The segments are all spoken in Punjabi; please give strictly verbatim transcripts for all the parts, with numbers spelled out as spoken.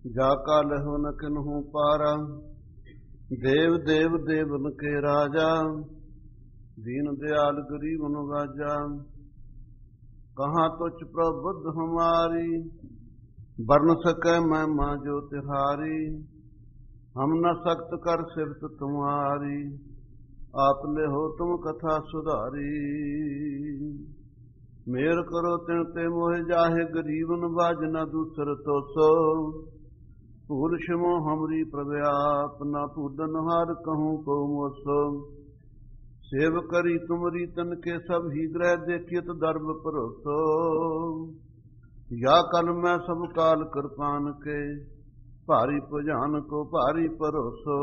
जाका लहो न किन्हू पारा, देव देव देवन के राजा, दीन दयाल गरीब नवाजा। कहाँ तुझ प्रबुद्ध हमारी, बरन सके महिमा जो तिहारी। हम न सख्त कर सिरत तुम्हारी, आप ले हो तुम कथा सुधारी। मेर करो तिन ते मोह जाहे, गरीब नवाज न दूसर तो सो। भूल क्षमो हमरी प्रव्याप, न पूदन हार कहूँ को मोसो। सेव करी तुमरी तन के सब ही ग्रह, देखियत दर्भ परोसो। या कल मैं सब काल कृपान के, भारी पुजान को भारी परोसो।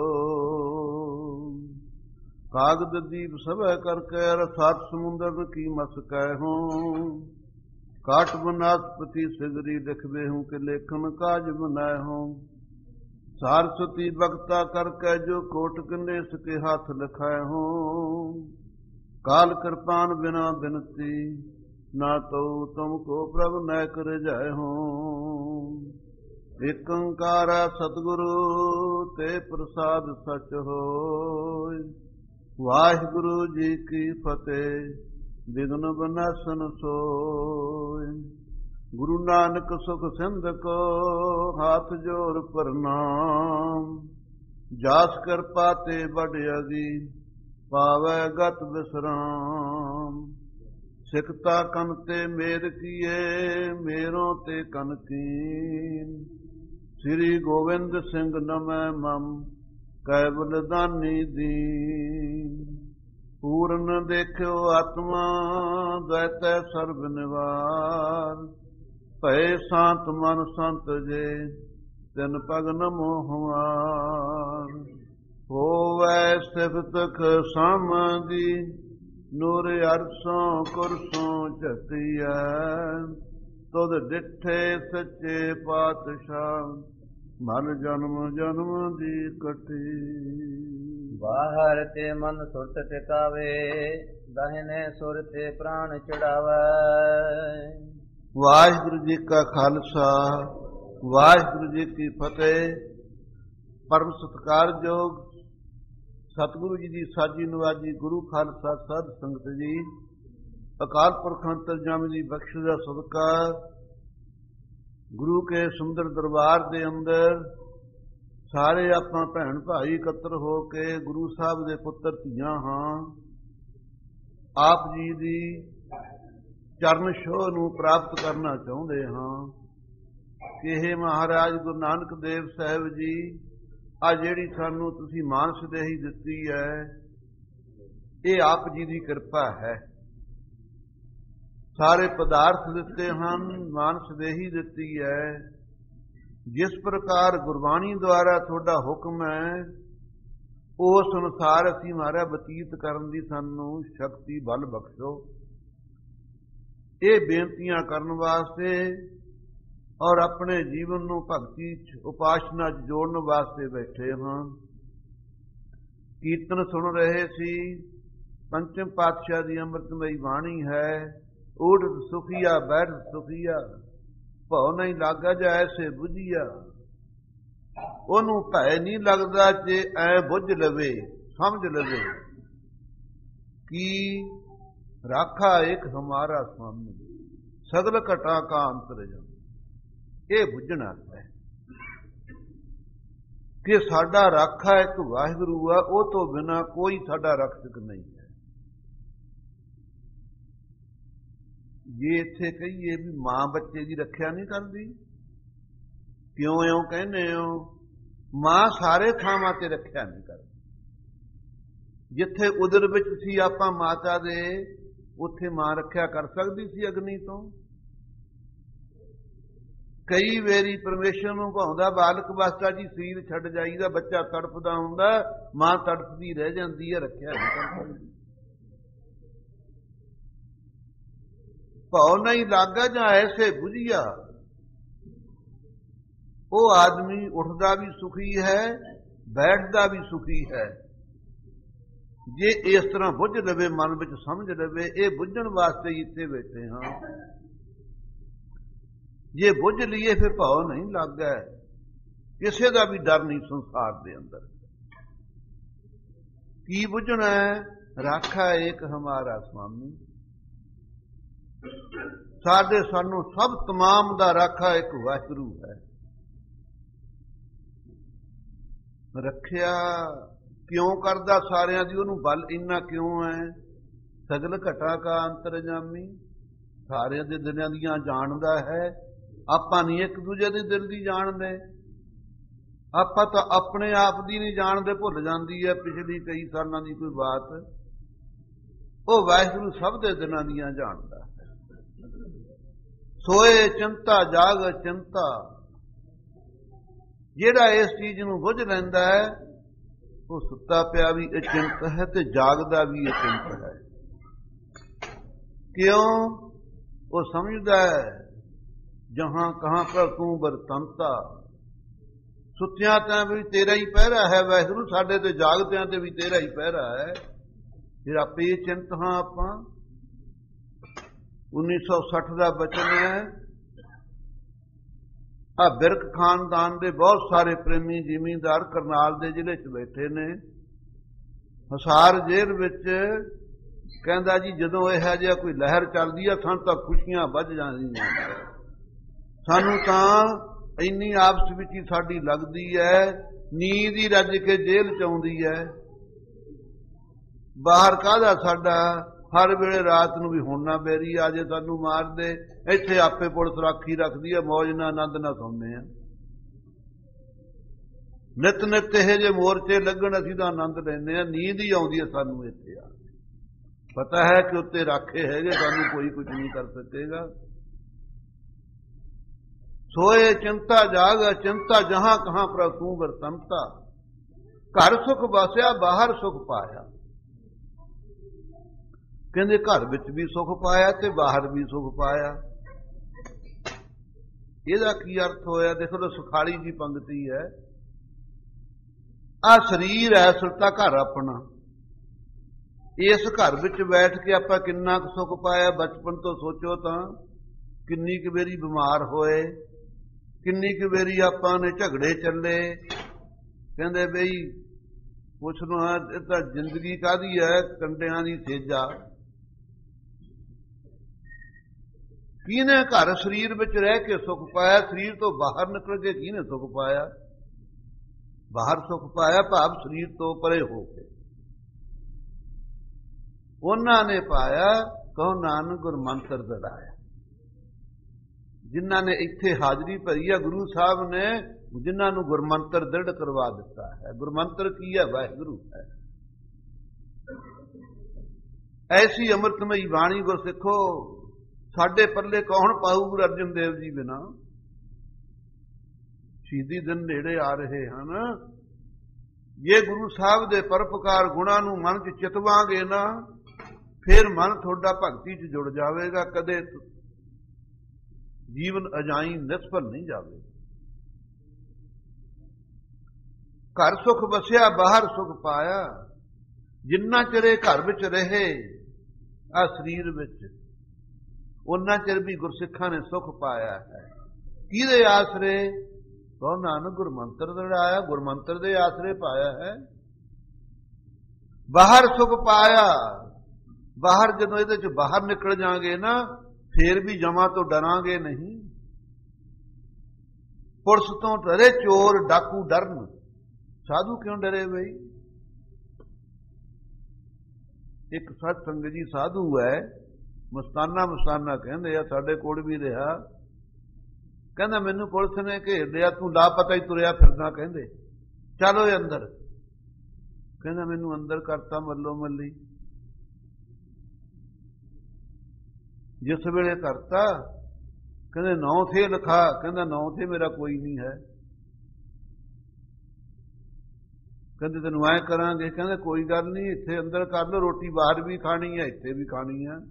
कागद दीप सब करके, रसात समुद्र की मस कहूँ। काट वनस्पति सिगरी लिखवे हूँ, के लेखन काज बनाए हूँ। सारस्वती बक्ता करके, जो कोट गणेश के हाथ लिखाए हूँ। काल कृपान बिना बिनती, ना तो तुमको प्रभु न कर जाए हूँ। एक ओंकार सतगुरु ते प्रसाद सच होय। वाहिगुरु जी की फतेह, विघ्न विनाशन सोय। गुरु नानक सुख सिंध को, हाथ जोड़ प्रणाम। जास कृपा ते बढ़ियगी, पावै गत विश्राम। सिखता कन ते मेर किए, मेरों ते कन कीन। श्री गोविंद सिंह नमः मम, कैबल दानी दीन। पूर्ण देखो आत्मा, दैत्य सर्ब निवार। भय शांत मन संत जे, तिन पग न मोहवार। होवै सिफत सामदी, नूर अरसों कुरसों चतिया। तुध डिठे सच्चे पातशाह, मल जन्म जन्म दी कटी। बाहर ते मन सुरत टिकावे, दाहिने सुर ते प्राण चढ़ावे। वाहिगुरु जी का खालसा, वाहिगुरु जी की फतेह। परम सत्कारयोग सतगुरु जी की साजी नवाजी, गुरु खालसा साध संगत जी। अकाल पुरख अंतरजामी दी बख्श दा सदका, गुरु के सुंदर दरबार दे अंदर सारे आपां भैन भाई इकत्र हो के गुरु साहब दे पुत्र धीआं हां। आप जी दी चरण ਛੋਹ ਨੂੰ ਪ੍ਰਾਪਤ ਕਰਨਾ ਚਾਹੁੰਦੇ ਹਾਂ ਕਿ ਇਹ ਮਹਾਰਾਜ ਗੁਰੂ ਨਾਨਕ ਦੇਵ ਸਾਹਿਬ ਜੀ, ਆ ਜਿਹੜੀ ਸਾਨੂੰ ਤੁਸੀਂ ਮਾਨਸ ਦੇਹੀ ਦਿੱਤੀ ਹੈ, ਇਹ ਆਪ ਜੀ ਦੀ ਕਿਰਪਾ ਹੈ। ਸਾਰੇ ਪਦਾਰਥ ਦਿੱਤੇ ਹਨ, ਮਾਨਸ ਦੇਹੀ ਦਿੱਤੀ ਹੈ। ਜਿਸ ਪ੍ਰਕਾਰ ਗੁਰਬਾਣੀ ਦੁਆਰਾ ਤੁਹਾਡਾ ਹੁਕਮ ਹੈ, ਉਸ ਅਨੁਸਾਰ ਅਸੀਂ ਮਹਾਰਾਜ ਬਤੀਤ ਕਰਨ ਦੀ ਸਾਨੂੰ ਸ਼ਕਤੀ ਬਲ ਬਖਸ਼ੋ। ਇਹ ਬੇਨਤੀਆਂ ਕਰਨ ਵਾਸਤੇ ਔਰ ਆਪਣੇ ਜੀਵਨ ਨੂੰ ਭਗਤੀ ਚ ਉਪਾਸਨਾ ਚ ਜੋੜਨ ਵਾਸਤੇ ਬੈਠੇ ਹਾਂ। ਕੀਰਤਨ ਸੁਣ ਰਹੇ ਸੀ, ਪੰਚਮ ਪਾਤਸ਼ਾਹ ਦੀ ਅੰਮ੍ਰਿਤਮਈ ਬਾਣੀ ਹੈ। ਊੜਤ ਸੁਖੀਆ ਬੈਠ ਸੁਖੀਆ, ਭਉ ਨਹੀਂ ਲਾਗਾ ਜਾ ਐਸੇ ਬੁਝੀਆ। ਉਹਨੂੰ ਭੈ ਨਹੀਂ ਲੱਗਦਾ ਜੇ ਐ ਬੁੱਝ ਲਵੇ, ਸਮਝ ਲਵੇ ਕਿ राखा एक हमारा स्वामी, सगल घटा का अंतर जम। ये बुझना है कि साडा राखा एक वाहिगुरु है, वो तो बिना कोई साडा रक्षक नहीं है। ये इत्थे कहिए भी मां बच्चे की रखिया नहीं करती, क्यों इउं कहने हो? मां सारे थावां ते रखिया नहीं करती। जिथे उदर विच सी आपां माता दे, ਉੱਥੇ ਮਾਂ ਰੱਖਿਆ ਕਰ ਸਕਦੀ ਸੀ ਅਗਨੀ ਤੋਂ। ਕਈ ਵੇਰੀ ਪਰਮੇਸ਼ਰ ਨੂੰ ਭਾਉਂਦਾ ਬਾਲਕ ਅਵਸਥਾ ਜੀ ਸਰੀਰ ਛੱਡ ਜਾਈਦਾ, ਬੱਚਾ ਤੜਫਦਾ ਹੁੰਦਾ, ਮਾਂ ਤੜਫਦੀ ਰਹਿ ਜਾਂਦੀ ਹੈ, ਰੱਖਿਆ ਨਹੀਂ ਕਰ ਸਕਦੀ। ਭਾਉ ਨਹੀਂ ਲਾਗਾ ਜਾਂ ਐਸੇ ਬੁਝੀਆ। ਉਹ ਆਦਮੀ ਉੱਠਦਾ ਵੀ ਸੁਖੀ ਹੈ, ਬੈਠਦਾ ਵੀ ਸੁਖੀ ਹੈ। ਜੇ ਇਸ ਤਰ੍ਹਾਂ ਬੁੱਝ ਲਵੇ, ਮਨ ਵਿੱਚ ਸਮਝ ਲਵੇ, ਇਹ ਬੁੱਝਣ ਵਾਸਤੇ ਹੀ ਇੱਥੇ ਬੈਠੇ ਹਾਂ। ਜੇ ਬੁੱਝ ਲਈਏ ਫਿਰ ਭਾਉ ਨਹੀਂ ਲੱਗਾ। ਕਿਸੇ ਦਾ ਵੀ ਡਰ ਨਹੀਂ ਸੰਸਾਰ ਦੇ ਅੰਦਰ। ਕੀ ਬੁੱਝਣਾ ਹੈ? ਰਾਖਾ ਏਕ ਹਮਾਰਾ ਸੁਆਮੀ। ਸਾਡੇ ਸਾਨੂੰ ਸਭ ਤਮਾਮ ਦਾ ਰਾਖਾ ਇੱਕ ਵਾਹਿਗੁਰੂ ਹੈ। ਰੱਖਿਆ ਕਿਉਂ ਕਰਦਾ ਸਾਰਿਆਂ ਦੀ? ਉਹਨੂੰ ਬਲ ਇੰਨਾ ਕਿਉਂ ਹੈ? ਸਗਲ ਘਟਾ ਕਾ ਅੰਤਰਜਾਮੀ, ਸਾਰਿਆਂ ਦੇ ਦਿਲਾਂ ਦੀਆਂ ਜਾਣਦਾ ਹੈ। ਆਪਾਂ ਨਹੀਂ ਇੱਕ ਦੂਜੇ ਦੇ ਦਿਲ ਦੀ ਜਾਣਦੇ। ਆਪਾਂ ਤਾਂ ਆਪਣੇ ਆਪ ਦੀ ਨਹੀਂ ਜਾਣਦੇ, ਭੁੱਲ ਜਾਂਦੀ ਹੈ ਪਿਛਲੀ ਕਈ ਸਾਲਾਂ ਦੀ ਕੋਈ ਬਾਤ। ਉਹ ਵਾਹਿਗੁਰੂ ਸਭ ਦੇ ਦਿਲਾਂ ਦੀਆਂ ਜਾਣਦਾ ਹੈ। ਸੋਏ ਚਿੰਤਾ ਜਾਗ ਚਿੰਤਾ, ਜਿਹੜਾ ਇਸ ਚੀਜ਼ ਨੂੰ ਬੁੱਝ ਲੈਂਦਾ ਹੈ ਉਹ ਸੁੱਤਾ ਪਿਆ ਵੀ ਇਹ ਚਿੰਤ ਹੈ ਤੇ ਜਾਗਦਾ ਵੀ ਇਹ ਚਿੰਤ ਹੈ। ਕਿਉਂ? ਉਹ ਸਮਝਦਾ ਹੈ ਜਹਾਂ ਕਹਾਂ ਪਰ ਤੂੰ ਬਰਤੰਤਾ। ਸੁੱਤਿਆਂ ਤਾਂ ਵੀ ਤੇਰਾ ਹੀ ਪਹਿਰਾ ਹੈ ਵਾਹਿਗੁਰੂ, ਸਾਡੇ ਤੇ ਜਾਗਦਿਆਂ ਤੇ ਵੀ ਤੇਰਾ ਹੀ ਪਹਿਰਾ ਹੈ। ਫਿਰ ਆਪੇ ਚਿੰਤ ਹਾਂ ਆਪਾਂ। ਉੱਨੀ ਸੌ ਸੱਠ ਦਾ ਬਚਨ ਹੈ। ਆ ਬਿਰਕ ਖਾਨਦਾਨ ਦੇ ਬਹੁਤ ਸਾਰੇ ਪ੍ਰੇਮੀ ਜ਼ਿਮੀਂਦਾਰ ਕਰਨਾਲ ਦੇ ਜ਼ਿਲ੍ਹੇ 'ਚ ਬੈਠੇ ਨੇ। ਹਿਸਾਰ ਜੇਲ੍ਹ ਵਿੱਚ ਕਹਿੰਦਾ ਜੀ ਜਦੋਂ ਇਹੋ ਜਿਹਾ ਕੋਈ ਲਹਿਰ ਚੱਲਦੀ ਆ ਸਾਨੂੰ ਤਾਂ ਖੁਸ਼ੀਆਂ ਵੱਧ ਜਾਂਦੀਆਂ। ਸਾਨੂੰ ਤਾਂ ਇੰਨੀ ਆਪਸ ਵਿੱਚ ਹੀ ਸਾਡੀ ਲੱਗਦੀ ਹੈ, ਨੀਂਦ ਹੀ ਰੱਜ ਕੇ ਜੇਲ੍ਹ 'ਚ ਆਉਂਦੀ ਹੈ। ਬਾਹਰ ਕਾਹਦਾ ਸਾਡਾ ਹਰ ਵੇਲੇ ਰਾਤ ਨੂੰ ਵੀ ਹੁਣ ਨਾ ਬੇਰੀ ਆ ਜੇ ਸਾਨੂੰ ਮਾਰ ਦੇ। ਇੱਥੇ ਆਪੇ ਪੁਲਿਸ ਰਾਖੀ ਰੱਖਦੀ ਹੈ, ਮੌਜ ਨਾਲ ਆਨੰਦ ਨਾਲ ਸੌਂਦੇ ਆ। ਨਿਤ ਨਿਤ ਇਹ ਜੇ ਮੋਰਚੇ ਲੱਗਣ ਅਸੀਂ ਤਾਂ ਆਨੰਦ ਲੈਂਦੇ ਆ। ਨੀਂਦ ਹੀ ਆਉਂਦੀ ਹੈ ਸਾਨੂੰ ਇੱਥੇ ਆ। ਪਤਾ ਹੈ ਕਿ ਉੱਤੇ ਰਾਖੇ ਹੈਗੇ, ਸਾਨੂੰ ਕੋਈ ਕੁਝ ਨਹੀਂ ਕਰ ਸਕੇਗਾ। ਸੋਏ ਚਿੰਤਾ ਜਾਗ ਚਿੰਤਾ, ਜਹਾਂ ਕਹਾਂ ਪਰ ਤੂੰ ਵਰਤੰਤਾ। ਘਰ ਸੁਖ ਵਸਿਆ ਬਾਹਰ ਸੁਖ ਪਾਇਆ। ਕਹਿੰਦੇ ਘਰ ਵਿੱਚ ਵੀ ਸੁਖ ਪਾਇਆ ਤੇ ਬਾਹਰ ਵੀ ਸੁਖ ਪਾਇਆ। ਇਹਦਾ ਕੀ ਅਰਥ ਹੋਇਆ? ਦੇਖੋ ਤਾਂ ਸੁਖਾਲੀ ਜੀ ਪੰਗਤੀ ਹੈ। ਆ ਸਰੀਰ ਹੈ ਸੁਲਤਾ ਘਰ ਆਪਣਾ। ਇਸ ਘਰ ਵਿੱਚ ਬੈਠ ਕੇ ਆਪਾਂ ਕਿੰਨਾ ਕੁ ਸੁਖ ਪਾਇਆ। ਬਚਪਨ ਤੋਂ ਸੋਚੋ ਤਾਂ ਕਿੰਨੀ ਕੁ ਵਾਰੀ ਬਿਮਾਰ ਹੋਏ, ਕਿੰਨੀ ਕੁ ਵਾਰੀ ਆਪਾਂ ਨੇ ਝਗੜੇ ਚੱਲੇ। ਕਹਿੰਦੇ ਬਈ ਪੁੱਛਣਾ ਇਹ ਤਾਂ ਜ਼ਿੰਦਗੀ ਕਾਹਦੀ ਹੈ? ਕੰਡਿਆਂ ਦੀ ਸੇਜਾ। ਕਿਹਨੇ ਘਰ ਸਰੀਰ ਵਿੱਚ ਰਹਿ ਕੇ ਸੁਖ ਪਾਇਆ? ਸਰੀਰ ਤੋਂ ਬਾਹਰ ਨਿਕਲ ਕੇ ਕਿਹਨੇ ਸੁਖ ਪਾਇਆ? ਬਾਹਰ ਸੁਖ ਪਾਇਆ ਭਾਵ ਸਰੀਰ ਤੋਂ ਪਰੇ ਹੋ ਕੇ ਉਹਨਾਂ ਨੇ ਪਾਇਆ। ਕਹੋ ਨਾਨਕ ਗੁਰਮੰਤਰ ਦੜਾਇਆ। ਜਿਨ੍ਹਾਂ ਨੇ ਇੱਥੇ ਹਾਜ਼ਰੀ ਭਰੀ ਹੈ ਗੁਰੂ ਸਾਹਿਬ ਨੇ, ਜਿਨ੍ਹਾਂ ਨੂੰ ਗੁਰਮੰਤਰ ਦ੍ਰਿੜ ਕਰਵਾ ਦਿੱਤਾ ਹੈ। ਗੁਰਮੰਤਰ ਕੀ ਹੈ? ਵਾਹਿਗੁਰੂ ਹੈ। ਐਸੀ ਅੰਮ੍ਰਿਤਮਈ ਬਾਣੀ ਗੁਰਸਿੱਖੋ ਸਾਡੇ ਪੱਲੇ ਕੌਣ ਪਾਊ? ਗੁਰੂ ਅਰਜਨ ਦੇਵ ਜੀ ਬਿਨਾ। ਸ਼ਹੀਦੀ ਦਿਨ ਨੇੜੇ ਆ ਰਹੇ ਹਨ। ਜੇ ਗੁਰੂ ਸਾਹਿਬ ਦੇ ਪਰਉਪਕਾਰ ਗੁਣਾਂ ਨੂੰ ਮਨ 'ਚ ਚਿਤਵਾਂਗੇ ਨਾ, ਫਿਰ ਮਨ ਤੁਹਾਡਾ ਭਗਤੀ 'ਚ ਜੁੜ ਜਾਵੇਗਾ। ਕਦੇ ਜੀਵਨ ਅਜਾਈ ਨਿਸਫਲ ਨਹੀਂ ਜਾਵੇ। ਘਰ ਸੁਖ ਵਸਿਆ ਬਾਹਰ ਸੁਖ ਪਾਇਆ। ਜਿੰਨਾ ਚਿਰ ਘਰ ਵਿੱਚ ਰਹੇ ਆ ਸਰੀਰ ਵਿੱਚ, ਉਹਨਾਂ ਚਿਰ ਵੀ ਗੁਰਸਿੱਖਾਂ ਨੇ ਸੁਖ ਪਾਇਆ ਹੈ। ਕਿਹਦੇ ਆਸਰੇ? ਕਹੋ ਨਾਨਕ ਗੁਰਮੰਤਰ ਦੜਾਇਆ। ਗੁਰਮੰਤਰ ਦੇ ਆਸਰੇ ਪਾਇਆ ਹੈ। ਬਾਹਰ ਸੁਖ ਪਾਇਆ। ਬਾਹਰ ਜਦੋਂ ਇਹਦੇ 'ਚ ਬਾਹਰ ਨਿਕਲ ਜਾਗੇ ਨਾ, ਫੇਰ ਵੀ ਜਮਾਂ ਤੋਂ ਡਰਾਂਗੇ ਨਹੀਂ। ਪੁਲਿਸ ਤੋਂ ਡਰੇ ਚੋਰ ਡਾਕੂ ਡਰਨ, ਸਾਧੂ ਕਿਉਂ ਡਰੇ ਬਈ? ਇੱਕ ਸਤ ਸੰਗਤ ਜੀ ਸਾਧੂ ਹੈ, ਮਸਤਾਨਾ ਮਸਤਾਨਾ ਕਹਿੰਦੇ ਆ, ਸਾਡੇ ਕੋਲ ਵੀ ਰਿਹਾ। ਕਹਿੰਦਾ ਮੈਨੂੰ ਪੁਲਿਸ ਨੇ ਘੇਰ ਲਿਆ, ਤੂੰ ਲਾਪਤਾ ਹੀ ਤੁਰਿਆ ਫਿਰਦਾ। ਕਹਿੰਦੇ ਚਲੋ ਅੰਦਰ। ਕਹਿੰਦਾ ਮੈਨੂੰ ਅੰਦਰ ਕਰਤਾ ਮੱਲੋ ਮੱਲੀ। ਜਿਸ ਵੇਲੇ ਕਰਤਾ ਕਹਿੰਦੇ ਨੌ ਥੇ ਲਿਖਾ। ਕਹਿੰਦਾ ਨੌ ਥੇ ਮੇਰਾ ਕੋਈ ਨਹੀਂ ਹੈ। ਕਹਿੰਦੇ ਤੈਨੂੰ ਐਂ ਕਰਾਂਗੇ। ਕਹਿੰਦੇ ਕੋਈ ਗੱਲ ਨਹੀਂ, ਇੱਥੇ ਅੰਦਰ ਕਰ ਲਓ, ਰੋਟੀ ਬਾਹਰ ਵੀ ਖਾਣੀ ਹੈ ਇੱਥੇ ਵੀ ਖਾਣੀ ਹੈ।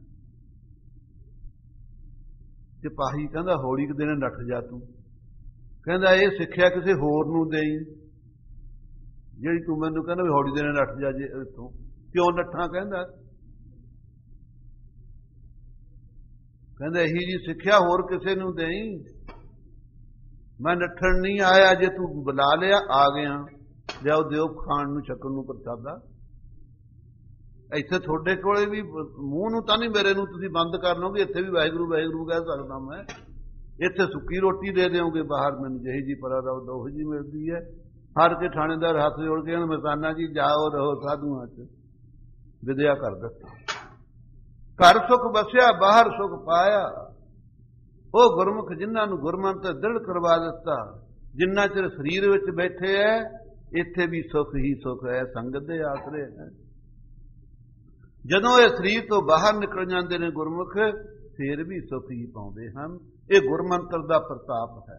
ਸਿਪਾਹੀ ਕਹਿੰਦਾ ਹੌਲੀ ਕੁ ਦਿਨ ਨੱਠ ਜਾ ਤੂੰ। ਕਹਿੰਦਾ ਇਹ ਸਿੱਖਿਆ ਕਿਸੇ ਹੋਰ ਨੂੰ ਦੇਈ, ਜਿਹੜੀ ਤੂੰ ਮੈਨੂੰ ਕਹਿੰਦਾ ਵੀ ਹੌਲੀ ਦਿਨ ਨੱਠ ਜਾ। ਜੇ ਇੱਥੋਂ ਕਿਉਂ ਨੱਠਾਂ? ਕਹਿੰਦਾ ਕਹਿੰਦਾ ਇਹੀ ਜੀ ਸਿੱਖਿਆ ਹੋਰ ਕਿਸੇ ਨੂੰ ਦੇਈ। मैं नठण नहीं आया, जे तू बुला लिया आ गया, लियाओ दिओ खाण नूं छकण नूं प्रसादा। ਇੱਥੇ ਤੁਹਾਡੇ ਕੋਲੇ ਵੀ ਮੂੰਹ ਨੂੰ ਤਾਂ ਨਹੀਂ ਮੇਰੇ ਨੂੰ ਤੁਸੀਂ ਬੰਦ ਕਰ ਲਓਗੇ, ਇੱਥੇ ਵੀ ਵਾਹਿਗੁਰੂ ਵਾਹਿਗੁਰੂ ਕਹਿ ਸਕਦਾ ਮੈਂ। ਇੱਥੇ ਸੁੱਕੀ ਰੋਟੀ ਦੇ ਦਿਓਗੇ, ਬਾਹਰ ਮੈਨੂੰ ਜਿਹੀ ਜੀ ਪਰਾ ਰੋ ਦੋ ਜੀ ਮਿਲਦੀ ਹੈ। ਹਰ ਕੇ ਥਾਣੇਦਾਰ ਹੱਥ ਜੋੜ ਕੇ ਮਸਾਨਾ ਜੀ ਜਾਓ ਰਹੋ ਸਾਧੂਆਂ 'ਚ ਵਿਦਿਆ ਕਰ ਦਿੱਤਾ। ਘਰ ਸੁਖ ਬਸਿਆ ਬਾਹਰ ਸੁਖ ਪਾਇਆ, ਉਹ ਗੁਰਮੁਖ ਜਿਨ੍ਹਾਂ ਨੂੰ ਗੁਰਮੰਤਰ ਦ੍ਰਿੜ ਕਰਵਾ ਦਿੱਤਾ। ਜਿੰਨਾ ਚਿਰ ਸਰੀਰ ਵਿੱਚ ਬੈਠੇ ਹੈ ਇੱਥੇ ਵੀ ਸੁਖ ਹੀ ਸੁਖ ਹੈ, ਸੰਗਤ ਦੇ ਆਸਰੇ ਹੈ। ਜਦੋਂ ਇਹ ਸਰੀਰ ਤੋਂ ਬਾਹਰ ਨਿਕਲ ਜਾਂਦੇ ਨੇ ਗੁਰਮੁਖ, ਫੇਰ ਵੀ ਸੁਖ ਹੀ ਪਾਉਂਦੇ ਹਨ। ਇਹ ਗੁਰਮੰਤਰ ਦਾ ਪ੍ਰਤਾਪ ਹੈ।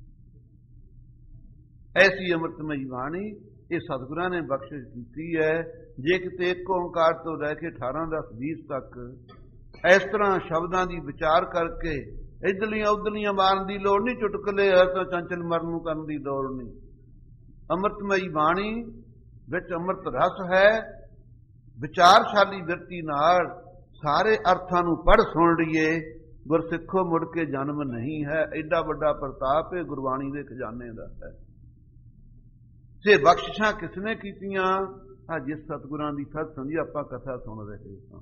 ਐਸੀ ਅੰਮ੍ਰਿਤਮਈ ਬਾਣੀ ਇਹ ਸਤਿਗੁਰਾਂ ਨੇ ਬਖਸ਼ਿਸ਼ ਕੀਤੀ ਹੈ। ਜੇ ਕਿਤੇ ਇੱਕ ਓਂਕਾਰ ਤੋਂ ਲੈ ਕੇ ਅਠਾਰਾਂ ਦਸ ਵੀਹ ਤੱਕ ਇਸ ਤਰ੍ਹਾਂ ਸ਼ਬਦਾਂ ਦੀ ਵਿਚਾਰ ਕਰਕੇ ਇਧਰਲੀਆਂ ਉਧਰਲੀਆਂ ਮਾਰਨ ਦੀ ਲੋੜ ਨਹੀਂ, ਚੁਟਕਲੇ ਤਾਂ ਚੰਚਲ ਮਰਨ ਨੂੰ ਕਰਨ ਦੀ ਲੋੜ ਨਹੀਂ। ਅੰਮ੍ਰਿਤਮਈ ਬਾਣੀ ਵਿੱਚ ਅੰਮ੍ਰਿਤ ਰਸ ਹੈ। ਵਿਚਾਰਸ਼ਾਲੀ ਵਿਅਕਤੀ ਨਾਲ ਸਾਰੇ ਅਰਥਾਂ ਨੂੰ ਪੜ੍ਹ ਸੁਣ ਲਈਏ, ਗੁਰਸਿੱਖੋ ਮੁੜ ਕੇ ਜਨਮ ਨਹੀਂ ਹੈ। ਐਡਾ ਵੱਡਾ ਪ੍ਰਤਾਪ ਇਹ ਗੁਰਬਾਣੀ ਦੇ ਖਜ਼ਾਨੇ ਦਾ ਹੈ। ਸੇ ਬਖਸ਼ਿਸ਼ਾਂ ਕਿਸਨੇ ਕੀਤੀਆਂ? ਆ ਜਿਸ ਸਤਿਗੁਰਾਂ ਦੀ ਸਤ ਸੰਗੀ ਆਪਾਂ ਕਥਾ ਸੁਣ ਰਹੇ ਹਾਂ।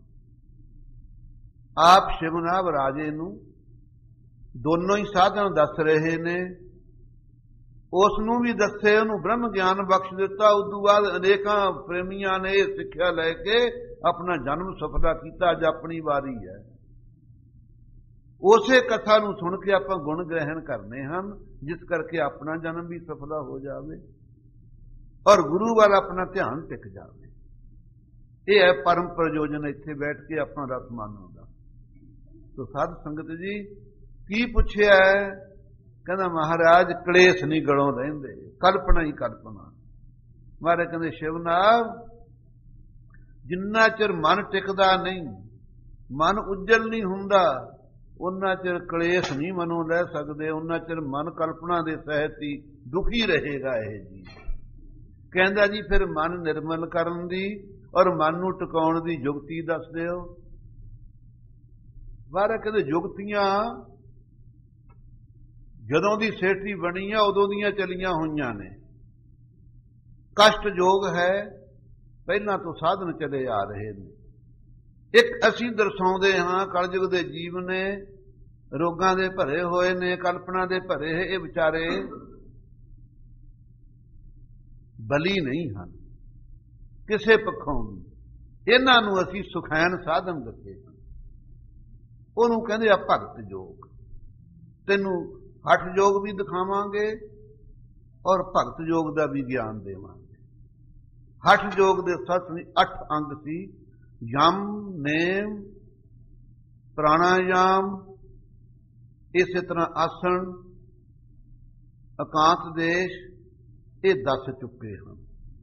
ਆਪ ਸ਼ਿਵਨਾਭ ਰਾਜੇ ਨੂੰ ਦੋਨੋਂ ਹੀ ਸਾਧਨ ਦੱਸ ਰਹੇ ਨੇ। ਉਸ ਨੂੰ ਵੀ ਦੱਸੇ, ਉਹਨੂੰ ਬ੍ਰਹਮ ਗਿਆਨ ਬਖਸ਼ ਦਿੱਤਾ। ਉਦੋਂ ਬਾਅਦ ਅਨੇਕਾਂ ਪ੍ਰੇਮੀਆਂ ਨੇ ਇਹ ਸਿੱਖਿਆ ਲੈ ਕੇ ਆਪਣਾ ਜਨਮ ਸਫਲਾ ਕੀਤਾ। ਅੱਜ ਆਪਣੀ ਵਾਰੀ ਹੈ। ਉਸੇ ਕਥਾ ਨੂੰ ਸੁਣ ਕੇ ਆਪਾਂ ਗੁਣ ਗ੍ਰਹਿਣ ਕਰਨੇ ਹਨ, ਜਿਸ ਕਰਕੇ ਆਪਣਾ ਜਨਮ ਵੀ ਸਫਲਾ ਹੋ ਜਾਵੇ ਔਰ ਗੁਰੂ ਵੱਲ ਆਪਣਾ ਧਿਆਨ ਟਿਕ ਜਾਵੇ। ਇਹ ਹੈ ਪਰਮ ਪ੍ਰਯੋਜਨ। ਇੱਥੇ ਬੈਠ ਕੇ ਆਪਣਾ ਰਸ ਮਾਨਣ ਦਾ। ਤੋ ਸਾਧ ਸੰਗਤ ਜੀ ਕੀ ਪੁੱਛਿਆ? ਕਹਿੰਦਾ ਮਹਾਰਾਜ ਕਲੇਸ਼ ਨਹੀਂ ਗਲੋਂ ਰਹਿੰਦੇ, ਕਲਪਨਾ ਹੀ ਕਲਪਨਾ। ਮਹਾਰਾਜ ਕਹਿੰਦੇ ਸ਼ਿਵਨਾਭ, ਜਿੰਨਾ ਚਿਰ ਮਨ ਟਿਕਦਾ ਨਹੀਂ, ਮਨ ਉੱਜਲ ਨਹੀਂ ਹੁੰਦਾ, ਉਹਨਾਂ ਚਿਰ ਕਲੇਸ਼ ਨਹੀਂ ਮਨੋਂ ਲੈ ਸਕਦੇ। ਉਹਨਾਂ ਚਿਰ ਮਨ ਕਲਪਨਾ ਦੇ ਸਹਿਤ ਹੀ ਦੁਖੀ ਰਹੇਗਾ। ਇਹ ਜੀ ਕਹਿੰਦਾ ਜੀ ਫਿਰ ਮਨ ਨਿਰਮਲ ਕਰਨ ਦੀ ਔਰ ਮਨ ਨੂੰ ਟਿਕਾਉਣ ਦੀ ਜੁਗਤੀ ਦੱਸ ਦਿਓ। ਮਹਾਰਾਜ ਕਹਿੰਦੇ ਜੁਗਤੀਆਂ ਜਦੋਂ ਦੀ ਸੇਠੀ ਬਣੀ ਆ ਉਦੋਂ ਦੀਆਂ ਚਲੀਆਂ ਹੋਈਆਂ ਨੇ। ਕਸ਼ਟ ਯੋਗ ਹੈ, ਪਹਿਲਾਂ ਤੋਂ ਸਾਧਨ ਚਲੇ ਆ ਰਹੇ ਨੇ। ਇੱਕ ਅਸੀਂ ਦਰਸਾਉਂਦੇ ਹਾਂ ਕਲਯੁਗ ਦੇ ਜੀਵ ਨੇ ਰੋਗਾਂ ਦੇ ਭਰੇ ਹੋਏ ਨੇ, ਕਲਪਨਾ ਦੇ ਭਰੇ। ਇਹ ਵਿਚਾਰੇ ਬਲੀ ਨਹੀਂ ਹਨ ਕਿਸੇ ਪੱਖੋਂ ਵੀ। ਇਹਨਾਂ ਨੂੰ ਅਸੀਂ ਸੁਖੈਨ ਸਾਧਨ ਦਿੱਤੇ ਹਨ। ਉਹਨੂੰ ਕਹਿੰਦੇ ਆ ਭਗਤ ਯੋਗ। ਤੈਨੂੰ ਹਠ ਯੋਗ ਵੀ ਦਿਖਾਵਾਂਗੇ ਔਰ ਭਗਤ ਯੋਗ ਦਾ ਵੀ ਗਿਆਨ ਦੇਵਾਂਗੇ। ਹਠ ਯੋਗ ਦੇ ਸੱਤ ਅੱਠ ਅੰਗ ਸੀ। ਯਮ, ਨੇਮ, ਪ੍ਰਾਣਾਯਾਮ, ਇਸੇ ਤਰ੍ਹਾਂ ਆਸਣ, ਇਕਾਂਤ ਦੇਸ਼, ਇਹ ਦੱਸ ਚੁੱਕੇ ਹਨ।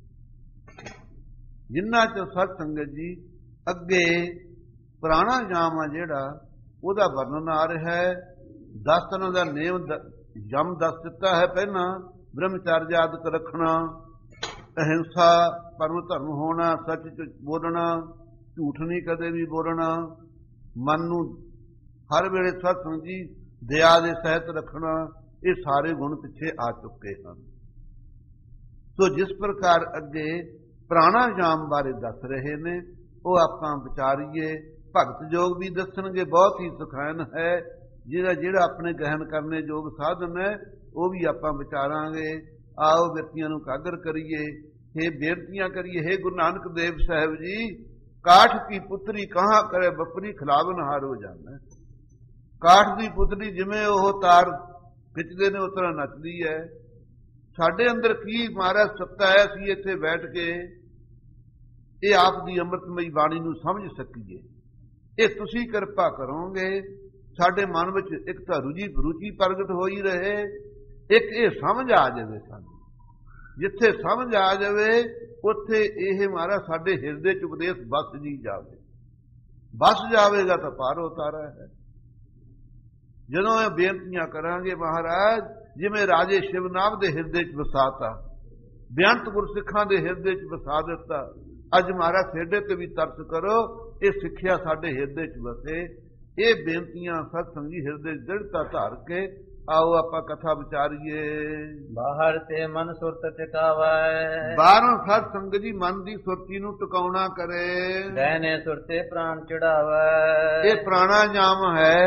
ਜਿੰਨਾ ਚ ਸਤ ਸੰਗਤ ਜੀ ਅੱਗੇ ਪ੍ਰਾਣਾਯਾਮ ਆ ਜਿਹੜਾ ਉਹਦਾ ਵਰਣਨ ਆ ਰਿਹਾ ਹੈ। ਦਸ ਤਰ੍ਹਾਂ ਦਾ ਨੇਮ ਯਮ ਦੱਸ ਦਿੱਤਾ ਹੈ। ਪਹਿਲਾਂ ਬ੍ਰਹਮਚਰਜ ਆਦਿਕ ਰੱਖਣਾ, ਅਹਿੰਸਾ, ਪਰਮ ਧਰਮ ਹੋਣਾ, ਸੱਚ ਬੋਲਣਾ, ਝੂਠ ਨਹੀਂ ਕਦੇ ਵੀ ਬੋਲਣਾ, ਮਨ ਨੂੰ ਹਰ ਵੇਲੇ ਸਤ ਸੰਗਤ ਜੀ ਦਇਆ ਦੇ ਸਹਿਤ ਰੱਖਣਾ। ਇਹ ਸਾਰੇ ਗੁਣ ਪਿੱਛੇ ਆ ਚੁੱਕੇ ਹਨ। ਸੋ ਜਿਸ ਪ੍ਰਕਾਰ ਅੱਗੇ ਪ੍ਰਾਣਾਯਾਮ ਬਾਰੇ ਦੱਸ ਰਹੇ ਨੇ ਉਹ ਆਪਾਂ ਵਿਚਾਰੀਏ। ਭਗਤ ਯੋਗ ਵੀ ਦੱਸਣਗੇ, ਬਹੁਤ ਹੀ ਸੁਖੈਨ ਹੈ। ਜਿਹੜਾ ਜਿਹੜਾ ਆਪਣੇ ਗ੍ਰਹਿਣ ਕਰਨੇ ਯੋਗ ਸਾਧਨ ਹੈ ਉਹ ਵੀ ਆਪਾਂ ਵਿਚਾਰਾਂਗੇ। ਆਓ ਵਿਅਕਤੀਆਂ ਨੂੰ ਕਾਗਰ ਕਰੀਏ, ਇਹ ਬੇਨਤੀਆਂ ਕਰੀਏ। हे ਗੁਰੂ ਨਾਨਕ ਦੇਵ ਸਾਹਿਬ ਜੀ, ਕਾਠ ਕੀ ਪੁੱਤਰੀ ਕਹਾਂ ਕਰੇ ਬਪਰੀ ਖਿਲਾਵਨ ਹਾਰ ਹੋ ਜਾਂਦਾ। ਕਾਠ ਦੀ ਪੁੱਤਰੀ ਜਿਵੇਂ ਉਹ ਤਾਰ ਖਿੱਚਦੇ ਨੇ ਉਸ ਤਰ੍ਹਾਂ ਨੱਚਦੀ ਹੈ। ਸਾਡੇ ਅੰਦਰ ਕੀ ਮਹਾਰਾਜ ਸੱਤਾ ਹੈ, ਅਸੀਂ ਇੱਥੇ ਬੈਠ ਕੇ ਇਹ ਆਪ ਦੀ ਅੰਮ੍ਰਿਤਮਈ ਬਾਣੀ ਨੂੰ ਸਮਝ ਸਕੀਏ। ਇਹ ਤੁਸੀਂ ਕਿਰਪਾ ਕਰੋਗੇ। ਸਾਡੇ ਮਨ ਵਿੱਚ ਇੱਕ ਤਾਂ ਰੁਚੀ ਰੁਚੀ ਪ੍ਰਗਟ ਹੋਈ ਰਹੇ, ਇੱਕ ਇਹ ਸਮਝ ਆ ਜਾਵੇ। ਸਾਨੂੰ ਜਿੱਥੇ ਸਮਝ ਆ ਜਾਵੇ ਉੱਥੇ ਇਹ ਮਹਾਰਾਜ ਸਾਡੇ ਹਿਰਦੇ ਚ ਉਪਦੇਸ਼ ਬਸ ਜੀ ਜਾਵੇ। ਬਸ ਜਾਵੇਗਾ ਤਾਂ ਪਾਰ ਉਤਾਰਾ ਹੈ। ਜਦੋਂ ਇਹ ਬੇਨਤੀਆਂ ਕਰਾਂਗੇ ਮਹਾਰਾਜ, ਜਿਵੇਂ ਰਾਜੇ ਸ਼ਿਵਨਾਭ ਦੇ ਹਿਰਦੇ ਚ ਵਸਾਤਾ, ਬੇਅੰਤ ਗੁਰਸਿੱਖਾਂ ਦੇ ਹਿਰਦੇ ਚ ਵਸਾ ਦਿੱਤਾ। ਅੱਜ ਮਹਾਰਾਜ ਸਾਡੇ ਤੇ ਵੀ ਤਰਸ ਕਰੋ, ਇਹ ਸਿੱਖਿਆ ਸਾਡੇ ਹਿਰਦੇ ਚ ਵਸੇ। ਇਹ ਬੇਨਤੀਆਂ ਸਤ ਸੰਗੀ ਹਿਰਦੇ ਦ੍ਰਿੜਤਾ ਧਾਰ ਕੇ ਆਓ ਆਪਾਂ ਕਥਾ ਵਿਚਾਰੀਏ। ਬਾਹਰ ਤੇ ਮਨ ਸੁਰਤ ਟਿਕਾਵੈ, ਬਾਹਰੋਂ ਸਾਧ ਸੰਗਤ ਜੀ ਮਨ ਦੀ ਸੁਰਤੀ ਨੂੰ ਟਿਕਾਉਣਾ ਕਰੇ। ਦਹਿਨੇ ਸੁਰਤੇ ਪ੍ਰਾਣ ਚੜਾਵੈ, ਇਹ ਪ੍ਰਾਣਾਯਾਮ ਹੈ,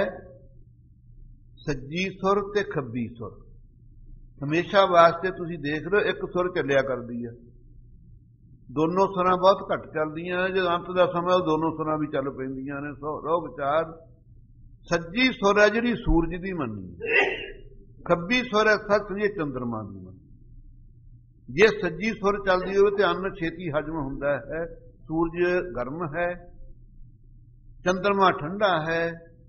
ਸੱਜੀ ਸੁਰ ਤੇ ਖੱਬੀ ਸੁਰ। ਹਮੇਸ਼ਾ ਵਾਸਤੇ ਤੁਸੀਂ ਦੇਖ ਲਓ ਇੱਕ ਸੁਰ ਚੱਲਿਆ ਕਰਦੀ ਹੈ, ਦੋਨੋਂ ਸੁਰਾਂ ਬਹੁਤ ਘੱਟ ਚੱਲਦੀਆਂ। ਜਦੋਂ ਅੰਤ ਦਾ ਸਮਾਂ ਉਹ ਦੋਨੋਂ ਸੁਰਾਂ ਵੀ ਚੱਲ ਪੈਂਦੀਆਂ ਨੇ। ਸੋ ਰੋ ਵਿਚਾਰ, ਸੱਜੀ ਸੁਰ ਹੈ ਜਿਹੜੀ ਸੂਰਜ ਦੀ ਮੰਨੀ, ਖੱਬੀ ਸੁਰ ਹੈ ਸੱਚ ਜੇ ਚੰਦਰਮਾ ਦੀ ਮੰਨੀ। ਜੇ ਸੱਜੀ ਸੁਰ ਚੱਲਦੀ ਹੋਵੇ ਤੇ ਅੰਨ ਛੇਤੀ ਹਜਮ ਹੁੰਦਾ ਹੈ। ਸੂਰਜ ਗਰਮ ਹੈ, ਚੰਦਰਮਾ ਠੰਡਾ ਹੈ।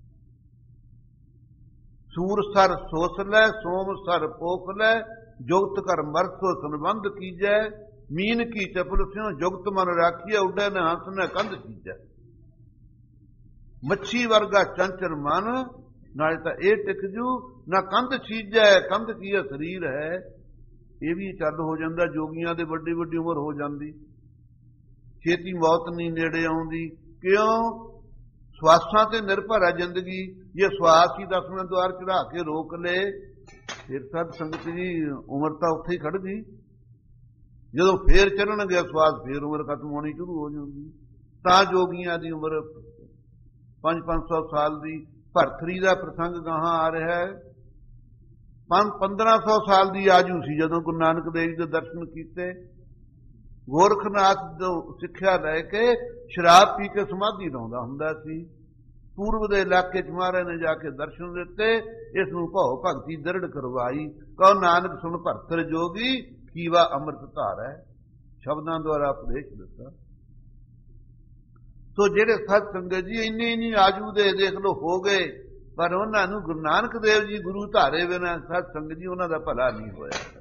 ਸੂਰ ਸਰ ਸੋਸ ਲੈ, ਸੋਮ ਸਰ ਪੋਖ ਲੈ, ਜੁਗਤ ਕਰ ਮਰਸੋ ਸੰਬੰਧ ਕੀਜੈ। ਮੀਨ ਕੀ ਚਪਲ ਸਿਓ ਜੁਗਤ ਮਨ ਰਾਖੀਐ, ਉੱਡੈ ਨ ਹੰਸ ਨ ਕੰਧ ਚੀਜੈ। ਮੱਛੀ ਵਰਗਾ ਚੰਚਲ ਮਨ, ਨਾਲੇ ਤਾਂ ਇਹ ਟਿਕ ਜੂ ਨਾ ਕੰਧ ਚੀਜੈ। ਕੰਧ ਕੀ ਹੈ? ਸਰੀਰ ਹੈ, ਇਹ ਵੀ ਚੱਲ ਹੋ ਜਾਂਦਾ। ਜੋਗੀਆਂ ਦੇ ਵੱਡੀ ਵੱਡੀ ਉਮਰ ਹੋ ਜਾਂਦੀ, ਛੇਤੀ ਮੌਤ ਨਹੀਂ ਨੇੜੇ ਆਉਂਦੀ। ਕਿਉਂ? ਸਵਾਸਾਂ ਤੇ ਨਿਰਭਰ ਹੈ ਜ਼ਿੰਦਗੀ। ਜੇ ਸਵਾਸ ਹੀ ਦਸਵੇਂ ਦੁਆਰ ਚੜਾ ਕੇ ਰੋਕ ਲੇ, ਫਿਰ ਸਾਧ ਸੰਗਤ ਜੀ ਉਮਰ ਤਾਂ ਉੱਥੇ ਹੀ ਖੜ ਗਈ। ਜਦੋਂ ਫੇਰ ਚੱਲਣਗੇ ਸਵਾਸ, ਫੇਰ ਉਮਰ ਖਤਮ ਹੋਣੀ ਸ਼ੁਰੂ ਹੋ ਜਾਂਦੀ। ਤਾਂ ਜੋਗੀਆਂ ਦੀ ਉਮਰ ਪੰਜ ਪੰਜ ਸੌ ਸਾਲ ਦੀ। ਭਰਥਰੀ ਦਾ ਪ੍ਰਸੰਗ ਗਾਹਾਂ ਆ ਰਿਹਾ ਹੈ। ਪੰਜ ਪੰਦਰਾਂ ਸੌ ਸਾਲ ਦੀ ਆਜੂ ਸੀ ਜਦੋਂ ਗੁਰੂ ਨਾਨਕ ਦੇਵ ਜੀ ਦੇ ਦਰਸ਼ਨ ਕੀਤੇ। ਗੋਰਖਨਾਥ ਤੋਂ ਸਿੱਖਿਆ ਲੈ ਕੇ ਸ਼ਰਾਬ ਪੀ ਕੇ ਸਮਾਧੀ ਲਾਉਂਦਾ ਹੁੰਦਾ ਸੀ। ਪੂਰਬ ਦੇ ਇਲਾਕੇ ਚ ਮਹਾਰਾਜ ਨੇ ਜਾ ਕੇ ਦਰਸ਼ਨ ਦਿੱਤੇ। ਇਸ ਨੂੰ ਭਉ ਭਗਤੀ ਦ੍ਰਿੜ ਕਰਵਾਈ। ਕਹੋ ਨਾਨਕ ਸੁਣ ਭਰਥਰ ਜੋਗੀ, ਕੀਵਾ ਅੰਮ੍ਰਿਤ ਧਾਰੈ। ਸ਼ਬਦਾਂ ਦੁਆਰਾ ਉਪਦੇਸ਼ ਦਿੱਤਾ। ਸੋ ਜਿਹੜੇ ਸਤ ਸੰਗਤ ਜੀ ਇੰਨੀ ਇੰਨੀ ਆਜੂ ਦੇ ਦੇਖ ਲੋ ਹੋ ਗਏ, ਪਰ ਉਹਨਾਂ ਨੂੰ ਗੁਰੂ ਨਾਨਕ ਦੇਵ ਜੀ ਗੁਰੂ ਧਾਰੇ ਬਿਨਾਂ ਸਤ ਸੰਗਤ ਜੀ ਉਹਨਾਂ ਦਾ ਭਲਾ ਨਹੀਂ ਹੋਇਆ।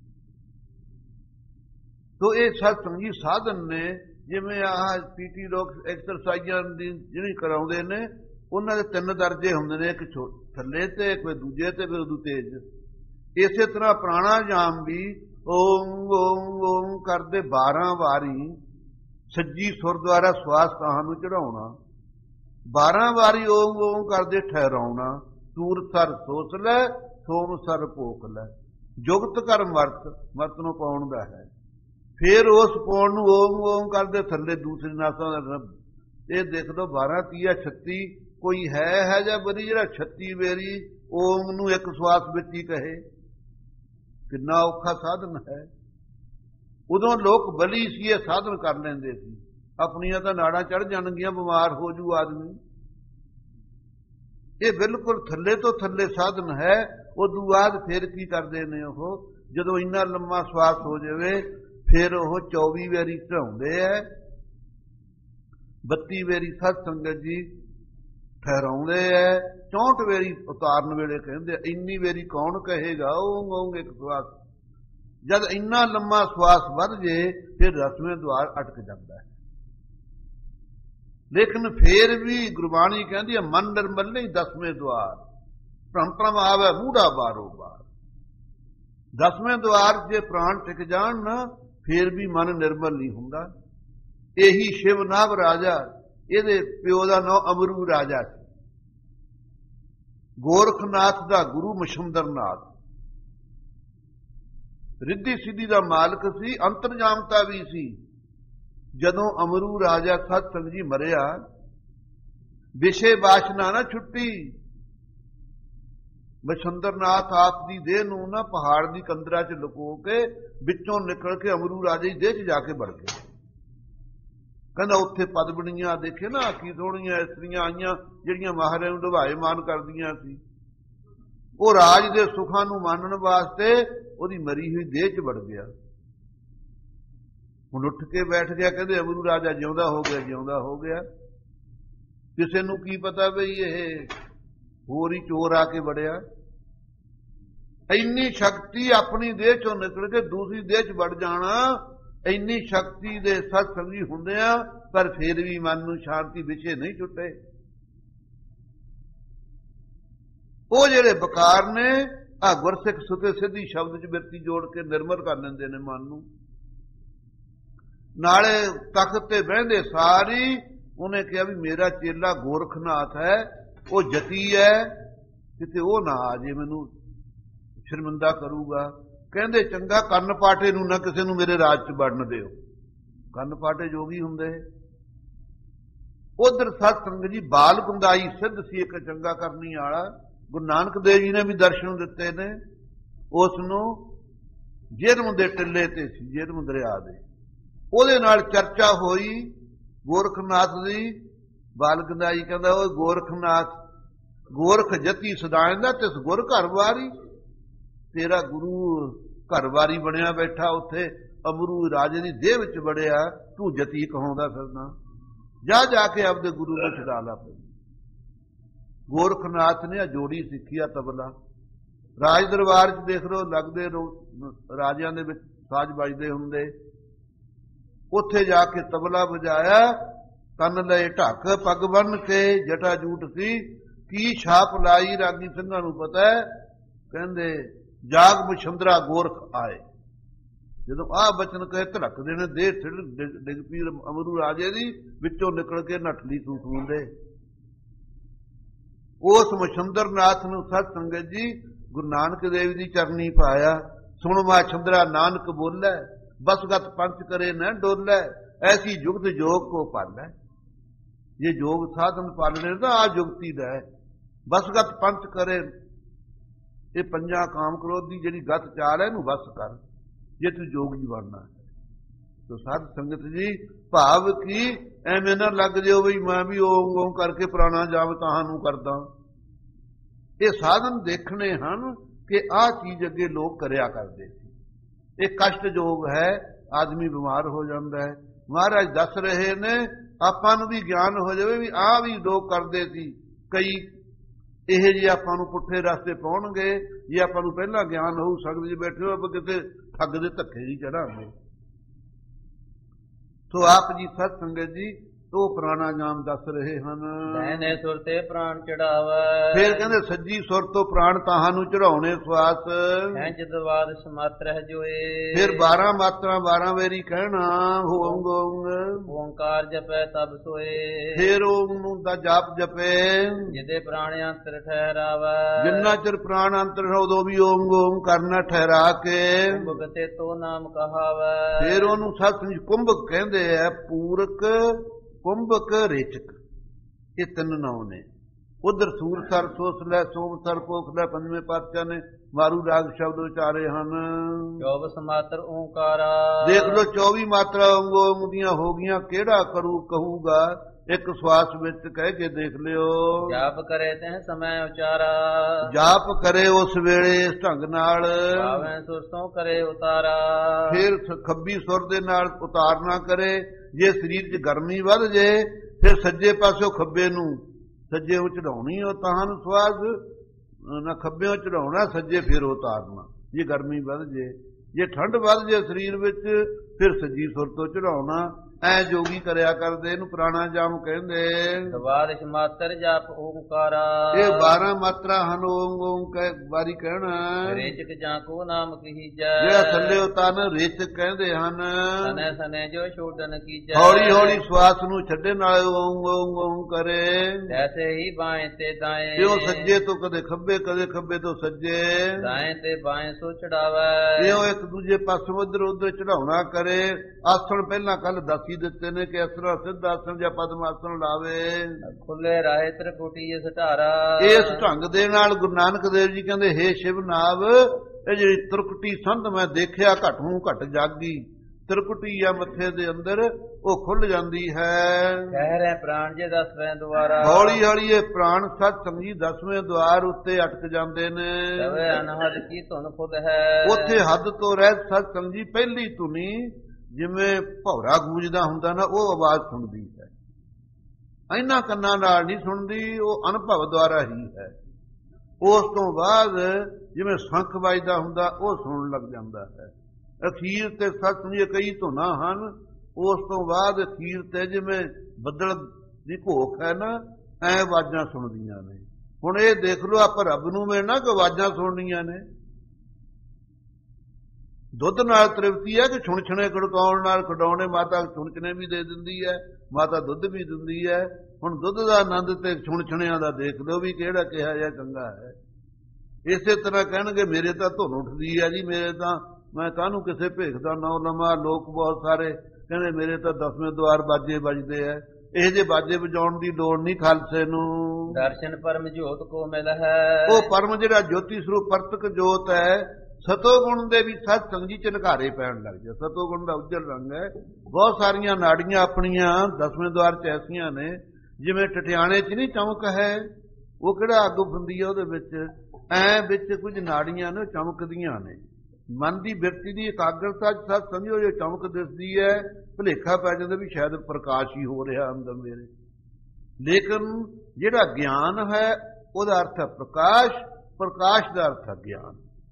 ਸੋ ਇਹ ਸਤ ਸੰਗਤ ਜੀ ਸਾਧਨ ਨੇ। ਜਿਵੇਂ ਆਹ ਪੀਟੀ ਲੋਕ ਐਕਸਰਸਾਈਜ਼ਾਂ ਦੀ ਜਿਹੜੀ ਕਰਾਉਂਦੇ ਨੇ, ਉਹਨਾਂ ਦੇ ਤਿੰਨ ਦਰਜੇ ਹੁੰਦੇ ਨੇ, ਇੱਕ ਥੱਲੇ ਤੇ ਇੱਕ ਦੂਜੇ ਤੇ ਫਿਰ ਉਦੋਂ ਤੇਜ਼। ਇਸੇ ਤਰ੍ਹਾਂ ਪ੍ਰਾਣਾਯਾਮ ਵੀ ਓਮ ਓਮ ਓਮ ਕਰਦੇ ਬਾਰਾਂ ਵਾਰੀ ਸੱਜੀ ਸੁਰ ਦੁਆਰਾ ਸਵਾਸ ਸਾਹਾਂ ਨੂੰ ਚੜਾਉਣਾ, ਬਾਰਾਂ ਵਾਰੀ ਓਮ ਓਮ ਕਰਦੇ ਠਹਿਰਾਉਣਾ। ਸੂਰ ਸਰ ਸੋਸ ਲੈ, ਸੋਮ ਸਰ ਭੋਖ ਲੈ, ਜੁਗਤ ਕਰ ਮਰਤ, ਮਰਤ ਨੂੰ ਪਾਉਣ ਦਾ ਹੈ। ਫਿਰ ਉਸ ਪਾਉਣ ਨੂੰ ਓਮ ਓਮ ਕਰਦੇ ਥੱਲੇ ਦੂਸਰੀ ਨਾਸਾਂ ਦਾ। ਇਹ ਦੇਖ ਲਓ ਬਾਰਾਂ ਤੀਆ ਛੱਤੀ। ਕੋਈ ਹੈ ਹੈ ਜਾਂ ਬਰੀ ਜਿਹੜਾ ਛੱਤੀ ਵੇਰੀ ਓਮ ਨੂੰ ਇੱਕ ਸਵਾਸ ਵਿੱਚ ਹੀ ਕਹੇ। ਕਿੰਨਾ ਔਖਾ ਸਾਧਨ ਹੈ। ਉਦੋਂ ਲੋਕ ਬਲੀ ਸੀ, ਇਹ ਸਾਧਨ ਕਰ ਲੈਂਦੇ ਸੀ। ਆਪਣੀਆਂ ਤਾਂ ਨਾੜਾਂ ਚੜ ਜਾਣਗੀਆਂ, ਬਿਮਾਰ ਹੋ ਜੂ ਆਦਮੀ। ਇਹ ਬਿਲਕੁਲ ਥੱਲੇ ਤੋਂ ਥੱਲੇ ਸਾਧਨ ਹੈ। ਉਦੋਂ ਬਾਅਦ ਫਿਰ ਕੀ ਕਰਦੇ ਨੇ ਉਹ, ਜਦੋਂ ਇੰਨਾ ਲੰਮਾ ਸਵਾਸ ਹੋ ਜਾਵੇ ਫਿਰ ਉਹ ਚੌਵੀ ਵਾਰੀ ਚੜਾਉਂਦੇ ਐ, ਬੱਤੀ ਵਾਰੀ ਸਤ ਸੰਗਤ ਜੀ ਠਹਿਰਾਉਂਦੇ ਐ, ਚੌਂਹਠ ਵਾਰੀ ਉਤਾਰਨ ਵੇਲੇ ਕਹਿੰਦੇ। ਇੰਨੀ ਵਾਰੀ ਕੌਣ ਕਹੇਗਾ? ਉਹ ਕਹੋਗੇ ਇੱਕ ਸਵਾਸ। ਜਦ ਇੰਨਾ ਲੰਮਾ ਸਵਾਸ ਵੱਧ ਜੇ ਫਿਰ ਦਸਵੇਂ ਦੁਆਰ ਅਟਕ ਜਾਂਦਾ ਹੈ। ਲੇਕਿਨ ਫੇਰ ਵੀ ਗੁਰਬਾਣੀ ਕਹਿੰਦੀ ਹੈ ਮਨ ਨਿਰਮਲ ਨਹੀਂ ਦਸਵੇਂ ਦੁਆਰ, ਭ੍ਰਮ ਭ੍ਰਮ ਆਵੇ ਮੂੜਾ ਬਾਰੋ ਬਾਰ। ਦਸਵੇਂ ਦੁਆਰ ਜੇ ਪ੍ਰਾਣ ਟਿਕ ਜਾਣ ਨਾ, ਫੇਰ ਵੀ ਮਨ ਨਿਰਮਲ ਨਹੀਂ ਹੁੰਦਾ। ਇਹੀ ਸ਼ਿਵ ਨਾਭ ਰਾਜਾ, ਇਹਦੇ ਪਿਓ ਦਾ ਨਾਂ ਅਮਰੂ ਰਾਜਾ ਸੀ। ਗੋਰਖਨਾਥ ਦਾ ਗੁਰੂ ਮਸ਼ੰਦਰਨਾਥ, ਰਿੱਧੀ ਸਿੱਧੀ ਦਾ ਮਾਲਕ ਸੀ, ਅੰਤਰਜਾਮਤਾ ਵੀ ਸੀ। ਜਦੋਂ ਅਮਰੂ ਰਾਜਾ ਸਤ ਸੰਗਤ ਜੀ ਮਰਿਆ, ਵਿਸ਼ੇ ਵਾਸ਼ਨਾ ਨਾ ਛੁੱਟੀ। ਮਸ਼ੰਦਰਨਾਥ ਆਪ ਦੀ ਦੇਹ ਨੂੰ ਨਾ ਪਹਾੜ ਦੀ ਕੰਦਰਾ ਚ ਲੁਕੋ ਕੇ ਵਿੱਚੋਂ ਨਿਕਲ ਕੇ ਅਮਰੂ ਰਾਜੇ ਦੀ ਦੇਹ ਚ ਜਾ ਕੇ ਵੜ ਗਏ। ਕਹਿੰਦਾ ਉੱਥੇ ਪਦਮਣੀਆਂ ਦੇਖੇ ਨਾ, ਕੀ ਸੋਹਣੀਆਂ ਇਸਤਰੀਆਂ ਆਈਆਂ ਜਿਹੜੀਆਂ ਮਹਾਰਾਜ ਨੂੰ ਢਵਾਏਮਾਨ ਕਰਦੀਆਂ ਸੀ। ਉਹ ਰਾਜ ਦੇ ਸੁੱਖਾਂ ਨੂੰ ਮਾਣਨ ਵਾਸਤੇ ਉਹਦੀ ਮਰੀ ਹੋਈ ਦੇਹ ਚ ਵੜ ਗਿਆ। ਹੁਣ ਉੱਠ ਕੇ ਬੈਠ ਗਿਆ। ਕਹਿੰਦੇ ਅਮਰੂ ਰਾਜਾ ਜਿਉਂਦਾ ਹੋ ਗਿਆ, ਜਿਉਂਦਾ ਹੋ ਗਿਆ। ਕਿਸੇ ਨੂੰ ਕੀ ਪਤਾ ਬਈ ਇਹ ਹੋਰ ਹੀ ਚੋਰ ਆ ਕੇ ਵੜਿਆ। ਇੰਨੀ ਸ਼ਕਤੀ ਆਪਣੀ ਦੇਹ ਚੋਂ ਨਿਕਲ ਕੇ ਦੂਸਰੀ ਦੇਹ ਚ ਵੜ ਜਾਣਾ, ਇੰਨੀ ਸ਼ਕਤੀ ਦੇ ਸਤ ਸੰਗੀ ਹੁੰਦੇ ਆ, ਪਰ ਫਿਰ ਵੀ ਮਨ ਨੂੰ ਸ਼ਾਂਤੀ ਵਿਸ਼ੇ ਨਹੀਂ ਛੁੱਟੇ। ਉਹ ਜਿਹੜੇ ਬਕਾਰ ਨੇ, ਆ ਗੁਰਸਿੱਖ ਸੁਤੇ ਸਿੱਧੀ ਸ਼ਬਦ ਚ ਬਿਰਤੀ ਜੋੜ ਕੇ ਨਿਰਮਲ ਕਰ ਲੈਂਦੇ ਨੇ ਮਨ ਨੂੰ। ਨਾਲੇ ਤਖਤ ਤੇ ਬਹਿੰਦੇ ਸਾਰੀ ਉਹਨੇ ਕਿਹਾ ਵੀ ਮੇਰਾ ਚੇਲਾ ਗੋਰਖਨਾਥ ਹੈ, ਉਹ ਜਤੀ ਹੈ, ਕਿਤੇ ਉਹ ਨਾ ਆ ਜੇ ਮੈਨੂੰ ਸ਼ਰਮਿੰਦਾ ਕਰੂਗਾ। ਕਹਿੰਦੇ ਚੰਗਾ ਕੰਨ ਪਾਟੇ ਨੂੰ ਨਾ ਕਿਸੇ ਨੂੰ ਮੇਰੇ ਰਾਜ 'ਚ ਵੜਨ ਦਿਓ। ਕੰਨ ਪਾਟੇ ਜੋਗੀ ਹੁੰਦੇ। ਉਧਰ ਸਤ ਸੰਗਤ ਜੀ ਬਾਲ ਗੁੰਦਾਈ ਸਿੱਧ ਸੀ ਇੱਕ ਚੰਗਾ ਕਰਨੀ ਵਾਲਾ, ਗੁਰੂ ਨਾਨਕ ਦੇਵ ਜੀ ਨੇ ਵੀ ਦਰਸ਼ਨ ਦਿੱਤੇ ਨੇ। ਉਸ ਨੂੰ ਜਿਹਰਮ ਦੇ ਟਿੱਲੇ ਤੇ ਸੀ, ਜਿਹਰਮ ਦਰਿਆ ਦੇ, ਉਹਦੇ ਨਾਲ ਚਰਚਾ ਹੋਈ ਗੋਰਖਨਾਥ ਦੀ। ਬਾਲ ਗੁੰਦਾਈ ਕਹਿੰਦਾ ਉਹ ਗੋਰਖਨਾਥ ਗੋਰਖ ਜਤੀ ਸਦਾਇਂਦਾ ਤਿਸ ਗੁਰ ਘਰ ਵਾਰੀ। ਤੇਰਾ ਗੁਰੂ ਘਰ ਵਾਰੀ ਬਣਿਆ ਬੈਠਾ ਉੱਥੇ, ਅਮਰੂ ਰਾਜੇ ਦੀ ਦੇਹ ਵਿੱਚ ਵੜਿਆ, ਤੂੰ ਜਤੀ ਕਹਾਉਂਦਾ ਫਿਰਦਾ। ਜਾ ਜਾ ਕੇ ਆਪਦੇ ਗੁਰੂ ਨੂੰ ਛਡਾ ਲਾ। ਗੋਰਖਨਾਥ ਨੇ ਜੋੜੀ ਸਿੱਖੀ ਆ ਤਬਲਾ। ਰਾਜ ਦਰਬਾਰ 'ਚ ਦੇਖ ਲਓ ਲੱਗਦੇ ਰਾਜਿਆਂ ਦੇ ਵਿੱਚ ਸਾਜ਼ ਵੱਜਦੇ ਹੁੰਦੇ। ਉੱਥੇ ਜਾ ਕੇ ਤਬਲਾ ਵਜਾਇਆ, ਕੰਨ ਲਏ ਢੱਕ, ਪੱਗ ਬੰਨ ਕੇ, ਜਟਾ ਜੂਟ ਸੀ, ਕੀ ਛਾਪ ਲਾਈ ਰਾਗੀ ਸਿੰਘਾਂ ਨੂੰ ਪਤਾ ਹੈ। ਕਹਿੰਦੇ ਜਾਗ ਮੁਛੰਦਰਾ ਗੋਰਖ ਆਏ। ਜਦੋਂ ਆਹ ਬਚਨ ਕਹੇ ਧੜਕ ਦੇਣੇ, ਦੇਹ ਡਿੱਗ ਪਈ ਅਮਰੂ ਰਾਜੇ ਦੀ, ਵਿੱਚੋਂ ਨਿਕਲ ਕੇ ਨੱਠਲੀ ਸੂਸੂਨ ਦੇ। ਉਸ ਮੁਛੰਦਰ ਨਾਥ ਨੂੰ ਸਤ ਸੰਗਤ ਜੀ ਗੁਰੂ ਨਾਨਕ ਦੇਵ ਦੀ ਚਰਨੀ ਪਾਇਆ। ਸੁਣ ਮਾ ਛੰਦਰਾ ਨਾਨਕ ਬੋਲੇ, ਬਸਗਤ ਪੰਚ ਕਰੇ ਨਾ ਡੋਲੇ, ਐਸੀ ਜੁਗਤ ਜੋਗ ਕੋ ਪਾਲੇ। ਜੇ ਜੋਗ ਸਾਧਨ ਪਾਲਣੇ ਤਾਂ ਆ ਜੁਗਤੀ ਦਾ ਹੈ। ਬਸਗਤ ਪੰਚ ਕਰੇ, ਇਹ ਪੰਜਾਂ ਕਾਮ ਕ੍ਰੋਧ ਦੀ ਜਿਹੜੀ ਗਤ ਚਾਲ ਹੈ ਇਹਨੂੰ ਬਸ ਕਰ, ਜੇ ਤੂੰ ਜੋਗੀ ਬਣਨਾ ਹੈ। ਤੋ ਸਾਧ ਸੰਗਤ ਜੀ ਭਾਵ ਕੀ ਐਵੇਂ ਨਾ ਲੱਗ ਜਿਓ ਵੀ ਮੈਂ ਵੀ ਓਂ ਓਂ ਕਰਕੇ ਪੁਰਾਣਾ ਜਾਪ ਤੁਹਾਨੂੰ ਕਰਦਾ। ਇਹ ਸਾਧਨ ਦੇਖਣੇ ਹਨ ਕਿ ਆਹ ਚੀਜ਼ ਅੱਗੇ ਲੋਕ ਕਰਿਆ ਕਰਦੇ ਸੀ। ਇਹ ਕਸ਼ਟ ਯੋਗ ਹੈ, ਆਦਮੀ ਬਿਮਾਰ ਹੋ ਜਾਂਦਾ ਹੈ। ਮਹਾਰਾਜ ਦੱਸ ਰਹੇ ਨੇ ਆਪਾਂ ਨੂੰ ਵੀ ਗਿਆਨ ਹੋ ਜਾਵੇ ਵੀ ਆਹ ਵੀ ਲੋਕ ਕਰਦੇ ਸੀ। ਕਈ ਇਹ ਜਿਹੇ ਆਪਾਂ ਨੂੰ ਪੁੱਠੇ ਰਸਤੇ ਪਾਉਣਗੇ। ਜੇ ਆਪਾਂ ਨੂੰ ਪਹਿਲਾਂ ਗਿਆਨ ਹੋਊ ਸਕਦੇ ਜੇ ਬੈਠੇ ਹੋ ਆਪਾਂ ਕਿਤੇ ਠੱਗ ਦੇ ਧੱਕੇ ਹੀ ਚੜਾਂਗੇ। ਸੋ ਆਪ ਜੀ ਸਤ ਸੰਗਤ ਜੀ ਉਹ ਪੁਰਾਣਾ ਨਾਮ ਦੱਸ ਰਹੇ ਹਨ। ਸਹਿਨੇ ਸੁਰ ਤੇ ਪ੍ਰਾਣ ਚੜਾਵੇ, ਫਿਰ ਕਹਿੰਦੇ ਸੱਜੀ ਸੁਰ ਤੋਂ ਪ੍ਰਾਣ ਤਾਹਾਂ ਨੂੰ ਚੜਾਉਣੇ ਸਵਾਸ। ਹੈਂਜ ਦਵਾਦ ਸਮਾਤਰ ਹੈ ਜੋਏ, ਫਿਰ ਬਾਰਾਂ ਮਾਤਰਾ ਬਾਰਾਂ ਵੇਰੀ ਕਹਿਣਾ ਹੋਂਗ ਓੰਗ ਓੰਕਾਰ ਜਪੈ ਤਬ ਸੋਏ। ਫਿਰ ਓਮ ਨੂੰ ਦਾ ਜਾਪ ਜਪੇ, ਜਿਹਦੇ ਪ੍ਰਾਣ ਅੰਤਰ ਠਹਿਰਾਵੇ। ਜਿੰਨਾ ਚਿਰ ਪ੍ਰਾਣ ਅੰਤਰ ਹੈ ਉਦੋਂ ਵੀ ਓਮ ਓਮ ਕਰਨਾ ਠਹਿਰਾ ਕੇ। ਕੁੰਭਕ ਤੇ ਤੋ ਨਾਮ ਕਹਾਵੇ, ਫਿਰ ਉਹਨੂੰ ਸਤ ਸੰਗਤ ਕੁੰਭਕ ਕਹਿੰਦੇ ਆ। ਪੂਰਕ, ਕੁੰਭਕ, ਰੇਚਕ, ਇਹ ਤਿੰਨ ਨਾਮ ਨੇ। ਉਧਰ ਸੂਰ ਸਰ ਸੋਸ ਲੈ, ਸੋਮ ਸਰ ਕੋਖ ਲੈ, ਪੰਜਵੇਂ ਪਾਤਸ਼ਾਹ ਨੇ ਮਾਰੂ ਰਾਗ ਸ਼ਬਦ ਉਚਾਰੇ ਹਨ। ਚੌਬਸ ਮਾਤਰ ਓੰਕਾਰਾ, ਦੇਖ ਲੋ ਚੌਵੀ ਮਾਤਰਾ ਅੰਗੋ ਅੰਗ ਦੀਆਂ ਹੋ ਗਈਆਂ। ਕਿਹੜਾ ਕਰੂ ਕਹੂਗਾ ਇੱਕ ਸਵਾਸ ਵਿੱਚ ਕਹਿ ਕੇ ਦੇਖ ਲਿਓ। ਜਾਪ ਕਰੇ ਤੈਂ ਸਮੈ ਉਚਾਰਾ, ਜਾਪ ਕਰੇ ਉਸ ਵੇਲੇ ਇਸ ਢੰਗ ਨਾਲ। ਭਾਵੇਂ ਸੁਰ ਤੋਂ ਕਰੇ ਉਤਾਰਾ, ਫਿਰ ਖੱਬੀ ਸੁਰ ਦੇ ਨਾਲ ਉਤਾਰਨਾ ਕਰੇ। ਜੇ ਸਰੀਰ 'ਚ ਗਰਮੀ ਵੱਧ ਜੇ ਫਿਰ ਸੱਜੇ ਪਾਸਿਓਂ ਖੱਬੇ ਨੂੰ, ਸੱਜੇ ਨੂੰ ਚੜਾਉਣੀ ਉਹ ਤਾਂ ਨੂੰ ਸਵਾਸ ਨਾ, ਖੱਬਿਓਂ ਚੜਾਉਣਾ, ਸੱਜੇ ਫਿਰ ਉਤਾਰਨਾ ਜੇ ਗਰਮੀ ਵੱਧ ਜੇ। ਜੇ ਠੰਡ ਵੱਧ ਜੇ ਸਰੀਰ ਵਿੱਚ ਫਿਰ ਸੱਜੀ ਸੁਰ ਤੋਂ ਚੜਾਉਣਾ। ਐ ਜੋਗੀ ਕਰਿਆ ਕਰਦੇ, ਇਹਨੂੰ ਪੁਰਾਣਾ ਜਾਮ ਕਹਿੰਦੇ। ਦਵਾਦਸ਼ ਮਾਤਰ ਜਾਪ ਓੰਕਾਰਾ, ਇਹ ਬਾਰਾਂ ਮਾਤਰਾ ਹਨ ਓੰਗ ਓੰਗ ਕਹਿ ਵਾਰੀ ਕਹਿਣਾ। ਰੇਚਕ ਜਾਂ ਕੋ ਨਾਮ ਕਹੀਜੈ, ਜਿਹੜਾ ਥੱਲੇ ਉਤਾਰਨ ਰੇਚਕ ਕਹਿੰਦੇ ਹਨ। ਸਨੇ ਸਨੇ ਜੋ ਛੋਟਨ ਕੀਜੈ, ਹੌਲੀ ਹੌਲੀ ਸਵਾਸ ਨੂੰ ਛੱਡੇ ਨਾਲ ਓੰਗ ਓੰਗ ਓੰਗ ਕਰੇ। ਐਸੇ ਹੀ ਬਾएं ਤੇ ਦਾएं, ਇਹੋ ਸੱਜੇ ਤੋਂ ਕਦੇ ਖੱਬੇ, ਕਦੇ ਖੱਬੇ ਤੋਂ ਸੱਜੇ। ਦਾएं ਤੇ ਬਾएं ਸੋ ਚੜਾਵੇ, ਇਹੋ ਇੱਕ ਦੂਜੇ ਪਾਸੋਂ ਉਧਰ ਉਧਰ ਚੜਾਉਣਾ ਕਰੇ। ਆਸਣ ਪਹਿਲਾਂ ਕੱਲ ਦੱਸ ਦਿੱਤੇ ਨੇ ਕਿ ਇਸ ਤਰ੍ਹਾਂ ਸਿੱਧ ਆਸਣ ਜਾਂ ਪਦਮ ਆਸਣ ਲਾਵੇ। ਖੁੱਲੇ ਰਾਹੇ ਤ੍ਰਿਕੁਟੀ ਸਟਾਰਾ, ਇਸ ਢੰਗ ਦੇ ਨਾਲ ਗੁਰੂ ਨਾਨਕ ਦੇਵ ਜੀ ਕਹਿੰਦੇ ਹੇ ਸ਼ਿਵ ਨਾਭ, ਇਹ ਜਿਹੜੀ ਤ੍ਰਿਕੁਟੀ ਸੰਧ ਮੈਂ ਦੇਖਿਆ ਘਟ ਨੂੰ ਘਟ ਜਾਗੀ। ਤ੍ਰਿਕੁਟੀ ਆ ਮੱਥੇ ਦੇ ਅੰਦਰ ਉਹ ਖੁੱਲ ਜਾਂਦੀ ਹੈ। ਕਹਿ ਰਹੇ ਪ੍ਰਾਣ ਜੇ ਦਸਵੇਂ ਦੁਆਰਾ, ਹੌਲੀ ਹੌਲੀ ਇਹ ਪ੍ਰਾਣ ਸਤ ਸੰਗੀ ਦਸਵੇਂ ਦੁਆਰ ਉੱਤੇ ਅਟਕ ਜਾਂਦੇ ਨੇ। ਤਵੇ ਅਨਹਦ ਕੀ ਧੁਨ ਖੁਦ ਹੈ, ਉੱਥੇ ਹੱਦ ਤੋਂ ਰਹਿਤ ਸਤ ਸੰਗੀ ਪਹਿਲੀ ਧੁਨੀ ਜਿਵੇਂ ਭੌਰਾ ਗੂੰਜਦਾ ਹੁੰਦਾ ਨਾ ਉਹ ਆਵਾਜ਼ ਸੁਣਦੀ ਹੈ। ਇਹਨਾਂ ਕੰਨਾਂ ਨਾਲ ਨਹੀਂ ਸੁਣਦੀ, ਉਹ ਅਨੁਭਵ ਦੁਆਰਾ ਹੀ ਹੈ। ਉਸ ਤੋਂ ਬਾਅਦ ਜਿਵੇਂ ਸ਼ੰਖ ਵੱਜਦਾ ਹੁੰਦਾ ਉਹ ਸੁਣਨ ਲੱਗ ਜਾਂਦਾ ਹੈ। ਅਖੀਰ ਤੇ ਸਤ ਸੰਗੀ ਕਈ ਧੁਨਾਂ ਹਨ। ਉਸ ਤੋਂ ਬਾਅਦ ਅਖੀਰ ਤੇ ਜਿਵੇਂ ਬੱਦਲ ਦੀ ਘੋਖ ਹੈ ਨਾ, ਐ ਆਵਾਜ਼ਾਂ ਸੁਣਦੀਆਂ ਨੇ। ਹੁਣ ਇਹ ਦੇਖ ਲਓ ਆਪਾਂ ਰੱਬ ਨੂੰ ਮਿਲਣਾ ਕਿ ਆਵਾਜ਼ਾਂ ਸੁਣਨੀਆਂ ਨੇ। ਦੁੱਧ ਨਾਲ ਤ੍ਰਿਪਤੀ ਹੈ ਕਿ ਛੁਣਛਣੇ ਖੜਕਾਉਣ ਨਾਲ ਖਡਾਉਣੇ। ਮਾਤਾ ਛੁਣਛਣੇ ਵੀ ਦੇ ਦਿੰਦੀ ਹੈ, ਮਾਤਾ ਦੁੱਧ ਵੀ ਦਿੰਦੀ ਹੈ। ਹੁਣ ਦੁੱਧ ਦਾ ਆਨੰਦ ਤੇ ਛੁਣਛਣਿਆਂ ਦਾ ਦੇਖ ਲਓ ਵੀ ਕਿਹੜਾ ਕਿਹਾ ਜਾਂ ਚੰਗਾ ਹੈ। ਇਸੇ ਤਰ੍ਹਾਂ ਕਹਿਣਗੇ ਮੇਰੇ ਤਾਂ ਧੁਨ ਉੱਠਦੀ ਹੈ ਜੀ, ਮੇਰੇ ਤਾਂ ਮੈਂ ਕਾਹਨੂੰ ਕਿਸੇ ਭੇਖ ਦਾ ਨੌ ਲਵਾਂ। ਲੋਕ ਬਹੁਤ ਸਾਰੇ ਕਹਿੰਦੇ ਮੇਰੇ ਤਾਂ ਦਸਵੇਂ ਦੁਆਰ ਬਾਜੇ ਵੱਜਦੇ ਐ। ਇਹ ਜੇ ਬਾਜੇ ਵਜਾਉਣ ਦੀ ਲੋੜ ਨਹੀਂ ਖਾਲਸੇ ਨੂੰ। ਦਰਸ਼ਨ ਪਰਮ ਜੋਤ ਕੋ ਮਿਲ ਹੈ। ਉਹ ਪਰਮ ਜਿਹੜਾ ਜੋਤੀ ਸਰੂਪ ਪਰਤਕ ਜੋਤ ਹੈ, ਸਤੋ ਗੁਣ ਦੇ ਵੀ ਸਤ ਸੰਗੀ ਚ ਨਿਘਾਰੇ ਪੈਣ ਲੱਗ ਜਾ। ਸਤੋ ਗੁਣ ਦਾ ਉੱਜਲ ਰੰਗ ਹੈ। ਬਹੁਤ ਸਾਰੀਆਂ ਨਾੜੀਆਂ ਆਪਣੀਆਂ ਦਸਵੇਂ ਦੁਆਰ ਚ ਐਸੀਆਂ ਨੇ ਜਿਵੇਂ ਟਟਿਆਣੇ ਚ ਨਹੀਂ ਚਮਕ ਹੈ, ਉਹ ਕਿਹੜਾ ਅੱਗ ਹੁੰਦੀ ਹੈ ਉਹਦੇ ਵਿੱਚ, ਐ ਵਿੱਚ ਕੁਝ ਨਾੜੀਆਂ ਨੇ ਚਮਕਦੀਆਂ ਨੇ। ਮਨ ਦੀ ਬਿਰਤੀ ਦੀ ਇਕਾਗਰਤਾ ਸਭ ਸਮਝੋ ਜੋ ਚਮਕ ਦਿਸਦੀ ਹੈ, ਭੁਲੇਖਾ ਪੈ ਜਾਂਦਾ ਵੀ ਸ਼ਾਇਦ ਪ੍ਰਕਾਸ਼ ਹੀ ਹੋ ਰਿਹਾ ਅੰਦਰ ਮੇਰੇ। ਲੇਕਿਨ ਜਿਹੜਾ ਗਿਆਨ ਹੈ ਉਹਦਾ ਅਰਥ ਹੈ ਪ੍ਰਕਾਸ਼, ਪ੍ਰਕਾਸ਼ ਦਾ ਅਰਥ ਹੈ ਗਿਆਨ।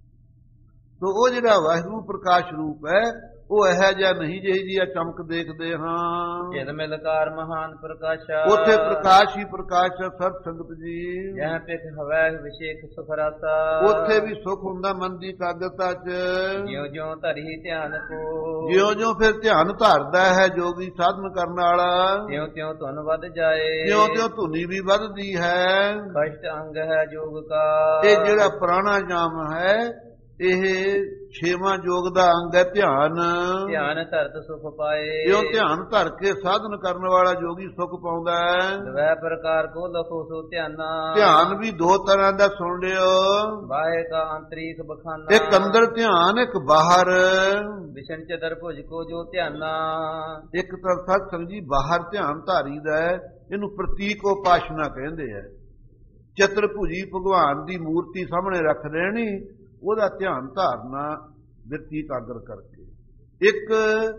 ਤੋ ਉਹ ਜਿਹੜਾ ਵਾਹਿਗੁਰੂ ਪ੍ਰਕਾਸ਼ ਰੂਪ ਹੈ ਉਹ ਇਹੋ ਜਿਹਾ ਨਹੀਂ ਜਿਹੀ ਜੀ ਆ ਚਮਕ ਦੇਖਦੇ ਹਾਂ। ਜਿਨ ਮਿਲਕਾਰ ਮਹਾਨ ਪ੍ਰਕਾਸ਼ਾ। ਉੱਥੇ ਪ੍ਰਕਾਸ਼ ਹੀ ਪ੍ਰਕਾਸ਼ ਹੈ। ਸਤ ਸੰਗਤ ਜੀ ਜਹ ਪਿਖ ਹਵੈ ਵਿਸ਼ੇਖ ਸੁਖ ਰਾਸਾ। ਉੱਥੇ ਵੀ ਸੁਖ ਹੁੰਦਾ ਮਨ ਦੀ ਇਕਾਗਰਤਾ ਚ। ਜਿਉ ਜਿਉ ਧਰੀ ਧਿਆਨ ਕੋ। ਜਿਉਂ ਜਿਉਂ ਫਿਰ ਧਿਆਨ ਧਰਦਾ ਹੈ ਜੋਗੀ ਸਾਧਨ ਕਰਨ ਵਾਲਾ, ਤਿਉ ਤਿਉ ਧੁਨ ਵੱਧ ਜਾਏ। ਤਿਉਂ ਤਿਉਂ ਧੁਨੀ ਵੀ ਵੱਧਦੀ ਹੈ। ਕਸ਼ਟ ਅੰਗ ਹੈ ਜੋਗ ਕਾ। ਇਹ ਜਿਹੜਾ ਪੁਰਾਣਾ ਜਾਮ ਹੈ ਇਹ ਛੇਵਾਂ ਯੋਗ ਦਾ ਅੰਗ ਹੈ ਧਿਆਨ। ਧਿਆਨ ਧਰਤ ਸੁਖ ਪਾਏ। ਜਿਉਂ ਧਿਆਨ ਧਰ ਕੇ ਸਾਧਨ ਕਰਨ ਵਾਲਾ ਜੋਗੀ ਸੁਖ ਪਾਉਂਦਾ ਹੈ। ਦਵੈ ਪ੍ਰਕਾਰ ਕੋ ਲਖੋ ਸੋ ਧਿਆਨਾ। ਧਿਆਨ ਵੀ ਦੋ ਤਰ੍ਹਾਂ ਦਾ ਸੁਣ ਲਿਓ। ਬਾਹੇ ਕਾ ਅੰਤਰੀਕ ਬਖਾਨਾ। ਇੱਕ ਅੰਦਰ ਧਿਆਨ, ਇੱਕ ਬਾਹਰ। ਵਿਸ਼ਨ ਚਦਰ ਭੁਜ ਕੋ ਜੋ ਧਿਆਨਾ। ਇੱਕ ਤਾਂ ਸਤ ਸੰਗੀ ਬਾਹਰ ਧਿਆਨ ਧਾਰੀਦਾ ਹੈ, ਇਹਨੂੰ ਪ੍ਰਤੀਕ ਉਪਾਸ਼ਨਾ ਕਹਿੰਦੇ ਆ। ਚਤਰ ਭੁਜੀ ਭਗਵਾਨ ਦੀ ਮੂਰਤੀ ਸਾਹਮਣੇ ਰੱਖ ਲੈਣੀ, ਉਹਦਾ ਧਿਆਨ ਧਾਰਨਾ ਬਿਰਤੀ ਇਕਾਗਰ ਕਰਕੇ। ਇੱਕ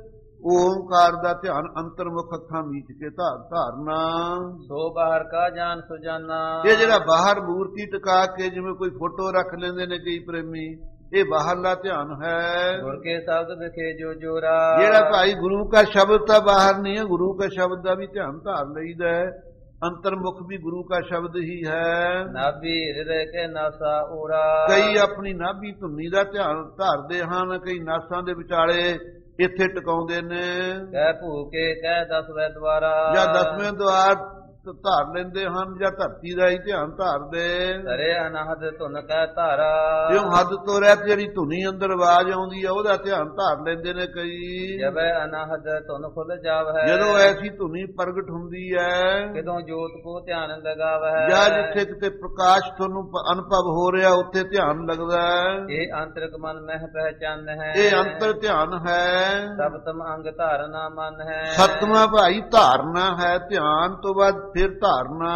ਓਮਕਾਰ ਦਾ ਧਿਆਨ ਅੰਤਰਮੁਖ ਅੱਖਾਂ ਮੀਚ ਕੇ ਧਾਰ ਧਾਰਨਾ। ਸੋ ਬਾਹਰ ਕਾ ਜਾਨ ਸੁਜਾਨਾ। ਇਹ ਜਿਹੜਾ ਬਾਹਰ ਮੂਰਤੀ ਟਿਕਾ ਕੇ ਜਿਵੇਂ ਕੋਈ ਫੋਟੋ ਰੱਖ ਲੈਂਦੇ ਨੇ ਕਈ ਪ੍ਰੇਮੀ, ਇਹ ਬਾਹਰਲਾ ਧਿਆਨ ਹੈ। ਗੁਰ ਕੇ ਸ਼ਬਦ ਵਿਖੇ ਜੋ ਜੋਰਾ। ਜਿਹੜਾ ਭਾਈ ਗੁਰੂ ਕਾ ਸ਼ਬਦ ਤਾਂ ਬਾਹਰ ਨਹੀਂ ਹੈ, ਗੁਰੂ ਕੇ ਸ਼ਬਦ ਦਾ ਵੀ ਧਿਆਨ ਧਾਰ ਲਈਦਾ ਹੈ। ਅੰਤਰਮੁਖ ਵੀ ਗੁਰੂ ਕਾ ਸ਼ਬਦ ਹੀ ਹੈ। ਨਾਭੀ ਹਿਰਦੇ ਕੇ ਨਾਸਾ ਓਰਾ। ਕਈ ਆਪਣੀ ਨਾਭੀ ਧੁਨੀ ਦਾ ਧਿਆਨ ਧਾਰਦੇ ਹਨ, ਕਈ ਨਾਸਾਂ ਦੇ ਵਿਚਾਲੇ ਇੱਥੇ ਟਿਕਾਉਂਦੇ ਨੇ। ਕਹਿ ਭੂਕੇ ਕਹਿ ਦਸਵੇਂ ਦੁਆਰਾ। ਜਾਂ ਦਸਵੇਂ ਦੁਆਰ ਧਾਰ ਲੈਂਦੇ ਹਨ, ਜਾਂ ਧਰਤੀ ਦਾ ਹੀ ਧਿਆਨ ਧਾਰਦੇ। ਧਰੇ ਅਨਹਦ ਧੁਨ ਕਹਿ ਧਾਰਾ। ਜਿਉਂ ਹੱਦ ਤੋਂ ਰਹਿਤ ਜਿਹੜੀ ਧੁਨੀ ਅੰਦਰ ਆਵਾਜ਼ ਆਉਂਦੀ ਹੈ ਉਹਦਾ ਧਿਆਨ ਧਾਰ ਲੈਂਦੇ ਨੇ ਕਈ। ਜਬੈ ਅਨਹਦ ਧੁਨ ਖੁੱਲ ਜਾਵੈ। ਜਦੋਂ ਐਸੀ ਧੁਨੀ ਪ੍ਰਗਟ ਹੁੰਦੀ ਹੈ। ਕਿਦੋਂ ਜੋਤ ਕੋ ਧਿਆਨ ਲਗਾਵੈ। ਜਾਂ ਜਿੱਥੇ ਕਿਤੇ ਪ੍ਰਕਾਸ਼ ਤੁਹਾਨੂੰ ਅਨੁਭਵ ਹੋ ਰਿਹਾ ਉੱਥੇ ਧਿਆਨ ਲੱਗਦਾ ਹੈ। ਇਹ ਅੰਤਰਿਕ ਮਨ ਮਹਿ ਪਹਿਚਾਨ ਹੈ। ਇਹ ਅੰਤਰ ਧਿਆਨ ਹੈ। ਸਪਤਮ ਅੰਗ ਧਾਰਨਾ ਮਨ ਹੈ। ਸਤਵਾਂ ਭਾਈ ਧਾਰਨਾ ਹੈ। ਧਿਆਨ ਤੋਂ ਬਾਅਦ ਫਿਰ ਧਾਰਨਾ।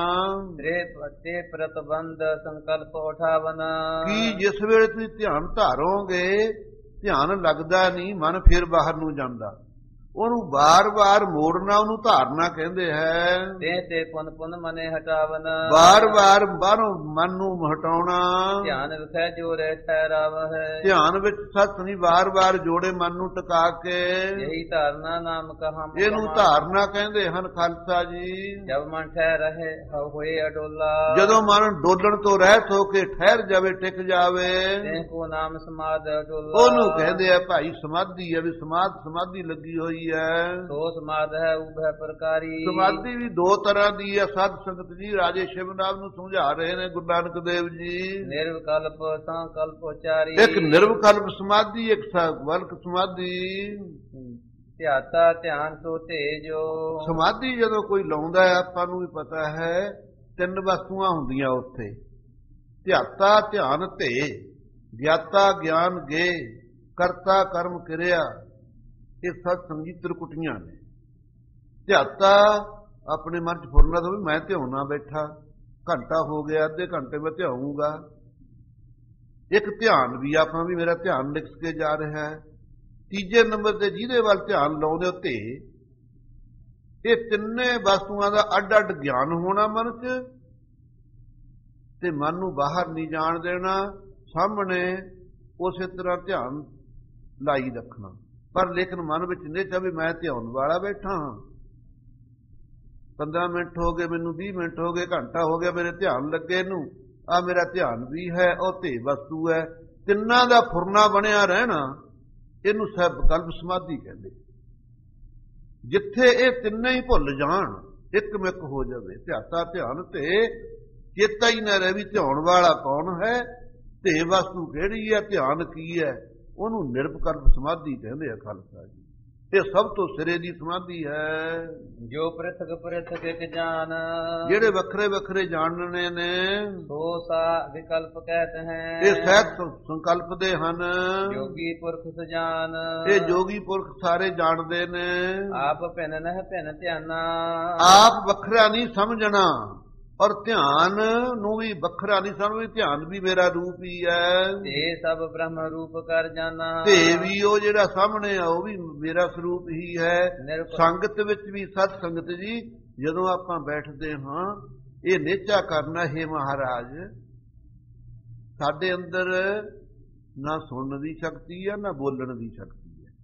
ਤੇ ਪ੍ਰਤਬੰਧ ਸੰਕਲਪ ਉਠਾਵਨ। ਕੀ ਜਿਸ ਵੇਲੇ ਤੁਸੀਂ ਧਿਆਨ ਧਾਰੋਗੇ ਧਿਆਨ ਲੱਗਦਾ ਨਹੀਂ, ਮਨ ਫਿਰ ਬਾਹਰ ਨੂੰ ਜਾਂਦਾ। ਉਹਨੂੰ ਬਾਰ-ਬਾਰ ਮੋੜਨਾ ਉਹਨੂੰ ਧਾਰਨਾ ਕਹਿੰਦੇ ਹੈ। ਤੇ ਤੇ ਪੁਨ ਪੁਨ ਮਨੇ ਹਟਾਵਨ। ਬਾਰ-ਬਾਰ ਬਾਹਰੋਂ ਮਨ ਨੂੰ ਹਟਾਉਣਾ। ਧਿਆਨ ਵਿਖੇ ਜੋ ਰਹਿ ਠਹਿਰਾਵ ਹੈ। ਧਿਆਨ ਵਿੱਚ ਸਤ ਨਹੀਂ ਬਾਰ-ਬਾਰ ਜੋੜੇ ਮਨ ਨੂੰ ਟਿਕਾ ਕੇ। ਇਹੀ ਧਾਰਨਾ ਨਾਮ ਕਹਾ। ਇਹਨੂੰ ਧਾਰਨਾ ਕਹਿੰਦੇ ਹਨ ਖਾਲਸਾ ਜੀ। ਜਬ ਮਨ ਠਹਿ ਰਹੇ ਹੋਏ ਅਡੋਲਾ। ਜਦੋਂ ਮਨ ਡੋਲਣ ਤੋਂ ਰਹਿਤ ਹੋ ਕੇ ਠਹਿਰ ਜਾਵੇ, ਟਿਕ ਜਾਵੇ, ਤੇ ਕੋ ਨਾਮ ਸਮਾਧ ਅਡੋਲਾ। ਉਹਨੂੰ ਕਹਿੰਦੇ ਆ ਭਾਈ ਸਮਾਧੀ ਹੈ। ਵੀ ਸਮਾਧ ਸਮਾਧੀ ਲੱਗੀ ਹੋਈ ਹੈ। ਸੋ ਸਮਾਧ ਹੈ ਉਭੈ ਪ੍ਰਕਾਰੀ। ਸਮਾਧੀ ਵੀ ਦੋ ਤਰ੍ਹਾਂ ਦੀ ਹੈ। ਸਾਧ ਸੰਗਤ ਜੀ ਰਾਜੇ ਸ਼ਿਵਨਾਥ ਨੂੰ ਸਮਝਾ ਰਹੇ ਨੇ ਗੁਰੂ ਨਾਨਕ ਦੇਵ ਜੀ। ਨਿਰਵਿਕਲਪ ਸੰਕਲਪ ਉਚਾਰੀ। ਇੱਕ ਨਿਰਵਿਕਲਪ ਸਮਾਧੀ, ਇੱਕ ਵਲਕ ਸਮਾਧੀ। ਧਿਆਤਾ ਧਿਆਨ ਸੋ ਤੇਜੋ। ਸਮਾਧੀ ਜਦੋਂ ਕੋਈ ਲਾਉਂਦਾ ਹੈ ਆਪਾਂ ਨੂੰ ਵੀ ਪਤਾ ਹੈ ਤਿੰਨ ਵਸਤੂਆਂ ਹੁੰਦੀਆਂ ਉੱਥੇ। ਧਿਆਤਾ ਧਿਆਨ ਤੇ, ਗਿਆਤਾ ਗਿਆਨ ਗੇ, ਕਰਤਾ ਕਰਮ ਕਿਰਿਆ। ਇਹ ਸਤ ਸੰਗੀ ਤ੍ਰਿਕੁਟੀਆਂ ਨੇ। ਧਿਆਤਾ ਆਪਣੇ ਮਨ ਚ ਫੁਰਨਾ ਤੋਂ ਵੀ ਮੈਂ ਧਿਆਉਣਾ ਬੈਠਾ, ਘੰਟਾ ਹੋ ਗਿਆ, ਅੱਧੇ ਘੰਟੇ ਮੈਂ ਧਿਆਉਂਗਾ। ਇੱਕ ਧਿਆਨ ਵੀ ਆਪਣਾ ਵੀ ਮੇਰਾ ਧਿਆਨ ਲਿਖ ਕੇ ਜਾ ਰਿਹਾ ਹੈ। ਤੀਜੇ ਨੰਬਰ ਤੇ ਜਿਹਦੇ ਵੱਲ ਧਿਆਨ ਲਾਉਂਦੇ ਹੋ ਤੇ। ਇਹ ਤਿੰਨੇ ਵਸਤੂਆਂ ਦਾ ਅੱਡ ਅੱਡ ਗਿਆਨ ਹੋਣਾ ਮਨ ਚ, ਤੇ ਮਨ ਨੂੰ ਬਾਹਰ ਨਹੀਂ ਜਾਣ ਦੇਣਾ, ਸਾਹਮਣੇ ਉਸੇ ਤਰ੍ਹਾਂ ਧਿਆਨ ਲਾਈ ਰੱਖਣਾ। ਪਰ ਲੇਕਿਨ ਮਨ ਵਿੱਚ ਨਿਸ਼ਚਾ ਵੀ ਮੈਂ ਧਿਆਉਣ ਵਾਲਾ ਬੈਠਾ ਹਾਂ। ਪੰਦਰਾਂ ਮਿੰਟ ਹੋ ਗਏ ਮੈਨੂੰ, ਵੀਹ ਮਿੰਟ ਹੋ ਗਏ, ਘੰਟਾ ਹੋ ਗਿਆ ਮੇਰੇ ਧਿਆਨ ਲੱਗੇ ਨੂੰ। ਆ ਮੇਰਾ ਧਿਆਨ ਵੀ ਹੈ, ਉਹ ਤੇ ਵਸਤੂ ਹੈ। ਤਿੰਨਾਂ ਦਾ ਫੁਰਨਾ ਬਣਿਆ ਰਹਿਣਾ, ਇਹਨੂੰ ਸਭ ਵਿਕਲਪ ਸਮਾਧੀ ਕਹਿੰਦੇ। ਜਿੱਥੇ ਇਹ ਤਿੰਨੇ ਹੀ ਭੁੱਲ ਜਾਣ, ਇੱਕ ਮਿਕ ਹੋ ਜਾਵੇ, ਧਿਆਤਾ ਧਿਆਨ ਤੇ ਚੇਤਾ ਹੀ ਨਾ ਰਹੇ ਵੀ ਧਿਆਉਣ ਵਾਲਾ ਕੌਣ ਹੈ ਤੇ ਵਸਤੂ ਕਿਹੜੀ ਹੈ, ਧਿਆਨ ਕੀ ਹੈ, ਉਹਨੂੰ ਨਿਰਵਿਕਲਪ ਸਮਾਧੀ ਕਹਿੰਦੇ ਆ ਖਾਲਸਾ ਜੀ। ਇਹ ਸਭ ਤੋਂ ਸਿਰੇ ਦੀ ਸਮਾਧੀ ਹੈ। ਜੋ ਪ੍ਰਿਥਕ ਪ੍ਰਿਥਕ ਇਕ ਜਾਨ, ਜਿਹੜੇ ਵੱਖਰੇ ਵੱਖਰੇ ਜਾਣਨੇ ਨੇ ਸੋ ਸਾ ਵਿਕਲਪ ਕਹਿਤ ਹੈ। ਇਹ ਸਹਿਤ ਸੰਕਲਪ ਦੇ ਹਨ। ਜੋਗੀ ਪੁਰਖ ਸਜਾਨ, ਇਹ ਜੋਗੀ ਪੁਰਖ ਸਾਰੇ ਜਾਣਦੇ ਨੇ। ਆਪ ਭਿੰਨ ਨਹਿ ਭਿੰਨ ਧਿਆਨਾ, ਆਪ ਵੱਖਰਾ ਨਹੀਂ ਸਮਝਣਾ ਔਰ ਧਿਆਨ ਨੂੰ ਵੀ ਵੱਖਰਾ ਨਹੀਂ ਸਮਝਣਾ। ਧਿਆਨ ਵੀ ਮੇਰਾ ਰੂਪ ਹੀ ਹੈ, ਤੇ ਸਭ ਬ੍ਰਹਮ ਰੂਪ ਕਰ ਜਾਣਾ। ਤੇ ਵੀ ਉਹ ਜਿਹੜਾ ਸਾਹਮਣੇ ਆ ਉਹ ਵੀ ਮੇਰਾ ਸਰੂਪ ਹੀ ਹੈ। ਸੰਗਤ ਵਿੱਚ ਵੀ ਸਤ ਸੰਗਤ ਜੀ ਜਦੋਂ ਆਪਾਂ ਬੈਠਦੇ ਹਾਂ ਇਹ ਨਿਹਚਾ ਕਰਨਾ ਹੈ ਮਹਾਰਾਜ ਸਾਡੇ ਅੰਦਰ ਨਾ ਸੁਣਨ ਦੀ ਸ਼ਕਤੀ ਹੈ ਨਾ ਬੋਲਣ ਦੀ ਸ਼ਕਤੀ ਹੈ।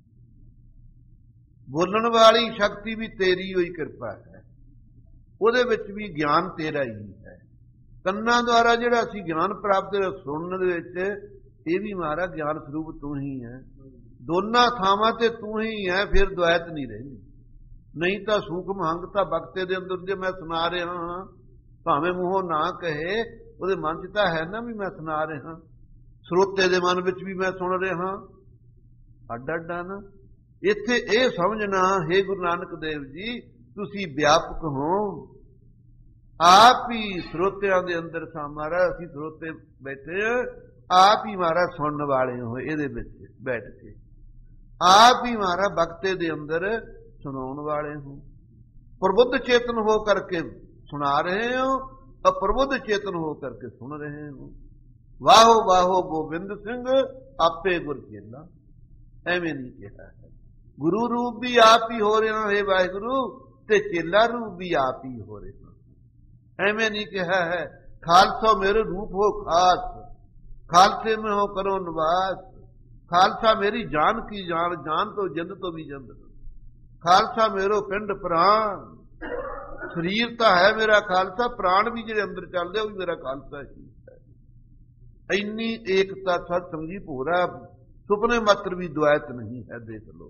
ਬੋਲਣ ਵਾਲੀ ਸ਼ਕਤੀ ਵੀ ਤੇਰੀ ਹੋਈ ਕਿਰਪਾ ਹੈ, ਉਹਦੇ ਵਿੱਚ ਵੀ ਗਿਆਨ ਤੇਰਾ ਹੀ ਹੈ। ਕੰਨਾਂ ਦੁਆਰਾ ਜਿਹੜਾ ਅਸੀਂ ਗਿਆਨ ਪ੍ਰਾਪਤ ਸੁਣਨ ਦੇ ਵਿੱਚ ਇਹ ਵੀ ਮਹਾਰਾਜ ਗਿਆਨ ਸਰੂਪ ਤੂੰ ਹੀ ਹੈ। ਦੋਨਾਂ ਥਾਵਾਂ ਤੇ ਤੂੰ ਹੀ ਹੈ, ਫਿਰ ਦੁਆਇਤ ਨਹੀਂ ਰਹਿੰਦੀ। ਨਹੀਂ ਤਾਂ ਸੂਖਮ ਹੰਗਤਾ ਬਖਤੇ ਦੇ ਅੰਦਰ ਜੇ ਮੈਂ ਸੁਣਾ ਰਿਹਾ ਹਾਂ ਭਾਵੇਂ ਮੂੰਹੋਂ ਨਾ ਕਹੇ ਉਹਦੇ ਮਨ 'ਚ ਤਾਂ ਹੈ ਨਾ ਵੀ ਮੈਂ ਸੁਣਾ ਰਿਹਾ, ਸਰੋਤੇ ਦੇ ਮਨ ਵਿੱਚ ਵੀ ਮੈਂ ਸੁਣ ਰਿਹਾ, ਅੱਡ ਅੱਡ ਨਾ। ਇੱਥੇ ਇਹ ਸਮਝਣਾ ਹੈ ਗੁਰੂ ਨਾਨਕ ਦੇਵ ਜੀ ਤੁਸੀਂ ਵਿਆਪਕ ਹੋ, ਆਪ ਹੀ ਸਰੋਤਿਆਂ ਦੇ ਅੰਦਰ ਸਾ ਮਹਾਰਾਜ। ਅਸੀਂ ਸਰੋਤੇ ਬੈਠੇ ਆਪ ਹੀ ਮਹਾਰਾਜ ਸੁਣਨ ਵਾਲੇ ਹੋ, ਇਹਦੇ ਵਿੱਚ ਬੈਠ ਕੇ ਆਪ ਹੀ ਮਹਾਰਾਜ ਬਖਤੇ ਦੇ ਅੰਦਰ ਸੁਣਾਉਣ ਵਾਲੇ ਹੋ। ਪ੍ਰਬੁੱਧ ਚੇਤਨ ਹੋ ਕਰਕੇ ਸੁਣਾ ਰਹੇ ਹੋ, ਅਪਰਬੁੱਧ ਚੇਤਨ ਹੋ ਕਰਕੇ ਸੁਣ ਰਹੇ ਹੋ। ਵਾਹੋ ਵਾਹੋ ਗੋਬਿੰਦ ਸਿੰਘ ਆਪੇ ਗੁਰ ਚੇਲਾ, ਐਵੇਂ ਨਹੀਂ ਕਿਹਾ ਹੈ। ਗੁਰੂ ਰੂਪ ਵੀ ਆਪ ਹੀ ਹੋ ਰਿਹਾ ਹੈ ਵਾਹਿਗੁਰੂ, ਤੇ ਚੇਲਾ ਰੂਪ ਵੀ ਆਪ ਹੀ ਹੋ ਰਿਹਾ। ਐਵੇਂ ਨਹੀਂ ਕਿਹਾ ਹੈ ਖਾਲਸਾ ਮੇਰੇ ਰੂਪ ਹੋ ਖਾਸ, ਖਾਲਸੇ में हो करो निवास। खालसा मेरी जान की जान, जान तो जिंद तो भी जिंद। खालसा मेरो पिंड प्राण, शरीर तो है मेरा खालसा, प्राण भी ਜਿਹੜੇ ਅੰਦਰ ਚੱਲਦੇ ਉਹ ਵੀ ਮੇਰਾ ਖਾਲਸਾ ਹੀ ਹੈ। ਇੰਨੀ ਏਕਤਾ ਸਤ ਸੰਗੀ ਭੋਰਾ ਸੁਪਨੇ ਮਾਤਰ ਵੀ ਦੁਆਇਤ ਨਹੀਂ ਹੈ। ਦੇਖ ਲਓ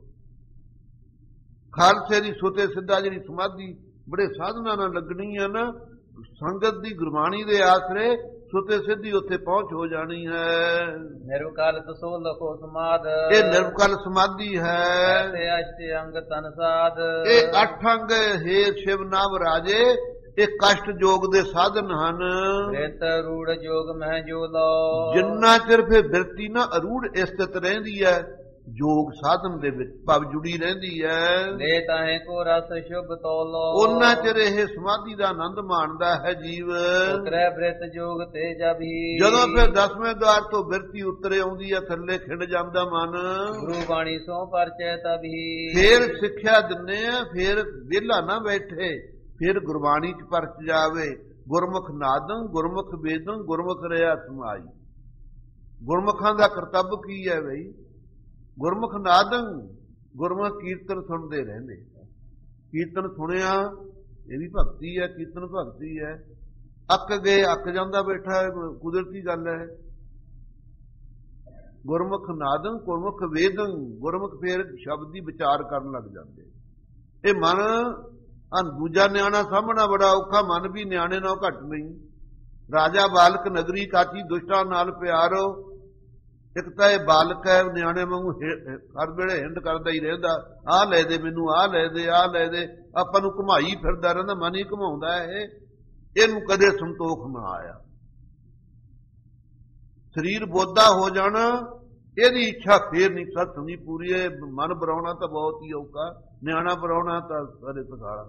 ਖਾਲਸੇ ਦੀ ਸੁਤੇ ਸਿੱਧਾ ਜਿਹੜੀ ਸਮਾਧੀ ਬੜੇ ਸਾਧਨਾ ਨਾਲ ਲੱਗਣੀ ਹੈ ਨਾ, ਸੰਗਤ ਦੀ ਗੁਰਬਾਣੀ ਦੇ ਆਸਰੇ ਸੁਤੇ ਸਿੱਧੀ ਉੱਥੇ ਪਹੁੰਚ ਹੋ ਜਾਣੀ ਹੈ। ਨਿਰਵਿਕਲ ਤਸੋ ਲਖੋ ਸਮਾਦ, ਇਹ ਨਿਰਵਿਕਲ ਸਮਾਧੀ ਹੈ। ਤੇ ਅਸ਼ਟ ਅੰਗ ਤਨ ਸਾਧ, ਇਹ ਅੱਠ ਅੰਗ ਹੈ ਸ਼ਿਵ ਨਾਮ ਰਾਜੇ, ਇਹ ਕਸ਼ਟ ਜੋਗ ਦੇ ਸਾਧਨ ਹਨ। ਬਿਰਤ ਅਰੂੜ ਜੋਗ ਮਹਿ ਜੋ ਲੋ, ਜਿੰਨਾ ਚਿਰ ਫਿਰ ਬਿਰਤੀ ਨਾ ਅਰੂੜ ਸਥਿਤ ਰਹਿੰਦੀ ਹੈ ਜੋਗ ਸਾਧਨ ਦੇ ਵਿੱਚ ਭਵ ਜੁੜੀ ਰਹਿੰਦੀ ਹੈ। ਲੈ ਤਾਹੇ ਕੋ ਰਸ ਸ਼ੁਭ ਤੋਲੋ, ਉਹਨਾਂ ਚਿਰ ਇਹ ਸਮਾਧੀ ਦਾ ਆਨੰਦ ਮਾਣਦਾ ਹੈ ਜੀਵ। ਉਤਰੇ ਬ੍ਰਿਤ ਜੋਗ ਤੇ ਜਬੀ, ਜਦੋਂ ਫਿਰ ਦਸਵੇਂ ਦਵਾਰ ਤੋਂ ਬਿਰਤੀ ਉਤਰੇ ਆਉਂਦੀ ਹੈ ਥੱਲੇ ਖਿੰਡ ਜਾਂਦਾ ਮਨ। ਗੁਰੂ ਬਾਣੀ ਸੋ ਪਰਚੈ ਤਬੀ, ਫਿਰ ਸਿੱਖਿਆ ਦਿੰਨੇ ਆ, ਫਿਰ ਵਿਹਲਾ ਨਾ ਬੈਠੇ, ਫਿਰ ਗੁਰਬਾਣੀ ਚ ਪਰਚ ਜਾਵੇ। ਗੁਰਮੁਖ ਨਾਦੰ ਗੁਰਮੁਖ ਵੇਦੰ ਗੁਰਮੁਖ ਰਿਹਾ ਸਮਾਈ। ਗੁਰਮੁਖਾਂ ਦਾ ਕਰਤੱਵ ਕੀ ਹੈ ਬਈ? ਗੁਰਮੁਖ ਨਾਦੰ ਗੁਰਮੁਖ ਕੀਰਤਨ ਸੁਣਦੇ ਰਹਿੰਦੇ। ਕੀਰਤਨ ਸੁਣਿਆ ਇਹ ਵੀ ਭਗਤੀ ਹੈ, ਕੀਰਤਨ ਭਗਤੀ ਹੈ। ਅੱਕ ਗਏ, ਅੱਕ ਜਾਂਦਾ ਬੈਠਾ, ਕੁਦਰਤੀ ਗੱਲ ਹੈ। ਗੁਰਮੁਖ ਨਾਦੰ ਗੁਰਮੁਖ ਵੇਦੰ ਗੁਰਮੁਖ ਫੇਰ ਸ਼ਬਦ ਦੀ ਵਿਚਾਰ ਕਰਨ ਲੱਗ ਜਾਂਦੇ। ਇਹ ਮਨ ਦੂਜਾ ਨਿਆਣਾ ਸਾਹਮਣਾ ਬੜਾ ਔਖਾ, ਮਨ ਵੀ ਨਿਆਣੇ ਨਾਲੋਂ ਘੱਟ ਨਹੀਂ। ਰਾਜਾ ਬਾਲਕ ਨਗਰੀ ਕਾਚੀ ਦੁਸ਼ਟਾਂ ਨਾਲ ਪਿਆਰੋ। ਇੱਕ ਤਾਂ ਇਹ ਬਾਲਕ ਹੈ ਨਿਆਣੇ ਵਾਂਗੂ ਹਰ ਵੇਲੇ ਹਿੰਡ ਕਰਦਾ ਹੀ ਰਹਿੰਦਾ, ਆਹ ਲੈ ਦੇ ਮੈਨੂੰ, ਆਹ ਲੈ ਦੇ, ਆਹ ਲੈ ਦੇ, ਆਪਾਂ ਨੂੰ ਘੁਮਾਈ ਫਿਰਦਾ ਰਹਿੰਦਾ, ਮਨ ਹੀ ਘੁਮਾਉਂਦਾ ਇਹ। ਇਹਨੂੰ ਕਦੇ ਸੰਤੋਖ ਨਾ ਆਇਆ। ਸਰੀਰ ਬੋਧਾ ਹੋ ਜਾਣਾ ਇਹਦੀ ਇੱਛਾ ਫੇਰ ਨਹੀਂ ਸਤ ਸੰਗੀ ਪੂਰੀ ਹੈ। ਮਨ ਬਰਾਉਣਾ ਤਾਂ ਬਹੁਤ ਹੀ ਔਖਾ, ਨਿਆਣਾ ਬਰਾਉਣਾ ਤਾਂ ਸਾਰੇ ਸਖਾਲਾ।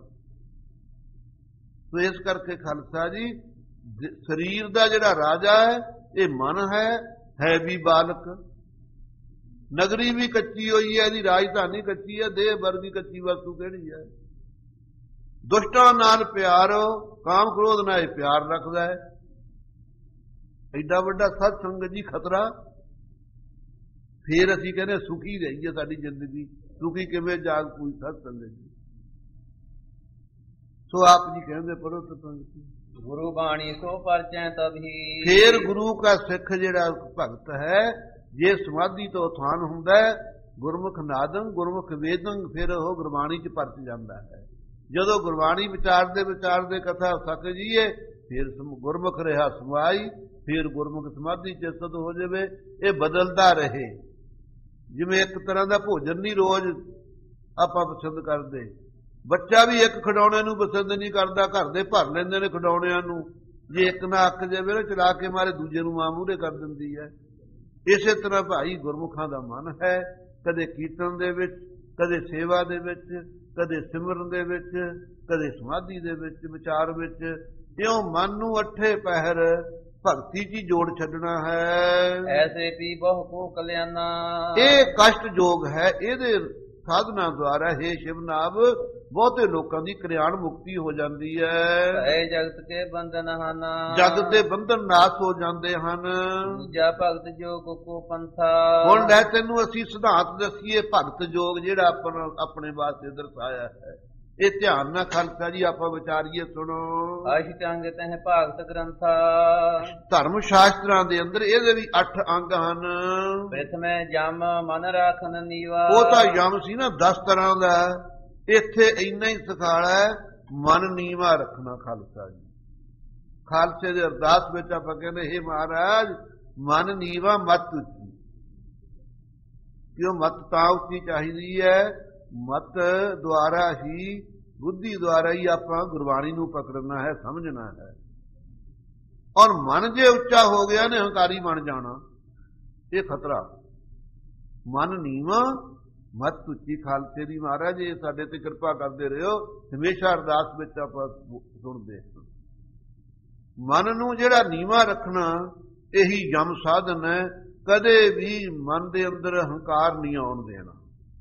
ਸੋ ਇਸ ਕਰਕੇ ਖਾਲਸਾ ਜੀ ਸਰੀਰ ਦਾ ਜਿਹੜਾ ਰਾਜਾ ਹੈ ਇਹ ਮਨ ਹੈ, ਹੈ ਵੀ ਬਾਲਕ। ਨਗਰੀ ਵੀ ਕੱਚੀ ਹੋਈ ਹੈ, ਇਹਦੀ ਰਾਜਧਾਨੀ ਕੱਚੀ ਹੈ, ਦੇਹ ਵਰਗੀ ਕੱਚੀ ਵਸਤੂ ਕਿਹੜੀ ਹੈ? ਦੁਸ਼ਟਾਂ ਨਾਲ ਪਿਆਰ, ਕਾਮ ਕ੍ਰੋਧ ਨਾਲ ਇਹ ਪਿਆਰ ਰੱਖਦਾ ਹੈ। ਐਡਾ ਵੱਡਾ ਸਤ ਸੰਗਤ ਜੀ ਖਤਰਾ। ਫੇਰ ਅਸੀਂ ਕਹਿੰਦੇ ਸੁਖੀ ਰਹੀਏ ਸਾਡੀ ਜ਼ਿੰਦਗੀ, ਸੁਖੀ ਕਿਵੇਂ ਜਾਗ ਕੋਈ ਸਤ ਸੰਗਤ ਜੀ। ਸੋ ਆਪ ਜੀ ਕਹਿੰਦੇ ਪੜੋ ਸਤਸੰਗ ਗੁਰੂ ਬਾਣੀ ਸੋ ਪਰਚੈ ਤਬੀ। ਫੇਰ ਗੁਰੂ ਕਾ ਸਿੱਖ ਜਿਹੜਾ ਭਗਤ ਹੈ ਜੇ ਸਮਾਧੀ ਤੋਂ ਉਥਾਨ ਹੁੰਦਾ ਹੈ, ਗੁਰਮੁਖ ਨਾਦੰ ਗੁਰਮੁਖ ਵੇਦੰ, ਫਿਰ ਉਹ ਗੁਰਬਾਣੀ ਚ ਪਰਚ ਜਾਂਦਾ ਹੈ। ਜਦੋਂ ਗੁਰਬਾਣੀ ਵਿਚਾਰਦੇ ਵਿਚਾਰਦੇ ਕਥਾ ਸਕ ਜੀਏ ਫਿਰ ਗੁਰਮੁਖ ਰਿਹਾ ਸਮਾਈ, ਫਿਰ ਗੁਰਮੁਖ ਸਮਾਧੀ ਚ ਸਥਿਤ ਹੋ ਜਾਵੇ। ਇਹ ਬਦਲਦਾ ਰਹੇ, ਜਿਵੇਂ ਇੱਕ ਤਰ੍ਹਾਂ ਦਾ ਭੋਜਨ ਨਹੀਂ ਰੋਜ਼ ਆਪਾਂ ਪਸੰਦ ਕਰਦੇ। ਬੱਚਾ ਵੀ ਇੱਕ ਖਿਡੌਣੇ ਨੂੰ ਪਸੰਦ ਨਹੀਂ ਕਰਦਾ, ਘਰ ਦੇ ਭਰ ਲੈਂਦੇ ਨੇ ਖਿਡੌਣਿਆਂ ਨੂੰ। ਜੇ ਇੱਕ ਨਾ ਅੱਕ ਜਾਵੇ ਨਾ ਚਲਾ ਕੇ ਮਾਰੇ, ਦੂਜੇ ਨੂੰ ਮਾਂ ਮੂਹਰੇ ਕਰ ਦਿੰਦੀ ਹੈ। ਇਸੇ ਤਰ੍ਹਾਂ ਭਾਈ ਗੁਰਮੁਖਾਂ ਦਾ ਮਨ ਹੈ, ਕਦੇ ਕੀਰਤਨ ਦੇ ਵਿੱਚ, ਕਦੇ ਸੇਵਾ ਦੇ ਵਿੱਚ, ਕਦੇ ਸਿਮਰਨ ਦੇ ਵਿੱਚ, ਕਦੇ ਸਮਾਧੀ ਦੇ ਵਿੱਚ, ਵਿਚਾਰ ਵਿੱਚ। ਇਉਂ ਮਨ ਨੂੰ ਅੱਠੇ ਪਹਿਰ ਭਗਤੀ ਚ ਜੋੜ ਛੱਡਣਾ ਹੈ। ਐਸੇ ਪੀ ਬਹੁ ਕੋ ਕਲਿਆਣਾ, ਇਹ ਕਸ਼ਟ ਜੋਗ ਹੈ। ਇਹਦੇ ਸਾਧਨਾ ਦੁਆਰਾ ਹੇ ਸ਼ਿਵਨਾਭ ਬਹੁਤੇ ਲੋਕਾਂ ਦੀ ਕਲਿਆਣ ਮੁਕਤੀ ਹੋ ਜਾਂਦੀ ਹੈ। ਭੈ ਜਗਤ ਕੇ ਬੰਧਨ ਹਨ, ਜਗਤ ਦੇ ਬੰਧਨ ਨਾਸ ਹੋ ਜਾਂਦੇ ਹਨ। ਦੂਜਾ ਭਗਤ ਜੋਗ ਕੋ ਪੰਥਾ, ਹੁਣ ਲੈ ਤੈਨੂੰ ਅਸੀਂ ਸਿਧਾਂਤ ਦੱਸੀਏ ਭਗਤ ਜੋਗ ਜਿਹੜਾ ਆਪਣਾ ਆਪਣੇ ਵਾਸਤੇ ਦਰਸਾਇਆ ਹੈ। ਇਹ ਧਿਆਨ ਨਾਲ ਖਾਲਸਾ ਜੀ ਆਪਾਂ ਵਿਚਾਰੀਏ, ਸੁਣੋ। ਅਸ਼ਟਾਂਗ ਤਹਿ ਭਾਗਤ ਗ੍ਰੰਥਾ, ਧਰਮ ਸ਼ਾਸਤਰਾਂ ਦੇ ਅੰਦਰ ਇਹਦੇ ਵੀ ਅੱਠ ਅੰਗ ਹਨ। ਪ੍ਰਥਮੇ ਜਮ ਮਨ ਰਾਖਨ ਨੀਵਾ, ਉਹ ਤਾਂ ਯਮ ਸੀ ਨਾ ਦਸ ਤਰ੍ਹਾਂ ਦਾ, ਇੱਥੇ ਇੰਨਾ ਹੀ ਸਿਖਾਲਾ ਹੈ, ਮਨ ਨੀਵਾ ਰੱਖਣਾ। ਖਾਲਸਾ ਜੀ ਖਾਲਸੇ ਦੇ ਅਰਦਾਸ ਵਿੱਚ ਆਪਾਂ ਕਹਿੰਦੇ, ਹੇ ਮਹਾਰਾਜ ਮਨ ਨੀਵਾ ਮਤ ਉੱਚੀ। ਕਿਉਂ ਮਤ ਤਾਂ ਉੱਚੀ ਚਾਹੀਦੀ ਹੈ? ਮਤ ਦੁਆਰਾ ਹੀ, ਬੁੱਧੀ ਦੁਆਰਾ ਹੀ ਆਪਾਂ ਗੁਰਬਾਣੀ ਨੂੰ ਪਕੜਨਾ ਹੈ, ਸਮਝਣਾ ਹੈ। ਔਰ ਮਨ ਜੇ ਉੱਚਾ ਹੋ ਗਿਆ ਨੇ ਹੰਕਾਰੀ ਬਣ ਜਾਣਾ, ਇਹ ਖਤਰਾ। ਮਨ ਨੀਵਾ ਮਤ ਉੱਚੀ। ਖਾਲਸੇ ਦੀ ਮਹਾਰਾਜ ਇਹ ਸਾਡੇ ਤੇ ਕਿਰਪਾ ਕਰਦੇ ਰਹੋ, ਹਮੇਸ਼ਾ ਅਰਦਾਸ ਵਿੱਚ ਆਪਾਂ ਸੁਣਦੇ। ਮਨ ਨੂੰ ਜਿਹੜਾ ਨੀਵਾ ਰੱਖਣਾ ਇਹੀ ਜਮ ਸਾਧਨ ਹੈ। ਕਦੇ ਵੀ ਮਨ ਦੇ ਅੰਦਰ ਹੰਕਾਰ ਨਹੀਂ ਆਉਣ ਦੇਣਾ।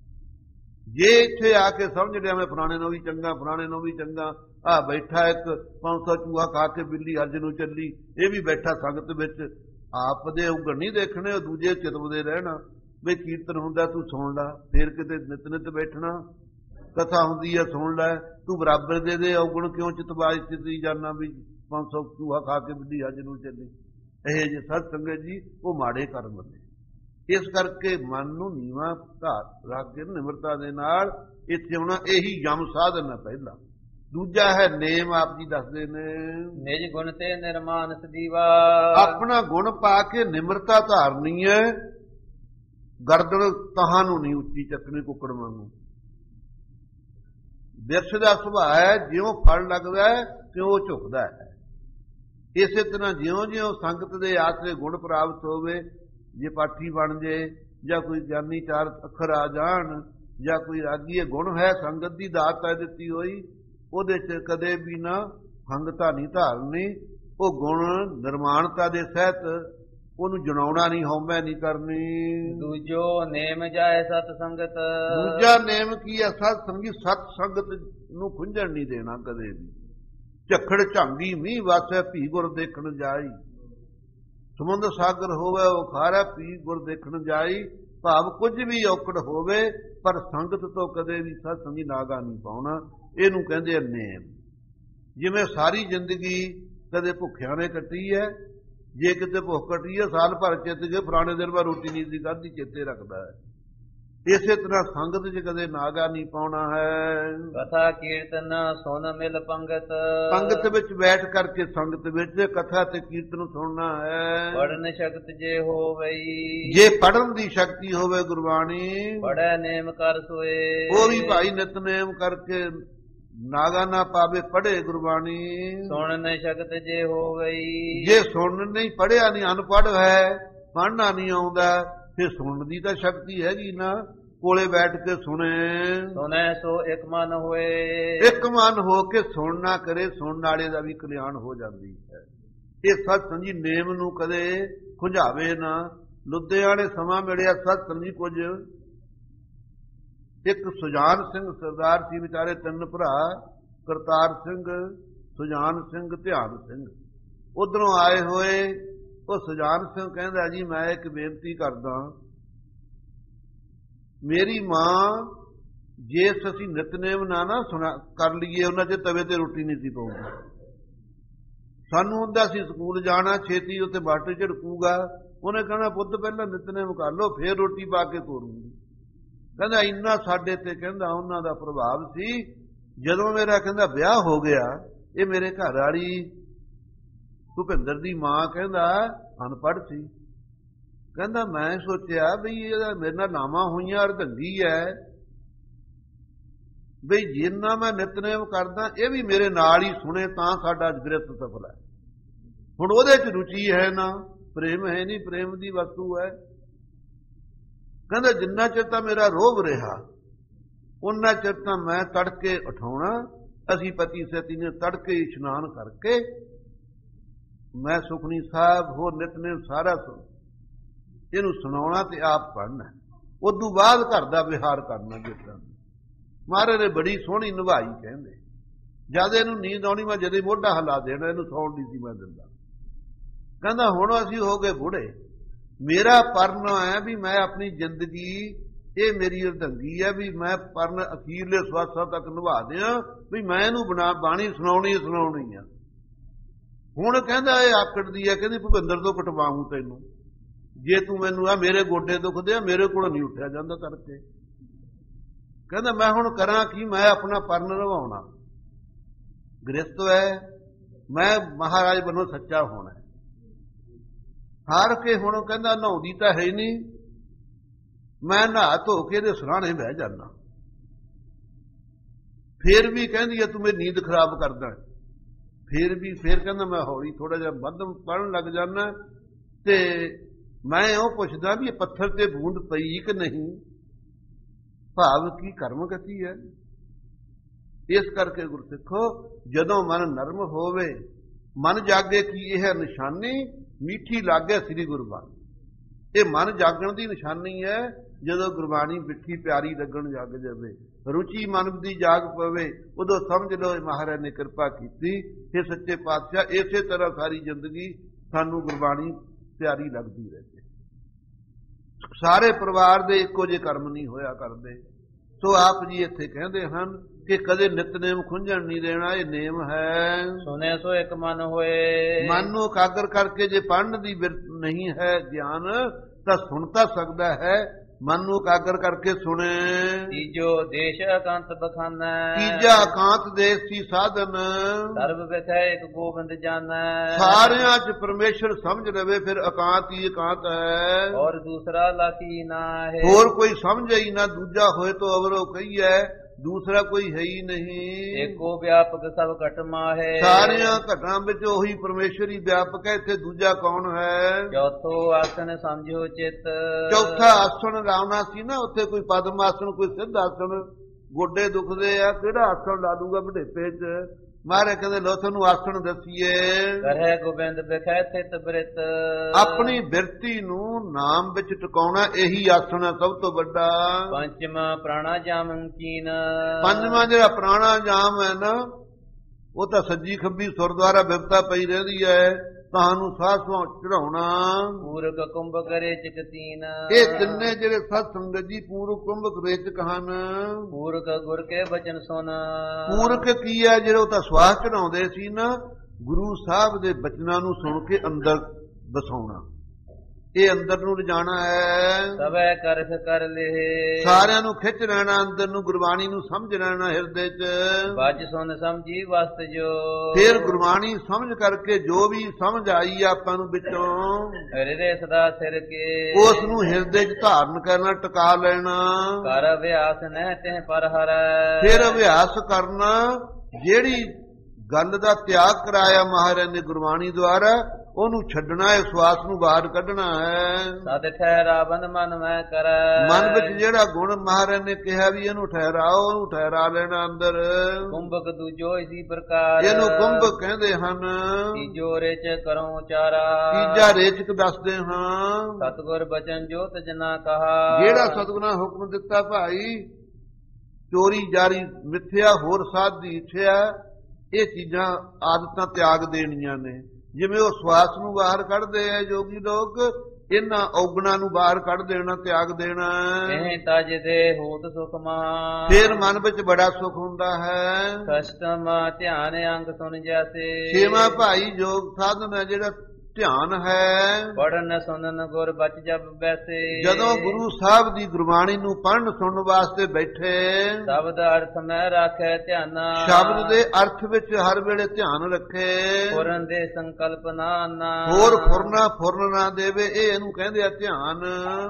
ਜੇ ਇੱਥੇ ਆ ਕੇ ਸਮਝ ਲਿਆ ਮੈਂ ਫਲਾਣੇ ਨੂੰ ਵੀ ਚੰਗਾ, ਫਲਾਣੇ ਨੂੰ ਵੀ ਚੰਗਾ, ਆ ਬੈਠਾ ਇੱਕ ਪੰਜ ਸੌ ਚੂਹਾ ਖਾ ਕੇ ਬਿੱਲੀ ਅੱਜ ਨੂੰ ਚੱਲੀ, ਇਹ ਵੀ ਬੈਠਾ ਸੰਗਤ ਵਿੱਚ, ਆਪ ਦੇ ਉਗਣ ਨਹੀਂ ਦੇਖਣੇ, ਉਹ ਦੂਜੇ ਚਿਤਵਦੇ ਰਹਿਣਾ। ਵੀ ਕੀਰਤਨ ਹੁੰਦਾ ਤੂੰ ਸੁਣ ਲੈ, ਫੇਰ ਕਿਤੇ ਨਿਤ ਨਿਤ ਬੈਠਣਾ, ਕਥਾ ਹੁੰਦੀ ਆ ਸੁਣ ਲੈ, ਤੂੰ ਬਰਾਬਰ ਦੇ ਦੇ ਔਗਣ ਕਿਉਂ ਚਿਤਵਾਜ ਚਿਤੀ ਜਾਨਾ ਵੀ ਪੰਜ ਸੌ ਚੂਹਾ ਖਾ ਕੇ ਬਿੱਲੀ ਅੱਜ ਨੂੰ ਚੱਲੀ। ਇਹ ਜੇ ਸਤ ਸੰਗਤ ਜੀ ਉਹ ਮਾੜੇ ਕਰਮ ਨੇ। ਇਸ ਕਰਕੇ ਮਨ ਨੂੰ ਨੀਵਾਂ ਧਾਰ ਰੱਖ ਕੇ ਨਿਮਰਤਾ ਦੇ ਨਾਲ ਇੱਥੇ ਆਉਣਾ, ਇਹੀ ਜਮ ਸਾਧਨ ਹੈ ਪਹਿਲਾ। ਦੂਜਾ ਹੈ ਨੇਮ, ਆਪ ਜੀ ਦੱਸਦੇ ਨੇ, ਨਿਜ ਗੁਣ ਤੇ ਨਿਰਮਾਨਸ ਦੀਵਾ, ਆਪਣਾ ਗੁਣ ਪਾ ਕੇ ਨਿਮਰਤਾ ਧਾਰਨੀ ਹੈ। ਗਰਦਨ ਤਹਾਂ ਨੂੰ ਨਹੀਂ ਉੱਚੀ ਚੱਕਣੀ ਕੁੱਕੜ ਵਾਂਗੂ। ਵਿਰਸ਼ ਦਾ ਸੁਭਾਅ ਹੈ, ਜਿਉਂ ਫਲ ਲੱਗਦਾ ਹੈ ਤਿਉਂ ਝੁਕਦਾ ਹੈ। ਇਸੇ ਤਰ੍ਹਾਂ ਜਿਉਂ ਜਿਉਂ ਸੰਗਤ ਦੇ ਆਸਰੇ ਗੁਣ ਪ੍ਰਾਪਤ ਹੋਵੇ, ਜੇ ਪਾਠੀ ਬਣ ਜੇ ਜਾਂ ਕੋਈ ਗਿਆਨੀ ਚਾਰ ਅੱਖਰ ਆ ਜਾਣ ਜਾਂ ਕੋਈ ਰਾਗੀ, ਇਹ ਗੁਣ ਹੈ ਸੰਗਤ ਦੀ ਦਾਤ ਹੈ ਦਿੱਤੀ ਹੋਈ, ਉਹਦੇ ਚ ਕਦੇ ਵੀ ਨਾ ਹੰਗਤਾ ਨਹੀਂ ਧਾਰਨੀ। ਉਹ ਗੁਣ ਨਿਰਮਾਣਤਾ ਦੇ ਸਹਿਤ ਉਹਨੂੰ ਜਣਾਉਣਾ ਨਹੀਂ, ਹਉਮੈ ਨਹੀਂ ਕਰਨੀ। ਦੂਜੋ ਨੇਮ ਜਾਏ ਸਤ ਸੰਗਤ, ਦੂਜਾ ਨੇਮ ਕੀ ਹੈ? ਸਤ ਸੰਗੀ, ਸਤ ਸੰਗਤ ਨੂੰ ਖੁੰਝਣ ਨਹੀਂ ਦੇਣਾ ਕਦੇ ਵੀ। ਝੱਖੜ ਝਾਂਗੀ ਮੀਂਹ ਵਾਸੈ ਭੀ ਗੁਰ ਦੇਖਣ ਜਾਈ, ਸਮੁੰਦ ਸਾਗਰ ਹੋਵੇ ਉਹ ਖਾਰਾ ਪੀ ਗੁਰ ਦੇਖਣ ਜਾਈ। ਭਾਵ ਕੁਝ ਵੀ ਔਕੜ ਹੋਵੇ ਪਰ ਸੰਗਤ ਤੋਂ ਕਦੇ ਵੀ ਸਤ ਸੰਗੀ ਨਾਗਾ ਨਹੀਂ ਪਾਉਣਾ। ਇਹਨੂੰ ਕਹਿੰਦੇ ਆ ਨੇਮ। ਜਿਵੇਂ ਸਾਰੀ ਜ਼ਿੰਦਗੀ ਕਦੇ ਭੁੱਖਿਆਂ ਨੇ ਕੱਟੀ ਹੈ, ਜੇ ਕਿਤੇ ਭੁੱਖ ਕੱਟੀ ਹੈ ਸਾਲ ਭਰ ਚੇਤੇ ਕੇ ਪੁਰਾਣੇ ਦਿਨ ਬਾਅਦ ਰੋਟੀ ਨਹੀਂ ਸੀ ਖਾਧੀ ਚੇਤੇ ਰੱਖਦਾ ਹੈ। ਇਸੇ ਤਰ੍ਹਾਂ ਸੰਗਤ 'ਚ ਕਦੇ ਨਾਗਾ ਨਹੀਂ ਪਾਉਣਾ ਹੈ। ਕਥਾ ਕੀਰਤਨ ਸੁਣ ਮਿਲ ਪੰਗਤ, ਪੰਗਤ ਵਿੱਚ ਬੈਠ ਕਰਕੇ ਸੰਗਤ ਵਿੱਚ ਕਥਾ ਤੇ ਕੀਰਤਨ ਸੁਣਨਾ ਹੈ। ਪੜਨ ਸ਼ਕਤ ਜੇ ਹੋਵਈ, ਜੇ ਪੜਨ ਦੀ ਸ਼ਕਤੀ ਹੋਵੇ ਗੁਰਬਾਣੀ, ਪੜੈ ਨੇਮ ਕਰ ਸੋਏ, ਉਹ ਵੀ ਭਾਈ ਨਿਤਨੇਮ ਕਰਕੇ ਨਾਗਾ ਨਾ ਪਾਵੇ, ਪੜ੍ਹੇ ਗੁਰਬਾਣੀ। ਸੁਣਨ ਸ਼ਕਤ ਜੇ ਹੋਵਈ, ਜੇ ਸੁਣਨ ਨਹੀਂ ਪੜ੍ਹਿਆ ਨਹੀਂ, ਅਨਪੜ੍ਹ ਹੈ, ਪੜ੍ਹਨਾ ਨਹੀਂ ਆਉਂਦਾ, ਫਿਰ ਸੁਣਨ ਦੀ ਤਾਂ ਸ਼ਕਤੀ ਹੈਗੀ ਨਾ, ਕੋਲੇ ਬੈਠ ਕੇ ਸੁਣੇ। ਸੁਣੈ ਸੋ ਇੱਕ ਮਨ ਹੋਏ, ਇੱਕ ਮਨ ਹੋ ਕੇ ਸੁਣਨਾ ਕਰੇ, ਸੁਣਨ ਵਾਲੇ ਦਾ ਵੀ ਕਲਿਆਣ ਹੋ ਜਾਂਦੀ ਹੈ। ਇਹ ਸਤ ਸੰਗੀ ਨੇਮ ਨੂੰ ਕਦੇ ਖੁੰਝਾਵੇ ਨਾ। ਲੁਧਿਆਣੇ ਸਮਾਂ ਮਿਲਿਆ ਸਤ ਸੰਗੀ ਕੁਝ, ਇੱਕ ਸੁਜਾਨ ਸਿੰਘ ਸਰਦਾਰ ਸੀ ਵਿਚਾਰੇ, ਤਿੰਨ ਭਰਾ, ਕਰਤਾਰ ਸਿੰਘ, ਸੁਜਾਨ ਸਿੰਘ, ਧਿਆਨ ਸਿੰਘ। ਉਧਰੋਂ ਆਏ ਹੋਏ ਉਹ ਸੁਜਾਨ ਸਿੰਘ ਕਹਿੰਦਾ ਜੀ ਮੈਂ ਇੱਕ ਬੇਨਤੀ ਕਰਦਾ, ਮੇਰੀ ਮਾਂ ਜੇ ਅਸੀਂ ਨਿਤਨੇਮ ਨਾ ਨਾ ਸੁਣਾ ਕਰ ਲਈਏ, ਉਹਨਾਂ ਚ ਤਵੇ ਤੇ ਰੋਟੀ ਨਹੀਂ ਸੀ ਪਾਉਂਦੀ। ਸਾਨੂੰ ਹੁੰਦਾ ਸੀ ਸਕੂਲ ਜਾਣਾ, ਛੇਤੀ ਉੱਥੇ ਬਾਟੇ ਝੜਕੂਗਾ, ਉਹਨੇ ਕਹਿਣਾ ਪੁੱਤ ਪਹਿਲਾਂ ਨਿਤਨੇਮ ਕਰ ਲਓ ਫੇਰ ਰੋਟੀ ਪਾ ਕੇ ਤੋਰੂਗੀ। ਕਹਿੰਦਾ ਇੰਨਾ ਸਾਡੇ ਤੇ ਕਹਿੰਦਾ ਉਹਨਾਂ ਦਾ ਪ੍ਰਭਾਵ ਸੀ। ਜਦੋਂ ਮੇਰਾ ਕਹਿੰਦਾ ਵਿਆਹ ਹੋ ਗਿਆ, ਇਹ ਮੇਰੇ ਘਰ ਵਾਲੀ ਭੁਪਿੰਦਰ ਦੀ ਮਾਂ ਕਹਿੰਦਾ ਅਨਪੜ੍ਹ ਸੀ, ਕਹਿੰਦਾ ਮੈਂ ਸੋਚਿਆ ਵੀ ਇਹਦਾ ਮੇਰੇ ਨਾਲ ਨਾਵਾਂ ਹੋਈਆਂ ਅਰਧੰਗੀ ਹੈ, ਬਈ ਜਿੰਨਾ ਮੈਂ ਨਿਤਨੇਮ ਕਰਦਾ ਇਹ ਵੀ ਮੇਰੇ ਨਾਲ ਹੀ ਸੁਣੇ ਤਾਂ ਸਾਡਾ ਗ੍ਰਿਹਸਥ ਸਫਲ ਹੈ। ਹੁਣ ਉਹਦੇ ਚ ਰੁਚੀ ਹੈ ਨਾ, ਪ੍ਰੇਮ ਹੈ ਨਹੀਂ, ਪ੍ਰੇਮ ਦੀ ਵਸਤੂ ਹੈ। ਕਹਿੰਦਾ ਜਿੰਨਾ ਚਿਰ ਤਾਂ ਮੇਰਾ ਰੋਹਬ ਰਿਹਾ ਉਹਨਾਂ ਚਿਰ ਤਾਂ ਮੈਂ ਤੜਕੇ ਉਠਾਉਣਾ, ਅਸੀਂ ਪਤੀ ਸਤੀ ਨੇ ਤੜਕੇ ਇਸ਼ਨਾਨ ਕਰਕੇ ਮੈਂ ਸੁਖਨੀ ਸਾਹਿਬ ਹੋਰ ਨਿਤਨੇਮ ਸਾਰਾ ਸੁਣ ਇਹਨੂੰ ਸੁਣਾਉਣਾ ਤੇ ਆਪ ਪੜ੍ਹਨਾ, ਉਦੋਂ ਬਾਅਦ ਘਰ ਦਾ ਵਿਹਾਰ ਕਰਨਾ। ਜਿਸ ਤਰ੍ਹਾਂ ਮਹਾਰਾਜ ਨੇ ਬੜੀ ਸੋਹਣੀ ਨਿਭਾਈ, ਕਹਿੰਦੇ ਜਦ ਇਹਨੂੰ ਨੀਂਦ ਆਉਣੀ ਮੈਂ ਜਦੇ ਮੋਢਾ ਹਿਲਾ ਦੇਣਾ, ਇਹਨੂੰ ਸੌਣ ਨਹੀਂ ਸੀ ਮੈਂ ਦਿੰਦਾ। ਕਹਿੰਦਾ ਹੁਣ ਅਸੀਂ ਹੋ ਗਏ ਬੁੜੇ, ਮੇਰਾ ਪਰਨ ਹੈ ਵੀ ਮੈਂ ਆਪਣੀ ਜ਼ਿੰਦਗੀ, ਇਹ ਮੇਰੀ ਅਰਧੰਗੀ ਹੈ ਵੀ ਮੈਂ ਪਰਨ ਅਖੀਰਲੇ ਸਵਾਸਾਂ ਤੱਕ ਨਿਭਾ ਦਿਆਂ, ਵੀ ਮੈਂ ਇਹਨੂੰ ਬਣਾ ਬਾਣੀ ਸੁਣਾਉਣੀ ਸੁਣਾਉਣੀ ਆ। ਹੁਣ ਕਹਿੰਦਾ ਇਹ ਆਕੜਦੀ ਹੈ, ਕਹਿੰਦੀ ਭੁਪਿੰਦਰ ਤੋਂ ਕਟਵਾਉਂ ਤੈਨੂੰ, ਜੇ ਤੂੰ ਮੈਨੂੰ ਆ ਮੇਰੇ ਗੋਡੇ ਦੁਖਦੇ ਆ, ਮੇਰੇ ਕੋਲ ਨਹੀਂ ਉੱਠਿਆ ਜਾਂਦਾ ਕਰਕੇ। ਕਹਿੰਦਾ ਮੈਂ ਹੁਣ ਕਰਾਂ ਕੀ, ਮੈਂ ਆਪਣਾ ਪਰਨ ਨਿਭਾਉਣਾ, ਗ੍ਰਸਤ ਹੈ, ਮੈਂ ਮਹਾਰਾਜ ਵੱਲੋਂ ਸੱਚਾ ਹੋਣਾ। ਹਾਰ ਕੇ ਹੁਣ ਕਹਿੰਦਾ ਨਹਾਉਂਦੀ ਤਾਂ ਹੈ ਨਹੀਂ, ਮੈਂ ਨਹਾ ਧੋ ਕੇ ਇਹਦੇ ਸਰਾਣੇ ਬਹਿ ਜਾਂਦਾ। ਫੇਰ ਵੀ ਕਹਿੰਦੀ ਹੈ ਤੂੰ ਮੇਰੀ ਨੀਂਦ ਖਰਾਬ ਕਰਦਾ। ਫੇਰ ਵੀ ਫੇਰ ਕਹਿੰਦਾ ਮੈਂ ਹੌਲੀ ਥੋੜਾ ਜਿਹਾ ਵੱਧ ਪੜ੍ਹਨ ਲੱਗ ਜਾਂਦਾ, ਤੇ ਮੈਂ ਉਹ ਪੁੱਛਦਾ ਵੀ ਇਹ ਪੱਥਰ ਤੇ ਬੂੰਦ ਪਈ ਕਿ ਨਹੀਂ, ਭਾਵ ਕੀ ਕਰਮ ਗਤੀ ਹੈ। ਇਸ ਕਰਕੇ ਗੁਰਸਿੱਖੋ ਜਦੋਂ ਮਨ ਨਰਮ ਹੋਵੇ, ਮਨ ਜਾਗੇ ਕਿ ਇਹ ਨਿਸ਼ਾਨੀ ਮਿੱਠੀ ਲਾਗੇ ਸ੍ਰੀ ਗੁਰਬਾਣੀ, ਇਹ ਮਨ ਜਾਗਣ ਦੀ ਨਿਸ਼ਾਨੀ ਹੈ। ਜਦੋਂ ਗੁਰਬਾਣੀ ਮਿੱਠੀ ਪਿਆਰੀ ਲੱਗਣ ਲੱਗ ਜਾਵੇ, ਰੁਚੀ ਮਨ ਦੀ ਜਾਗ ਪਵੇ, ਉਦੋਂ ਸਮਝ ਲਓ ਮਹਾਰਾਜ ਨੇ ਕਿਰਪਾ ਕੀਤੀ। ਇਹ ਸੱਚੇ ਪਾਤਸ਼ਾਹ ਇਸੇ ਤਰ੍ਹਾਂ ਸਾਰੀ ਜ਼ਿੰਦਗੀ ਸਾਨੂੰ ਗੁਰਬਾਣੀ ਪਿਆਰੀ ਲੱਗਦੀ ਰਹੇ। ਸਾਰੇ ਪਰਿਵਾਰ ਦੇ ਇੱਕੋ ਜਿਹੇ ਕਰਮ ਨਹੀਂ ਹੋਇਆ ਕਰਦੇ। ਸੋ ਆਪ ਜੀ ਇੱਥੇ ਕਹਿੰਦੇ ਹਨ ਕਿ ਕਦੇ ਨਿਤਨੇਮ ਖੁੰਝਣ ਨਹੀਂ ਦੇਣਾ, ਇਹ ਨੇਮ ਹੈ। ਸੁਨੇ ਸੋ ਇੱਕ ਮਨ ਹੋਏ, ਮਨ ਨੂੰ ਇਕਾਗਰ ਕਰਕੇ ਜੇ ਪੜ੍ਹਨ ਦੀ ਬਿਰਤ ਨਹੀਂ ਹੈ ਗਿਆਨ, ਤਾਂ ਸੁਣ ਤਾਂ ਸਕਦਾ ਹੈ, ਮਨ ਨੂੰ ਇਕਾਗਰ ਕਰਕੇ ਸੁਣੇ। ਤੀਜੋ ਦੇਸ਼ ਇਕਾਂਤ ਬਖਾਨਾ, ਤੀਜਾ ਇਕਾਂਤ ਦੇਸ਼ ਸੀ ਸਾਧਨ, ਸਰਬ ਵਿਖੇ ਇੱਕ ਗੋਬਿੰਦ ਜਾਨਾ। ਸਾਰਿਆਂ ਚ ਪਰਮੇਸ਼ਰ ਸਮਝ ਲਵੇ, ਫਿਰ ਇਕਾਂਤ ਹੀ ਇਕਾਂਤ ਹੈ, ਔਰ ਦੂਸਰਾ ਲਾਕੀ ਨਾ ਹੈ। ਹੋਰ ਕੋਈ ਸਮਝੇ ਹੀ ਨਾ, ਦੂਜਾ ਹੋਏ ਤੋ ਅਵਰੋ ਕਹੀ ਹੈ, ਦੂਸਰਾ ਕੋਈ ਹੈ ਹੀ ਨਹੀਂ। ਏਕੋ ਵਿਆਪਕ ਸਭ ਘਟ ਮਾਹੇ, ਸਾਰੀਆਂ ਘਟਾਂ ਵਿੱਚ ਉਹੀ ਪਰਮੇਸ਼ਰ ਹੀ ਵਿਆਪਕ ਹੈ, ਇੱਥੇ ਦੂਜਾ ਕੌਣ ਹੈ। ਚੌਥੋ ਆਸਨ ਸਮਝੋ ਚਿਤ, ਚੌਥਾ ਆਸਣ ਲਾਉਣਾ ਸੀ ਨਾ, ਉੱਥੇ ਕੋਈ ਪਦਮ ਆਸਣ, ਕੋਈ ਸਿੱਧ ਆਸਣ। ਗੋਡੇ ਦੁਖਦੇ ਆ, ਕਿਹੜਾ ਆਸਣ ਲਾ ਦੂਗਾ ਬੁਢੇਪੇ ਚ। ਮਹਾਰਾਜ ਕਹਿੰਦੇ ਲੋ ਤੁਹਾਨੂੰ ਆਸਣ ਦਸੀਏ। ਕਰੇ ਗੋਬਿੰਦ ਵਿਖੇ ਸਥਿਤ ਬਿਰਤ, ਆਪਣੀ ਬਿਰਤੀ ਨੂੰ ਨਾਮ ਵਿੱਚ ਟਿਕਾਉਣਾ, ਇਹੀ ਆਸਣ ਹੈ ਸਭ ਤੋਂ ਵੱਡਾ। ਪੰਚਮਾ ਪ੍ਰਾਣਾਯਾਮ ਕੀਨ, ਪੰਜਵਾਂ ਜਿਹੜਾ ਪ੍ਰਾਣਾਯਾਮ ਹੈ ਨਾ, ਉਹ ਤਾਂ ਸੱਜੀ ਖੱਬੀ ਸੁਰ ਦੁਆਰਾ ਬਿਪਤਾ ਪਈ ਰਹਿੰਦੀ ਹੈ, ਤੁਹਾਨੂੰ ਸਾਹ ਸੋਂ ਚੜਾਉਣਾ। ਪੂਰਕ ਕੁੰਭ ਕਰੇ ਚਿਕਤੀਨ, ਇਹ ਤਿੰਨੇ ਜਿਹੜੇ ਸਤ ਸੰਗਤ ਜੀ ਪੂਰਕ ਕੁੰਭਕ ਰੇਚਕ ਹਨ। ਪੂਰਕ ਗੁਰ ਕੇ ਬਚਨ ਸੁਣ, ਪੂਰਕ ਕੀ ਹੈ, ਜਿਹੜੇ ਉਹ ਤਾਂ ਸਵਾਹ ਚੜਾਉਂਦੇ ਸੀ ਨਾ, ਗੁਰੂ ਸਾਹਿਬ ਦੇ ਬਚਨਾਂ ਨੂੰ ਸੁਣ ਕੇ ਅੰਦਰ ਵਸਾਉਣਾ, ਇਹ ਅੰਦਰ ਨੂੰ ਲਿਜਾਣਾ ਹੈ। ਸਭੈ ਕਰਖ ਕਰ ਲੇ, ਸਾਰਿਆਂ ਨੂੰ ਖਿੱਚ ਲੈਣਾ ਅੰਦਰ ਨੂੰ, ਗੁਰਬਾਣੀ ਨੂੰ ਸਮਝ ਲੈਣਾ ਹਿਰਦੇ ਚ। ਵੱਜ ਸੁਣ ਸਮਝੀ ਵਸਤ ਜੋ, ਫਿਰ ਗੁਰਬਾਣੀ ਸਮਝ ਕਰਕੇ ਜੋ ਵੀ ਸਮਝ ਆਈ ਆਪਾਂ ਨੂੰ ਵਿੱਚੋਂ, ਹਿਰਦੇ ਸਦਾ ਸਿਰ ਕੇ, ਉਸ ਨੂੰ ਹਿਰਦੇ ਚ ਧਾਰਨ ਕਰਨਾ, ਟਿਕਾ ਲੈਣਾ। ਕਰ ਅਭਿਆਸ ਨਹਿ ਤਿਹ ਪਰ ਹਰੈ, ਫਿਰ ਅਭਿਆਸ ਕਰਨਾ, ਜਿਹੜੀ ਗੱਲ ਦਾ ਤਿਆਗ ਕਰਾਇਆ ਮਹਾਰਾਜ ਨੇ ਗੁਰਬਾਣੀ ਦੁਆਰਾ, ਉਹਨੂੰ ਛੱਡਣਾ ਹੈ, ਸਵਾਸ ਨੂੰ ਬਾਹਰ ਕੱਢਣਾ ਹੈ। ਸਦ ਠਹਿਰਾ ਬੰਦ ਮਨ ਮੈਂ ਕਰੈ, ਮਨ ਵਿੱਚ ਜਿਹੜਾ ਗੁਣ ਮਹਾਰਾਜ ਨੇ ਕਿਹਾ ਵੀ ਇਹਨੂੰ ਠਹਿਰਾਓ, ਉਹਨੂੰ ਠਹਿਰਾ ਲੈਣਾ ਅੰਦਰ। ਕੁੰਭਕ ਦੂਜੋ ਇਸੀ ਪ੍ਰਕਾਰ, ਇਹਨੂੰ ਕੁੰਭ ਕਹਿੰਦੇ ਹਨ। ਤੀਜੋ ਰੇਚ ਕਰੋ ਉਚਾਰਾ, ਤੀਜਾ ਰੇਚਕ ਦੱਸਦੇ ਹਾਂ। ਸਤਿਗੁਰ ਬਚਨ ਜੋ ਤਜਨਾ ਕਹਾ, ਜਿਹੜਾ ਸਤਿਗੁਰਾਂ ਹੁਕਮ ਦਿੱਤਾ ਭਾਈ, ਚੋਰੀ ਜਾਰੀ ਮਿੱਥਿਆ ਹੋਰ ਸਾਧ ਦੀ ਇੱਛਾ, ਇਹ ਚੀਜ਼ਾਂ ਆਦਤਾਂ ਤਿਆਗ ਦੇਣੀਆਂ ਨੇ। ਜਿਵੇਂ ਉਹ ਸਵਾਸ ਨੂੰ ਬਾਹਰ ਕੱਢਦੇ ਆ ਯੋਗੀ ਲੋਕ, ਇਹਨਾਂ ਔਗਣਾਂ ਨੂੰ ਬਾਹਰ ਕੱਢ ਦੇਣਾ, ਤਿਆਗ ਦੇਣਾ। ਇਹ ਤਜ ਦੇ ਹੋਤ ਸੁਖ ਮਹਾ, ਫਿਰ ਮਨ ਵਿੱਚ ਬੜਾ ਸੁਖ ਹੁੰਦਾ ਹੈ। ਕਸ਼ਟਮ ਧਿਆਨ ਅੰਗ ਸੁਣ ਜੈਸੇ, ਛੇਵਾਂ ਭਾਈ ਯੋਗ ਸਾਧਨ ਹੈ ਜਿਹੜਾ ਧਿਆਨ ਹੈ। ਪੜਨ ਸੁਨਨ ਗੁਰ ਬਚ ਜਬ ਬੈਸੇ, ਜਦੋਂ ਗੁਰੂ ਸਾਹਿਬ ਦੀ ਗੁਰਬਾਣੀ ਨੂੰ ਪੜ੍ਹਨ ਸੁਣਨ ਵਾਸਤੇ ਬੈਠੇ, ਸ਼ਬਦ ਅਰਥ ਮੈਂ ਰਾਖੈ ਧਿਆਨਾ, ਸ਼ਬਦ ਦੇ ਅਰਥ ਵਿੱਚ ਹਰ ਵੇਲੇ ਧਿਆਨ ਰੱਖੇ, ਪੁਰਨ ਦੇ ਸੰਕਲਪ ਨਾ ਆਨਾ, ਹੋਰ ਫੁਰਨਾ ਫੁਰਨ ਨਾ ਦੇਵੇ, ਇਹ ਇਹਨੂੰ ਕਹਿੰਦੇ ਆ ਧਿਆਨ।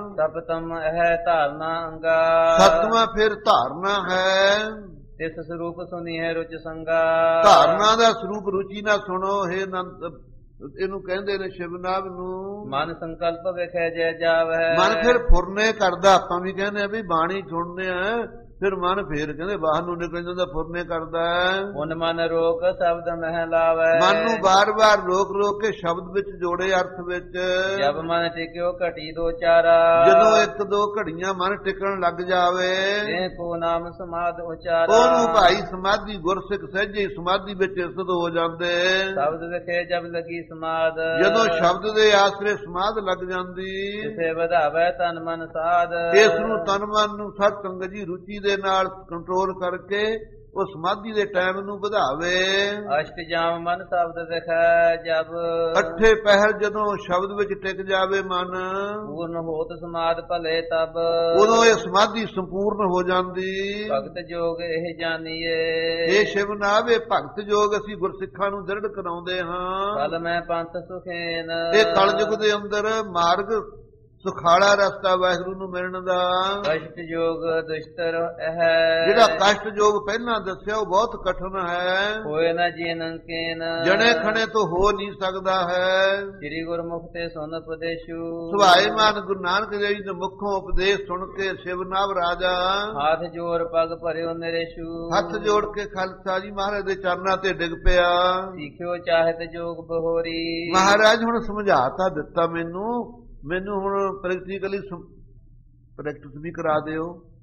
ਸਪਤਮ ਹੈ ਧਾਰਨਾ ਅੰਗਾ, ਸਤਵਾਂ ਫਿਰ ਧਾਰਨਾ ਹੈ। ਤਿਸ ਸਰੂਪ ਸੁਨੀ ਹੈ ਰੁਚ ਸੰਗਾ, ਧਾਰਨਾ ਦਾ ਸਰੂਪ ਰੁਚੀ ਨਾਲ ਸੁਣੋ। ਇਹ ਅਨੰਤ ਇਹਨੂੰ ਕਹਿੰਦੇ ਨੇ ਸ਼ਿਵਨਾਭ ਨੂੰ। ਮਨ ਸੰਕਲਪ ਵੇਖੈ ਜੈ ਜਾਵੈ, ਮਨ ਫਿਰ ਫੁਰਨੇ ਕਰਦਾ। ਆਪਾਂ ਵੀ ਕਹਿੰਦੇ ਆ ਵੀ ਬਾਣੀ ਸੁਣਦੇ ਆ, ਫਿਰ ਮਨ ਫੇਰ ਕਹਿੰਦੇ ਬਾਹਰ ਨੂੰ ਨਿਕਲ ਜਾਂਦਾ, ਫੁਰਨੇ ਕਰਦਾ। ਹੁਣ ਮਨ ਰੋਕ ਸ਼ਬਦ ਮਹਿ ਲਾਵੈ, ਮਨ ਨੂੰ ਬਾਰ-ਬਾਰ ਰੋਕ ਰੋਕ ਕੇ ਸ਼ਬਦ ਵਿੱਚ ਜੋੜੇ ਅਰਥ ਵਿੱਚ। ਜਬ ਮਨ ਟਿਕਿਓ ਘਟੀ ਦੋ ਚਾਰਾ, ਜਦੋਂ ਇੱਕ ਦੋ ਘੜੀਆਂ ਮਨ ਟਿਕਣ ਲੱਗ ਜਾਵੇ, ਇਹ ਕੋ ਨਾਮ ਸਮਾਧ ਉਚਾਰਾ, ਉਹਨੂੰ ਭਾਈ ਸਮਾਧੀ ਗੁਰਸਿੱਖ ਸਹਿਜੇ ਸਮਾਧੀ ਵਿੱਚ ਸਥਿਤ ਹੋ ਜਾਂਦੇ। ਸ਼ਬਦ ਵਿਖੇ ਜਬ ਲਗੀ ਸਮਾਧ, ਜਦੋਂ ਸ਼ਬਦ ਦੇ ਆਸਰੇ ਸਮਾਧ ਲੱਗ ਜਾਂਦੀ, ਜਿਸੇ ਵਧਾਵੈ ਤਨ ਮਨ ਸਾਧ, ਇਸ ਨੂੰ ਤਨ ਮਨ ਨੂੰ ਸਤ ਸੰਗਤ ਦੀ ਰੁਚੀ ਦੇ ਨਾਲ ਕੰਟਰੋਲ ਕਰਕੇ ਉਹ ਸਮਾਧੀ ਦੇ ਟਾਈਮ ਨੂੰ ਵਧਾਵੇ। ਅਸ਼ਟ ਜਾਮ ਮਨ ਸ਼ਬਦ ਦਿਖੈ ਜਬ, ਅੱਠੇ ਪਹਿਰ ਜਦੋਂ ਸ਼ਬਦ ਵਿੱਚ ਟਿਕ ਜਾਵੇ ਮਨ, ਪੂਰਨ ਹੋਤ ਸਮਾਧ ਭਲੇ ਤਬ, ਉਦੋਂ ਇਹ ਸਮਾਧੀ ਸੰਪੂਰਨ ਹੋ ਜਾਂਦੀ। ਭਗਤ ਜੋਗ ਇਹ ਜਾਣੀਏ, ਇਹ ਸ਼ਿਵਨਾਭ ਇਹ ਭਗਤ ਜੋਗ ਅਸੀਂ ਗੁਰਸਿੱਖਾਂ ਨੂੰ ਦ੍ਰਿੜ ਕਰਾਉਂਦੇ ਹਾਂ। ਕਲ ਮੈਂ ਪੰਥ ਸੁਖੇਨ, ਇਹ ਕਲਯੁਗ ਦੇ ਅੰਦਰ ਮਾਰਗ ਸੁਖਾਲਾ ਰਸਤਾ ਵਾਹਿਗੁਰੂ ਨੂੰ ਮਿਲਣ ਦਾ। ਕਸ਼ਟ ਯੋਗ ਦੁਸ਼ਟਰ ਹੈ, ਜਿਹੜਾ ਕਸ਼ਟ ਯੋਗ ਪਹਿਲਾਂ ਦੱਸਿਆ ਉਹ ਬਹੁਤ ਕਠਿਨ ਹੈ, ਹੋਏ ਨਾ ਜੀਨਨ ਕੇਨ, ਜਣੇ ਖਣੇ ਤੋਂ ਹੋ ਨਹੀਂ ਸਕਦਾ ਹੈ। ਸ੍ਰੀ ਗੁਰਮੁਖ ਤੇ ਸੁਨ ਉਪਦੇਸ਼ੂ, ਸੁਭਾਏ ਮਾਨ ਗੁਰੂ ਨਾਨਕ ਦੇਵ ਜੀ ਦੇ ਮੁਖੋਂ ਉਪਦੇਸ਼ ਸੁਣ ਕੇ ਸ਼ਿਵਨਾਭ ਰਾਜਾ ਹੱਥ ਜੋੜ ਪਗ ਭਰਿਓ ਨਰੇਸ਼ੂ, ਹੱਥ ਜੋੜ ਕੇ ਖਾਲਸਾ ਜੀ ਮਹਾਰਾਜ ਦੇ ਚਰਨਾਂ ਤੇ ਡਿੱਗ ਪਿਆ। ਸਿੱਖਿਓ ਚਾਹਤ ਜੋਗ ਬਹੋਰੀ, ਮਹਾਰਾਜ ਹੁਣ ਸਮਝਾਤਾ ਦਿੱਤਾ ਮੈਨੂੰ, ਮੈਨੂੰ ਹੁਣ ਪ੍ਰੈਕਟੀਕਲੀ ਪ੍ਰੈਕਟਿਸ ਵੀ ਕਰਾ ਦਿਓ।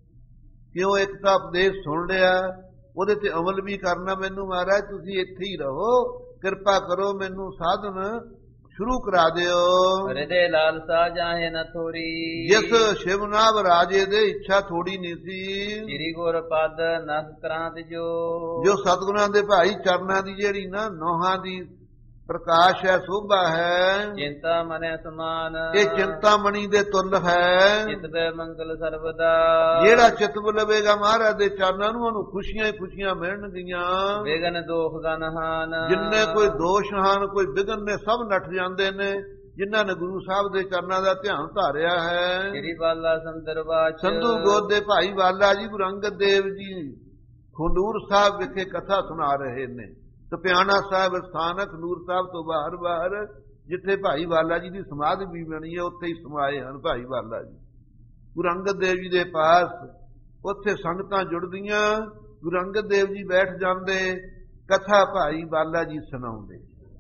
ਕਿਉਂ ਇੱਕ ਤਾਂ ਉਪਦੇਸ਼ ਸੁਣ ਲਿਆ, ਉਹਦੇ ਤੇ ਅਮਲ ਵੀ ਕਰਨਾ। ਮੈਨੂੰ ਮਹਾਰਾਜ ਤੁਸੀਂ ਇੱਥੇ ਹੀ ਰਹੋ, ਕਿਰਪਾ ਕਰੋ, ਮੈਨੂੰ ਸਾਧਨ ਸ਼ੁਰੂ ਕਰਾ ਦਿਓ। ਹਿਰਦੇ ਲਾਲਸਾ ਜਾਹੇ ਨ ਥੋਰੀ, ਜਿਸ ਸ਼ਿਵਨਾਭ ਰਾਜੇ ਦੇ ਇੱਛਾ ਥੋੜੀ ਨਹੀਂ ਸੀ। ਸ੍ਰੀ ਗੁਰ ਪਦ ਨਸ ਕਰਾਂਤ ਜੋ, ਜੋ ਸਤਿਗੁਰਾਂ ਦੇ ਭਾਈ ਚਰਨਾਂ ਦੀ ਜਿਹੜੀ ਨਾ ਨੋਹਾਂ ਦੀ ਪ੍ਰਕਾਸ਼ ਹੈ, ਸੋਭਾ ਹੈ, ਚਿੰਤਾ ਮਨੈ ਸਮਾਨ, ਇਹ ਚਿੰਤਾਮਣੀ ਦੇ ਤੁੱਲ ਹੈ। ਚਿਤ ਬੈ ਮੰਗਲ ਸਰਬਦਾ, ਜਿਹੜਾ ਚਿਤ ਲਵੇਗਾ ਮਹਾਰਾਜ ਦੇ ਚਰਨਾਂ ਨੂੰ, ਉਹਨੂੰ ਖੁਸ਼ੀਆਂ ਹੀ ਖੁਸ਼ੀਆਂ ਮਿਲਣਗੀਆਂ। ਵਿਗਨ ਦੋਖ ਗਨ ਹਾਨ, ਜਿੰਨੇ ਕੋਈ ਦੋਸ਼ ਹਨ, ਕੋਈ ਵਿਗਨ ਨੇ, ਸਭ ਨੱਠ ਜਾਂਦੇ ਨੇ ਜਿਨ੍ਹਾਂ ਨੇ ਗੁਰੂ ਸਾਹਿਬ ਦੇ ਚਰਨਾਂ ਦਾ ਧਿਆਨ ਧਾਰਿਆ ਹੈ। ਸ੍ਰੀ ਬਾਲਾ ਸੰਦਰ ਬਾਚ, ਸੰਧੂ ਗੋਦ ਦੇ ਭਾਈ ਬਾਲਾ ਜੀ ਗੁਰੂ ਅੰਗਦ ਦੇਵ ਜੀ ਖੰਡੂਰ ਸਾਹਿਬ ਵਿਖੇ ਕਥਾ ਸੁਣਾ ਰਹੇ ਨੇ। ਸਪਿਆਣਾ ਸਾਹਿਬ ਸਥਾਨਕ ਖੰਡੂਰ ਸਾਹਿਬ ਤੋਂ ਬਾਹਰ ਬਾਹਰ ਜਿੱਥੇ ਭਾਈ ਬਾਲਾ ਜੀ ਦੀ ਸਮਾਧੀ ਵੀ ਬਣੀ ਹੈ, ਉੱਥੇ ਹੀ ਸਮਾਏ ਹਨ ਭਾਈ ਬਾਲਾ ਜੀ ਗੁਰੂ ਅੰਗਦ ਦੇਵ ਜੀ ਦੇ ਪਾਸ। ਉੱਥੇ ਸੰਗਤਾਂ ਜੁੜਦੀਆਂ, ਗੁਰੂ ਅੰਗਦ ਦੇਵ ਜੀ ਬੈਠ ਜਾਂਦੇ, ਕਥਾ ਭਾਈ ਬਾਲਾ ਜੀ ਸੁਣਾਉਂਦੇ।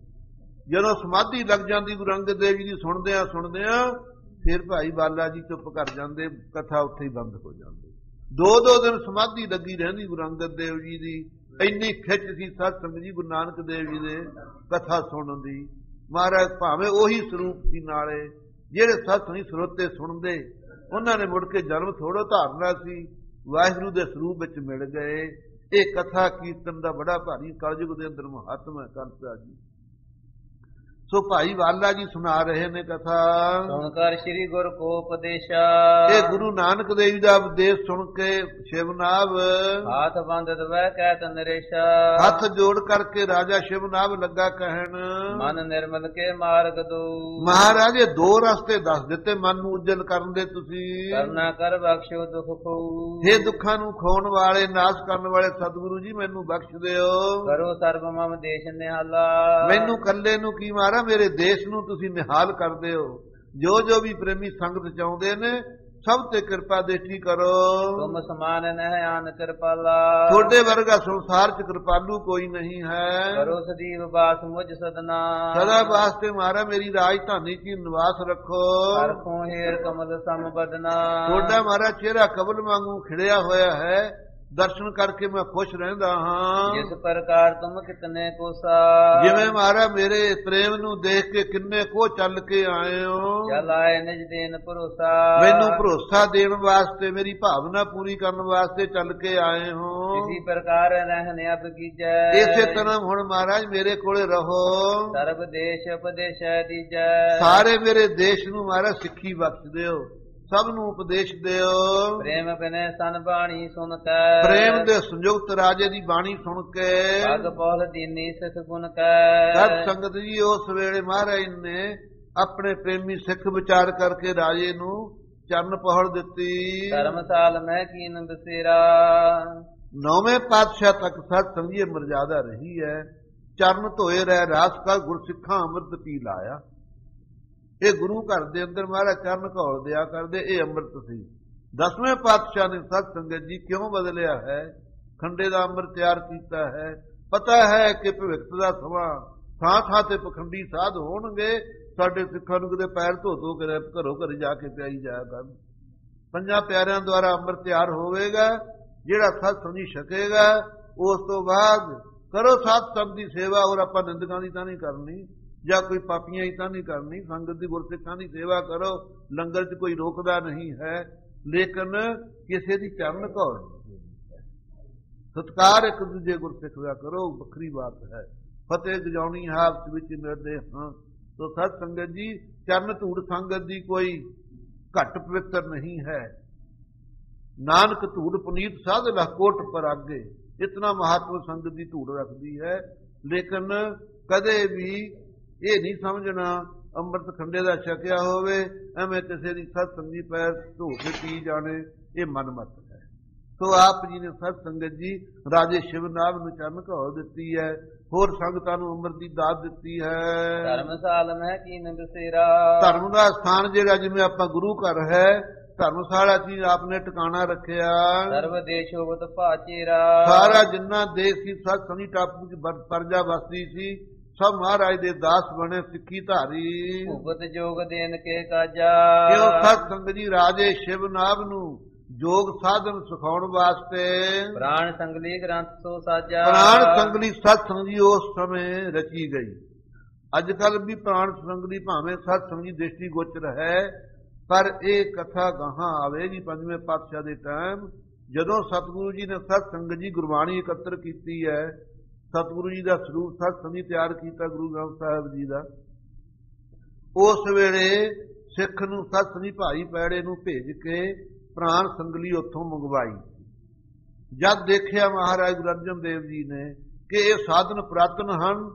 ਜਦੋਂ ਸਮਾਧੀ ਲੱਗ ਜਾਂਦੀ ਗੁਰੂ ਅੰਗਦ ਦੇਵ ਜੀ ਦੀ ਸੁਣਦਿਆਂ ਸੁਣਦਿਆਂ, ਫਿਰ ਭਾਈ ਬਾਲਾ ਜੀ ਚੁੱਪ ਕਰ ਜਾਂਦੇ, ਕਥਾ ਉੱਥੇ ਹੀ ਬੰਦ ਹੋ ਜਾਂਦੀ। ਦੋ ਦੋ ਦਿਨ ਸਮਾਧੀ ਲੱਗੀ ਰਹਿੰਦੀ ਗੁਰੂ ਅੰਗਦ ਦੇਵ ਜੀ ਦੀ। ਇੰਨੀ ਖਿੱਚ ਸੀ ਸਤ ਸੰਗਤ ਜੀ ਗੁਰੂ ਨਾਨਕ ਦੇਵ ਜੀ ਦੇ ਕਥਾ ਸੁਣਨ ਦੀ। ਮਹਾਰਾਜ ਭਾਵੇਂ ਉਹੀ ਸਰੂਪ ਸੀ, ਨਾਲੇ ਜਿਹੜੇ ਸਤਸੰਗੀ ਸਰੋਤੇ ਸੁਣਦੇ ਉਹਨਾਂ ਨੇ ਮੁੜ ਕੇ ਜਨਮ ਥੋੜੋ ਧਾਰਨਾ ਸੀ, ਵਾਹਿਗੁਰੂ ਦੇ ਸਰੂਪ ਵਿੱਚ ਮਿਲ ਗਏ। ਇਹ ਕਥਾ ਕੀਰਤਨ ਦਾ ਬੜਾ ਭਾਰੀ ਕਲਯੁਗ ਦੇ ਅੰਦਰ ਮਹੱਤਵ ਹੈ ਖਾਲਸਾ ਜੀ। ਸੋ ਭਾਈ ਬਾਲਾ ਜੀ ਸੁਣਾ ਰਹੇ ਨੇ ਕਥਾ। ਸੁਣ ਕਰ ਸ੍ਰੀ ਗੁਰ ਕੋ ਉਪਦੇਸ਼ਾ, ਇਹ ਗੁਰੂ ਨਾਨਕ ਦੇਵ ਜੀ ਦਾ ਉਪਦੇਸ਼ ਸੁਣ ਕੇ ਸ਼ਿਵਨਾਭ ਹਾਥ ਬੰਦਤ ਵੈ ਕਹਿਤ ਨਰੇਸ਼ਾ, ਹੱਥ ਜੋੜ ਕਰਕੇ ਰਾਜਾ ਸ਼ਿਵਨਾਭ ਲੱਗਾ ਕਹਿਣ, ਮਨ ਨਿਰਮਲ ਕੇ ਮਾਰਗ ਦੋ। ਮਹਾਰਾਜ ਇਹ ਦੋ ਰਸਤੇ ਦੱਸ ਦਿੱਤੇ ਮਨ ਨੂੰ ਉਜਲ ਕਰਨ ਦੇ ਤੁਸੀਂ। ਕਰਨਾ ਕਰ ਬਖਸ਼ੋ ਦੁਖ ਖੋ, ਇਹ ਦੁੱਖਾਂ ਨੂੰ ਖੋਣ ਵਾਲੇ, ਨਾਸ਼ ਕਰਨ ਵਾਲੇ ਸਤਿਗੁਰੂ ਜੀ ਮੈਨੂੰ ਬਖਸ਼ ਦਿਓ। ਕਰੋ ਸਰਬ ਮਮ ਦੇਸ਼ ਨਿਹਾਲਾ, ਮੈਨੂੰ ਕੱਲੇ ਨੂੰ ਕੀ ਮਾਰਾ, ਮੇਰੇ ਦੇਸ਼ ਨੂੰ ਤੁਸੀਂ ਨਿਹਾਲ ਕਰਦੇ ਹੋ। ਜੋ ਜੋ ਵੀ ਪ੍ਰੇਮੀ ਸੰਗਤ ਚਾਹੁੰਦੇ ਨੇ ਸਭ ਤੇ ਕਿਰਪਾ ਦੇਤੀ ਕਰੋ। ਤੁਮ ਸਮਾਨ ਨਹਿ ਆਨ ਕਿਰਪਾਲਾ, ਤੁਹਾਡੇ ਵਰਗਾ ਸੰਸਾਰ ਚ ਕਿਰਪਾਲੂ ਕੋਈ ਨਹੀਂ ਹੈ। ਕਰੋ ਸਦੀਵ ਬਾਸ ਮੁਝ ਸਦਨਾ, ਸਦਾ ਵਾਸਤੇ ਮਾਰਾ ਮੇਰੀ ਰਾਜਧਾਨੀ ਚ ਨਿਵਾਸ ਰੱਖੋ। ਹਰਖੋਂ ਹੇਰ ਕਮਲ ਸਮ ਬਦਨਾ, ਤੁਹਾਡਾ ਮਾਰਾ ਚਿਹਰਾ ਕਬਲ ਵਾਂਗੂ ਖਿੜਿਆ ਹੋਇਆ ਹੈ, ਦਰਸ਼ਨ ਕਰਕੇ ਮੈਂ ਖੁਸ਼ ਰਹਿੰਦਾ ਹਾਂ। ਜਿਸ ਪ੍ਰਕਾਰ ਤੁਮ ਕਿਤਨੇ ਕੋਸਾ, ਜਿਵੇਂ ਮਹਾਰਾਜ ਮੇਰੇ ਪ੍ਰੇਮ ਨੂੰ ਦੇਖ ਕੇ ਕਿੰਨੇ ਕੋ ਚੱਲ ਕੇ ਆਏ ਹੋ। ਜਲ ਆਏ ਨਿਜ ਦੇਨ ਭਰੋਸਾ, ਮੈਨੂੰ ਭਰੋਸਾ ਦੇਣ ਵਾਸਤੇ, ਮੇਰੀ ਭਾਵਨਾ ਪੂਰੀ ਕਰਨ ਵਾਸਤੇ ਚੱਲ ਕੇ ਆਏ ਹੋ। ਇसी ਪ੍ਰਕਾਰ ਰਹਿਣ ਅਬ ਕੀਜੈ, ਇਸੇ ਤਰ੍ਹਾਂ ਹੁਣ ਮਹਾਰਾਜ ਮੇਰੇ ਕੋਲੇ ਰਹੋ। ਸਰਬ ਦੇਸ਼ ਉਪਦੇਸ਼ੈ ਦੀਜੈ, ਸਾਰੇ ਮੇਰੇ ਦੇਸ਼ ਨੂੰ ਮਹਾਰਾਜ ਸਿੱਖੀ ਬਖਸ਼ ਦਿਓ, ਸਭ ਨੂੰ ਉਪਦੇਸ਼ ਦਿਓ। ਪ੍ਰੇਮ ਬਿਨੈ ਸਨ ਬਾਣੀ ਸੁਣ ਕੈ, ਪ੍ਰੇਮ ਦੇ ਸੰਯੁਕਤ ਰਾਜੇ ਦੀ ਬਾਣੀ ਸੁਣ ਕੇ ਭਗ ਪੌਲ ਦੀਨੀ ਸਿਖ ਗੁਣ ਕੈ। ਸਤ ਸੰਗਤ ਜੀ ਉਸ ਵੇਲੇ ਮਹਾਰਾਜ ਨੇ ਆਪਣੇ ਪ੍ਰੇਮੀ ਸਿੱਖ ਵਿਚਾਰ ਕਰਕੇ ਰਾਜੇ ਨੂੰ ਚਰਨ ਪਹੁੜ ਦਿੱਤੀ। ਧਰਮਸਾਲ ਮੈਂ ਕੀਨ ਬਸੇਰਾ, ਨੌਵੇਂ ਪਾਤਸ਼ਾਹ ਤੱਕ ਸਤ ਸੰਗੀ ਮਰਜ਼ਾਦਾ ਰਹੀ ਹੈ। ਚਰਨ ਧੋਏ ਰਹਿ ਰਾਸ ਕਾ ਗੁਰਸਿੱਖਾਂ ਅੰਮ੍ਰਿਤ ਪੀ ਲਾਇਆ। ਇਹ ਗੁਰੂ ਘਰ ਦੇ ਅੰਦਰ ਮਹਾਰਾਜ ਚਰਨ ਘੋਲ ਦਿਆ ਕਰਦੇ, ਇਹ ਅੰਮ੍ਰਿਤ ਸੀ। ਦਸਵੇਂ ਪਾਤਸ਼ਾਹ ਨੇ ਸਤ ਸੰਗਤ ਜੀ ਕਿਉਂ ਬਦਲਿਆ ਹੈ, ਖੰਡੇ ਦਾ ਅੰਮ੍ਰਿਤ ਤਿਆਰ ਕੀਤਾ ਹੈ। ਪਤਾ ਹੈ ਕਿ ਭਵਿੱਖ ਦਾ ਸਮਾਂ ਥਾਂ ਥਾਂ ਤੇ ਪਖੰਡੀ ਸਾਧ ਹੋਣਗੇ। ਸਾਡੇ ਸਿੱਖਾਂ ਨੂੰ ਕਿਤੇ ਪੈਰ ਧੋ ਧੋ ਕੇ ਘਰੋਂ ਘਰ ਜਾ ਕੇ ਪਿਆਈ ਜਾਇਆ ਕਰਨ। ਪੰਜਾਂ ਪਿਆਰਿਆਂ ਦੁਆਰਾ ਅੰਮ੍ਰਿਤ ਤਿਆਰ ਹੋਵੇਗਾ, ਜਿਹੜਾ ਸਤ ਸੰਗੀ ਛਕੇਗਾ। ਉਸ ਤੋਂ ਬਾਅਦ ਕਰੋ ਸਤ ਸੰਗ ਦੀ ਸੇਵਾ, ਔਰ ਆਪਾਂ ਨਿੰਦਕਾਂ ਦੀ ਤਾਂ ਨਹੀਂ ਕਰਨੀ, ਜਾਂ ਕੋਈ ਪਾਪੀਆਂ ਹੀ ਤਾਂ ਨਹੀਂ ਕਰਨੀ। ਸੰਗਤ ਦੀ ਗੁਰਸਿੱਖਾਂ ਦੀ ਸੇਵਾ ਕਰੋ, ਲੰਗਰ 'ਚ ਕੋਈ ਰੋਕਦਾ ਨਹੀਂ ਹੈ, ਲੇਕਿਨ ਕਿਸੇ ਦੀ ਚਰਨ ਘੋਲ ਸਤਕਾਰ ਇੱਕ ਦੂਜੇ ਗੁਰਸਿੱਖ ਦਾ ਕਰੋ, ਵੱਖਰੀ ਬਾਤ ਹੈ। ਫਤਿਹ ਗਜਾਉਣੀ ਹਾਲਤ ਵਿੱਚ ਮਿਲਦੇ ਹਾਂ। ਤੋ ਸਤ ਸੰਗਤ ਜੀ, ਚਰਨ ਧੂੜ ਸੰਗਤ ਦੀ ਕੋਈ ਘੱਟ ਪਵਿੱਤਰ ਨਹੀਂ ਹੈ। ਨਾਨਕ ਧੂੜ ਪੁਨੀਤ ਸਾਧ ਲਹਕੋਟ ਪਰ ਆਗੇ, ਇਤਨਾ ਮਹਾਤਮ ਸੰਗਤ ਦੀ ਧੂੜ ਰੱਖਦੀ ਹੈ। ਲੇਕਿਨ ਕਦੇ ਵੀ ਇਹ ਨਹੀਂ ਸਮਝਣਾ ਅੰਮ੍ਰਿਤ ਖੰਡੇ ਦਾ ਛਕਿਆ ਹੋਵੇ ਐਵੇਂ ਕਿਸੇ ਦੀ ਸਤ ਸੰਗੀ ਪੈਰ ਧੋ ਕੇ ਪੀ ਜਾਣੇ, ਇਹ ਮਨਮਤ ਹੈ। ਸੋ ਆਪ ਜੀ ਨੇ ਸਤ ਸੰਗਤ ਜੀ ਰਾਜੇ ਸ਼ਿਵਨਾਗ ਨੂੰ ਚਰਨ ਘੋਲ ਦਿੱਤੀ ਹੈ, ਹੋਰ ਸੰਗਤਾਂ ਨੂੰ ਅੰਮ੍ਰਿਤ ਦੀ ਦਾਤ ਦਿੱਤੀ ਹੈ। ਧਰਮਸਾਲ ਮੈਂ ਕੀਨ ਬਸੇਰਾ, ਧਰਮ ਦਾ ਸਥਾਨ ਜਿਹੜਾ ਜਿਵੇਂ ਆਪਾਂ ਗੁਰੂ ਘਰ ਹੈ, ਧਰਮਸ਼ਾਲਾ ਜੀ ਆਪਨੇ ਟਿਕਾਣਾ ਰੱਖਿਆ। ਸਰਬ ਦੇਸ਼ ਹੋਵਤ ਭਾਚੇਰਾ, ਸਾਰਾ ਜਿੰਨਾ ਦੇਸ਼ ਸੀ ਸਤ ਸੰਗੀ ਟਾਪੂ ਦੀ ਪਰਜਾ ਵਸਦੀ ਸੀ, ਸਭ ਮਹਾਰਾਜ ਦੇ ਦਾਸ ਬਣੇ, ਸਿੱਖੀ ਧਾਰੀ। ਭੁਗਤ ਜੋਗ ਦੇਨ ਕੇ ਕਾਜਾ, ਕਿਉਂ ਸਤ ਸੰਗਤ ਜੀ ਰਾਜੇ ਸ਼ਿਵਨਾਗ ਨੂੰ ਜੋਗ ਸਾਧਨ ਸਿਖਾਉਣ ਵਾਸਤੇ ਪ੍ਰਾਣ ਸੰਗਲੀ ਗ੍ਰੰਥ ਸੋ ਸਾਜਾ। ਪ੍ਰਾਣ ਸੰਗਲੀ ਸਤ ਸੰਗੀ ਉਸ ਸਮੇਂ ਰਚੀ ਗਈ। ਅੱਜ ਕੱਲ ਵੀ ਪ੍ਰਾਣ ਸੰਗਲੀ ਭਾਵੇਂ ਸਤ ਸੰਗੀ ਦ੍ਰਿਸ਼ਟੀ ਗੋਚਰ ਹੈ, ਪਰ ਇਹ ਕਥਾ ਗਾਹਾਂ ਆਵੇਗੀ ਪੰਜਵੇਂ ਪਾਤਸ਼ਾਹ ਦੇ ਟਾਈਮ, ਜਦੋਂ ਸਤਿਗੁਰੂ ਜੀ ਨੇ ਸਤ ਸੰਗਤ ਜੀ ਗੁਰਬਾਣੀ ਇਕੱਤਰ ਕੀਤੀ ਹੈ। ਸਤਿਗੁਰੂ ਜੀ ਦਾ ਸਰੂਪ ਸਤ ਸੰਗੀ ਤਿਆਰ ਕੀਤਾ ਗੁਰੂ ਗ੍ਰੰਥ ਸਾਹਿਬ ਜੀ ਦਾ। ਉਸ ਵੇਲੇ ਸਿੱਖ ਨੂੰ ਸਤ ਸੰਗੀ ਭਾਈ ਪੈੜੇ ਨੂੰ ਭੇਜ ਕੇ ਪ੍ਰਾਣ ਸੰਗਲੀ ਉੱਥੋਂ ਮੰਗਵਾਈ। ਜਦ ਦੇਖਿਆ ਮਹਾਰਾਜ ਗੁਰੂ ਅਰਜਨ ਦੇਵ ਜੀ ਨੇ ਕਿ ਇਹ ਸਾਧਨ ਪੁਰਾਤਨ ਹਨ,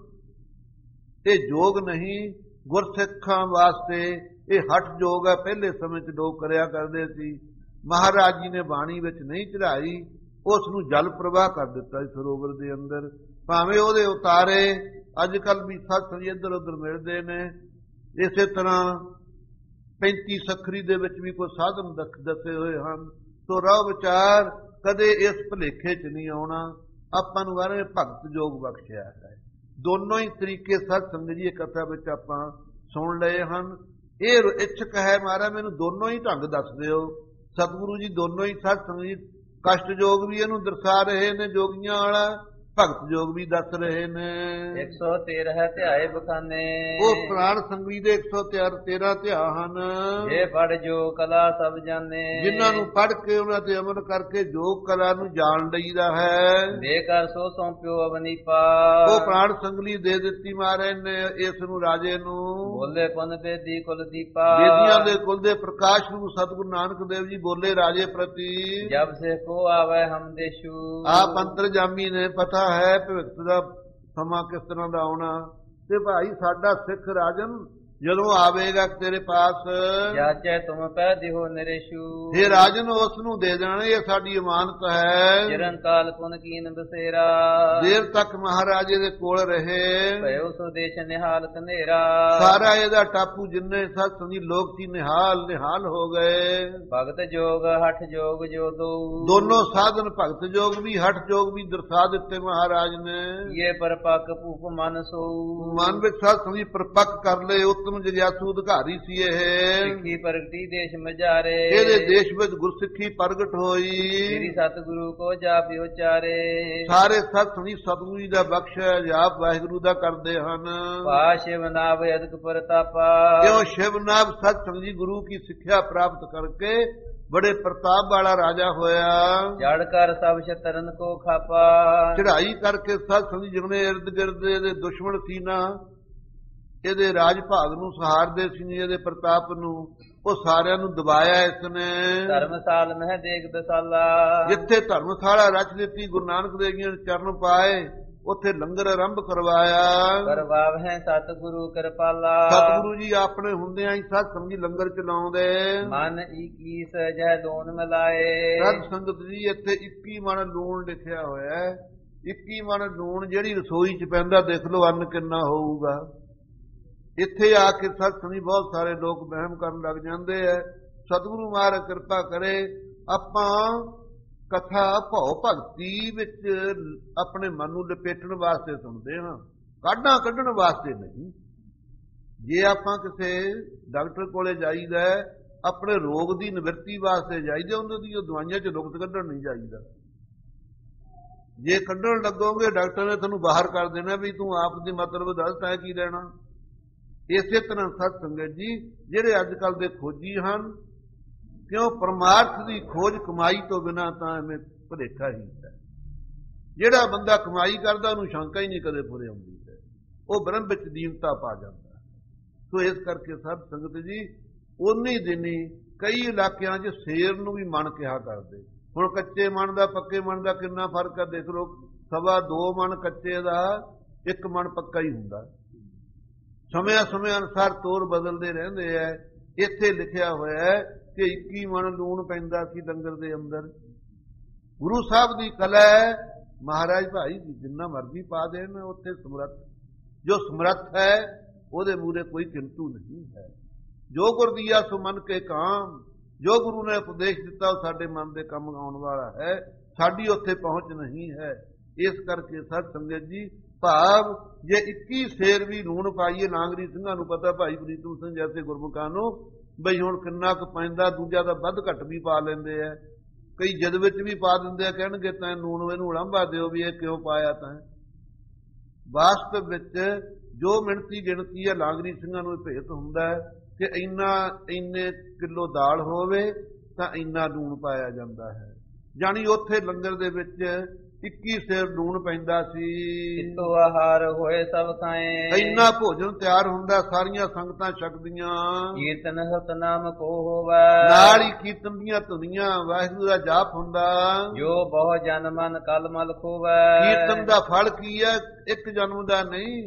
ਇਹ ਯੋਗ ਨਹੀਂ, ਗੁਰਸਿੱਖਾਂ ਵਾਸਤੇ ਇਹ ਹਠ ਯੋਗ ਹੈ। ਪਹਿਲੇ ਸਮੇਂ 'ਚ ਲੋਕ ਕਰਿਆ ਕਰਦੇ ਸੀ। ਮਹਾਰਾਜ ਜੀ ਨੇ ਬਾਣੀ ਵਿੱਚ ਨਹੀਂ ਚੜਾਈ, ਉਸ ਨੂੰ ਜਲ ਪ੍ਰਵਾਹ ਕਰ ਦਿੱਤਾ ਸਰੋਵਰ ਦੇ ਅੰਦਰ। ਭਾਵੇਂ ਉਹਦੇ ਉਤਾਰੇ ਅੱਜ ਕੱਲ ਵੀ ਸਤ ਸੰਗੀ ਇੱਧਰ ਉੱਧਰ ਮਿਲਦੇ ਨੇ। ਇਸੇ ਤਰ੍ਹਾਂ ਪੈਂਤੀ ਸਖਰੀ ਦੇ ਵਿੱਚ ਵੀ ਕੋਈ ਸਾਧਨ ਦੱਸੇ ਹੋਏ ਹਨ। ਸੋ ਰਾਹ ਵਿਚਾਰ ਕਦੇ ਇਸ ਭੁਲੇਖੇ 'ਚ ਨਹੀਂ ਆਉਣਾ। ਆਪਾਂ ਨੂੰ ਬਾਰੇ ਭਗਤ ਯੋਗ ਬਖਸ਼ਿਆ ਹੈ। ਦੋਨੋਂ ਹੀ ਤਰੀਕੇ ਸਤ ਸੰਗਤ ਜੀ ਕਥਾ ਵਿੱਚ ਆਪਾਂ ਸੁਣ ਲਏ ਹਨ। ਇਹ ਇੱਛਕ ਹੈ ਮਹਾਰਾਜ ਮੈਨੂੰ ਦੋਨੋਂ ਹੀ ਢੰਗ ਦੱਸ ਦਿਓ। ਸਤਿਗੁਰੂ ਜੀ ਦੋਨੋਂ ਹੀ ਸਤ ਸੰਗਤ ਜੀ ਕਸ਼ਟ ਯੋਗ ਵੀ ਇਹਨੂੰ ਦਰਸਾ ਰਹੇ ਨੇ ਜੋਗੀਆਂ ਵਾਲਾ, ਭਗਤ ਯੋਗ ਵੀ ਦੱਸ ਰਹੇ ਨੇ। ਇੱਕ ਸੌ ਤੇਰਾਂ ਧਿਆਏ ਬਖਾਨੇ, ਉਹ ਪ੍ਰਾਣ ਸੰਗਲੀ ਦੇ ਇੱਕ ਸੌ ਤੇਰਾਂ ਧਿਆ ਹਨ। ਜੇ ਪੜ ਜੋ ਕਲਾ ਸਭ ਜਾਣੇ, ਜਿਨ੍ਹਾਂ ਨੂੰ ਪੜ ਕੇ ਉਹਨਾਂ ਤੇ ਅਮਲ ਕਰਕੇ ਯੋਗ ਕਲਾ ਨੂੰ ਜਾਣ ਲਈਦਾ ਹੈ। ਦੇ ਕਰ ਸੋ ਸੌਂਪਿਓ ਅਵਨੀਪਾ, ਉਹ ਪ੍ਰਾਣ ਸੰਗਲੀ ਦੇ ਦਿੱਤੀ ਮਹਾਰਾਜ ਨੇ ਇਸ ਨੂੰ ਰਾਜੇ ਨੂੰ। ਬੋਲੇ ਪੁੰਨ ਬੇਦੀ ਕੁਲ ਦੀਪਾ, ਬੇਦੀਆਂ ਦੇ ਕੁਲ ਦੇ ਪ੍ਰਕਾਸ਼ ਨੂੰ ਸਤਿਗੁਰੂ ਨਾਨਕ ਦੇਵ ਜੀ ਬੋਲੇ ਰਾਜੇ ਪ੍ਰਤੀ। ਜਬ ਸੇ ਕੋ ਆਵੇ ਹਮ ਦੇਸ਼ੂ, ਆਪ ਅੰਤਰਜਾਮੀ ਨੇ ਪਤਾ ਹੈ ਭਵਿੱਖ ਦਾ ਸਮਾਂ ਕਿਸ ਤਰ੍ਹਾਂ ਦਾ ਆਉਣਾ। ਤੇ ਭਾਈ ਸਾਡਾ ਸਿੱਖ ਰਾਜਨ ਜਦੋਂ ਆਵੇਗਾ ਤੇਰੇ ਪਾਸ, ਜਾਚੈ ਤੁਮ ਪੈ ਦਿਓ ਨਰੇਸ਼ੂ, ਇਹ ਰਾਜਨ ਉਸ ਨੂੰ ਦੇ ਦੇਣਾ, ਇਹ ਸਾਡੀ ਇਮਾਨਤ ਹੈ। ਚਿਰੰਕਾਲ ਪੁਨ ਕੀਨ ਬਸੇਰਾ, ਦੇਰ ਤੱਕ ਮਹਾਰਾਜੇ ਦੇ ਕੋਲ ਰਹੇ। ਭਇਓ ਸੋ ਦੇਸ਼ ਨਿਹਾਲ ਕਨੇਰਾ, ਸਾਰਾ ਇਹਦਾ ਟਾਪੂ ਜਿੰਨੇ ਸਤ ਸੰਗੀ ਲੋਕ ਸੀ ਨਿਹਾਲ ਨਿਹਾਲ ਹੋ ਗਏ। ਭਗਤ ਜੋਗ ਹਠ ਜੋਗ ਜੋ ਦੋ, ਦੋਨੋਂ ਸਾਧਨ ਭਗਤ ਜੋਗ ਵੀ ਹਠ ਜੋਗ ਵੀ ਦਰਸਾ ਦਿੱਤੇ ਮਹਾਰਾਜ ਨੇ। ਇਹ ਪਰਪੱਕ ਭੂਪ ਮਨ ਸੋ, ਮਨ ਵਿੱਚ ਸਤ ਸੰਗੀ ਪਰਪੱਕ ਕਰ ਲਏ, ਉਤਰ ਉੱਤਮ ਜਗਿਆਸੂ ਅਧਿਕਾਰੀ ਸੀ ਇਹ। ਸਿੱਖੀ ਪ੍ਰਗਟੀ ਦੇਸ਼ ਮਝਾਰੇ, ਇਹਦੇ ਦੇਸ਼ ਵਿੱਚ ਗੁਰਸਿੱਖੀ ਪ੍ਰਗਟ ਹੋਈ। ਸ੍ਰੀ ਸਤਿਗੁਰੂ ਕੋ ਜਾਪ ਉਚਾਰੇ, ਸਾਰੇ ਸਤ ਸੰਗੀ ਸਤਿਗੁਰੂ ਜੀ ਦਾ ਬਖਸ਼ਿਆ ਜਾਪ ਵਾਹਿਗੁਰੂ ਦਾ ਕਰਦੇ ਹਨ। ਪਾ ਸ਼ਿਵ ਨਾਭ ਅਦਕ ਪ੍ਰਤਾਪਾ, ਕਿਉਂ ਸ਼ਿਵਨਾਭ ਸਤ ਸੰਗੀ ਗੁਰੂ ਕੀ ਸਿੱਖਿਆ ਪ੍ਰਾਪਤ ਕਰਕੇ ਬੜੇ ਪ੍ਰਤਾਪ ਵਾਲਾ ਰਾਜਾ ਹੋਇਆ। ਜੜ ਕਰ ਸਭ ਸ਼ਤਰਨ ਕੋ ਖਾਪਾ, ਚੜਾਈ ਕਰਕੇ ਸਤ ਸੰਗੀ ਜਿਵੇਂ ਇਰਦ ਗਿਰਦ ਦੇ ਦੁਸ਼ਮਣ ਸੀ ਨਾ, ਇਹਦੇ ਰਾਜ ਭਾਗ ਨੂੰ ਸਹਾਰਦੇ ਸੀ, ਇਹਦੇ ਪ੍ਰਤਾਪ ਨੂੰ, ਉਹ ਸਾਰਿਆਂ ਨੂੰ ਦਬਾਇਆ ਇਸਨੇ। ਧਰਮਸਾਲ ਮਹਿ ਦੇਖ ਦਸਾਲਾ, ਜਿੱਥੇ ਧਰਮਸ਼ਾਲਾ ਰਚ ਦਿੱਤੀ, ਗੁਰੂ ਨਾਨਕ ਦੇਵ ਜੀ ਨੇ ਚਰਨ ਪਾਏ, ਉੱਥੇ ਲੰਗਰ ਆਰੰਭ ਕਰਵਾਇਆ। ਕਰਵਾਵਹਿ ਸਤਿਗੁਰੂ ਕਿਰਪਾਲਾ, ਸਤਿਗੁਰੂ ਜੀ ਆਪਣੇ ਹੁੰਦਿਆਂ ਹੀ ਸਤ ਸੰਗੀ ਲੰਗਰ ਚਲਾਉਂਦੇ। ਮਨ ਇੱਕੀ ਸਜੈ ਲੋਨ ਮਿਲਾਏ, ਸਤ ਸੰਗਤ ਜੀ ਇੱਥੇ ਇੱਕੀ ਮਣ ਲੂਣ ਲਿਖਿਆ ਹੋਇਆ ਹੈ। ਇੱਕੀ ਮਣ ਲੂਣ ਜਿਹੜੀ ਰਸੋਈ 'ਚ ਪੈਂਦਾ, ਦੇਖ ਲਓ ਅੰਨ ਕਿੰਨਾ ਹੋਊਗਾ। ਇੱਥੇ ਆ ਕੇ ਸਤ ਸੰਗੀ ਬਹੁਤ ਸਾਰੇ ਲੋਕ ਵਹਿਮ ਕਰਨ ਲੱਗ ਜਾਂਦੇ ਐ। ਸਤਿਗੁਰੂ ਮਹਾਰਾਜ ਕਿਰਪਾ ਕਰੇ, ਆਪਾਂ ਕਥਾ ਭਉ ਭਗਤੀ ਵਿੱਚ ਆਪਣੇ ਮਨ ਨੂੰ ਲਪੇਟਣ ਵਾਸਤੇ ਸੁਣਦੇ ਹਾਂ, ਕਾਢਾਂ ਕੱਢਣ ਵਾਸਤੇ ਨਹੀਂ। ਜੇ ਆਪਾਂ ਕਿਸੇ ਡਾਕਟਰ ਕੋਲੇ ਜਾਈਦਾ, ਆਪਣੇ ਰੋਗ ਦੀ ਨਿਵਰਤੀ ਵਾਸਤੇ ਜਾਈਦਾ, ਉਹਨਾਂ ਦੀ ਦਵਾਈਆਂ 'ਚ ਨੁਕਸ ਕੱਢਣ ਨਹੀਂ ਜਾਈਦਾ। ਜੇ ਕੱਢਣ ਲੱਗੋਗੇ, ਡਾਕਟਰ ਨੇ ਤੁਹਾਨੂੰ ਬਾਹਰ ਕਰ ਦੇਣਾ ਵੀ ਤੂੰ ਆਪ ਦੀ ਮਤਲਬ ਦੱਸ ਤੈਂ ਕੀ ਲੈਣਾ। ਇਸੇ ਤਰ੍ਹਾਂ ਸਤ ਸੰਗਤ ਜੀ ਜਿਹੜੇ ਅੱਜ ਕੱਲ੍ਹ ਦੇ ਖੋਜੀ ਹਨ, ਕਿਉਂ ਪਰਮਾਰਥ ਦੀ ਖੋਜ ਕਮਾਈ ਤੋਂ ਬਿਨਾਂ ਤਾਂ ਐਵੇਂ ਭੁਲੇਖਾ ਹੀ ਹੈ। ਜਿਹੜਾ ਬੰਦਾ ਕਮਾਈ ਕਰਦਾ ਉਹਨੂੰ ਸ਼ੰਕਾ ਹੀ ਨਹੀਂ ਕਦੇ ਪੂਰੇ ਆਉਂਦੀ ਹੈ, ਉਹ ਬ੍ਰਹਮ ਵਿੱਚ ਦੀਨਤਾ ਪਾ ਜਾਂਦਾ। ਸੋ ਇਸ ਕਰਕੇ ਸਤ ਸੰਗਤ ਜੀ ਉਨੀ ਦਿਨੀ ਕਈ ਇਲਾਕਿਆਂ 'ਚ ਸ਼ੇਰ ਨੂੰ ਵੀ ਮਨ ਕਿਹਾ ਕਰਦੇ। ਹੁਣ ਕੱਚੇ ਮਨ ਦਾ ਪੱਕੇ ਮਨ ਦਾ ਕਿੰਨਾ ਫਰਕ ਹੈ, ਦੇਖ ਲਓ। ਸਵਾ ਦੋ ਮਨ ਕੱਚੇ ਦਾ, ਇੱਕ ਮਨ ਪੱਕਾ ਹੀ ਹੁੰਦਾ। ਸਮਿਆਂ ਸਮਿਆਂ ਅਨੁਸਾਰ ਤੋਰ ਬਦਲਦੇ ਰਹਿੰਦੇ ਐ। ਇੱਥੇ ਲਿਖਿਆ ਹੋਇਆ ਹੈ ਕਿ ਇੱਕੀ ਮਣ ਲੂਣ ਪੈਂਦਾ ਸੀ ਲੰਗਰ ਦੇ ਅੰਦਰ। ਗੁਰੂ ਸਾਹਿਬ ਦੀ ਕਲਾ ਹੈ, ਮਹਾਰਾਜ ਭਾਈ ਜਿੰਨਾ ਮਰਜ਼ੀ ਪਾ ਦੇਣ, ਉੱਥੇ ਸਮਰੱਥ, ਜੋ ਸਮਰੱਥ ਹੈ ਉਹਦੇ ਮੂਹਰੇ ਕੋਈ ਕਿੰਤੂ ਨਹੀਂ ਹੈ। ਜੋ ਗੁਰ ਦੀਆ ਸੋ ਮਨ ਕੇ ਕਾਮ, ਜੋ ਗੁਰੂ ਨੇ ਉਪਦੇਸ਼ ਦਿੱਤਾ ਉਹ ਸਾਡੇ ਮਨ ਦੇ ਕੰਮ ਆਉਣ ਵਾਲਾ ਹੈ, ਸਾਡੀ ਉੱਥੇ ਪਹੁੰਚ ਨਹੀਂ ਹੈ। ਇਸ ਕਰਕੇ ਸਤ ਸੰਗਤ ਜੀ, ਭਾਵ ਜੇ ਇੱਕੀ ਸ਼ੇਰ ਵੀ ਲੂਣ ਪਾਈਏ, ਨਾਂਗਰੀ ਸਿੰਘਾਂ ਨੂੰ ਪਤਾ, ਭਾਈ ਪ੍ਰੀਤਮ ਸਿੰਘ ਜੈਸੇ ਗੁਰਮੁਖਾਂ ਨੂੰ, ਬਈ ਹੁਣ ਕਿੰਨਾ ਕੁ ਪੈਂਦਾ, ਦੂਜਾ ਤਾਂ ਵੱਧ ਘੱਟ ਵੀ ਪਾ ਲੈਂਦੇ ਆ, ਕਈ ਜਦ ਵਿੱਚ ਵੀ ਪਾ ਦਿੰਦੇ ਆ, ਕਹਿਣਗੇ ਤੈਂ ਲੂਣ ਇਹਨੂੰ ਉਲਾਂਭਾ ਦਿਓ ਵੀ ਇਹ ਕਿਉਂ ਪਾਇਆ ਤੈਂ। ਵਾਸਤਵ ਵਿੱਚ ਜੋ ਮਿਣਤੀ ਗਿਣਤੀ ਹੈ, ਲਾਂਗਰੀ ਸਿੰਘਾਂ ਨੂੰ ਭੇਤ ਹੁੰਦਾ ਹੈ ਕਿ ਇੰਨਾ ਇੰਨੇ ਕਿਲੋ ਦਾਲ ਹੋਵੇ ਤਾਂ ਇੰਨਾ ਲੂਣ ਪਾਇਆ ਜਾਂਦਾ ਹੈ। ਜਾਣੀ ਉੱਥੇ ਲੰਗਰ ਦੇ ਵਿੱਚ ਇੱਕੀ ਸੇਰ ਲੂਣ ਪੈਂਦਾ ਸੀ। ਇਤੋ ਆਹਾਰ ਹੋਏ ਸਭ ਖਾਏ, ਇੰਨਾ ਭੋਜਨ ਤਿਆਰ ਹੁੰਦਾ, ਸਾਰੀਆਂ ਸੰਗਤਾਂ ਛਕਦੀਆਂ। ਕੀਰਤਨ ਸਤਨਾਮ ਕੋ ਹੋਵੇ, ਨਾਲ ਹੀ ਕੀਰਤਨ ਦੀਆਂ ਧੁਨੀਆਂ, ਵਾਹਿਗੁਰੂ ਦਾ ਜਾਪ ਹੁੰਦਾ। ਜੋ ਬਹੁ ਜਨ ਮਨ ਕਲ ਮਲ ਖੋਵੇ, ਕੀਰਤਨ ਦਾ ਫਲ ਕੀ ਹੈ? ਇੱਕ ਜਨਮ ਦਾ ਨਹੀਂ,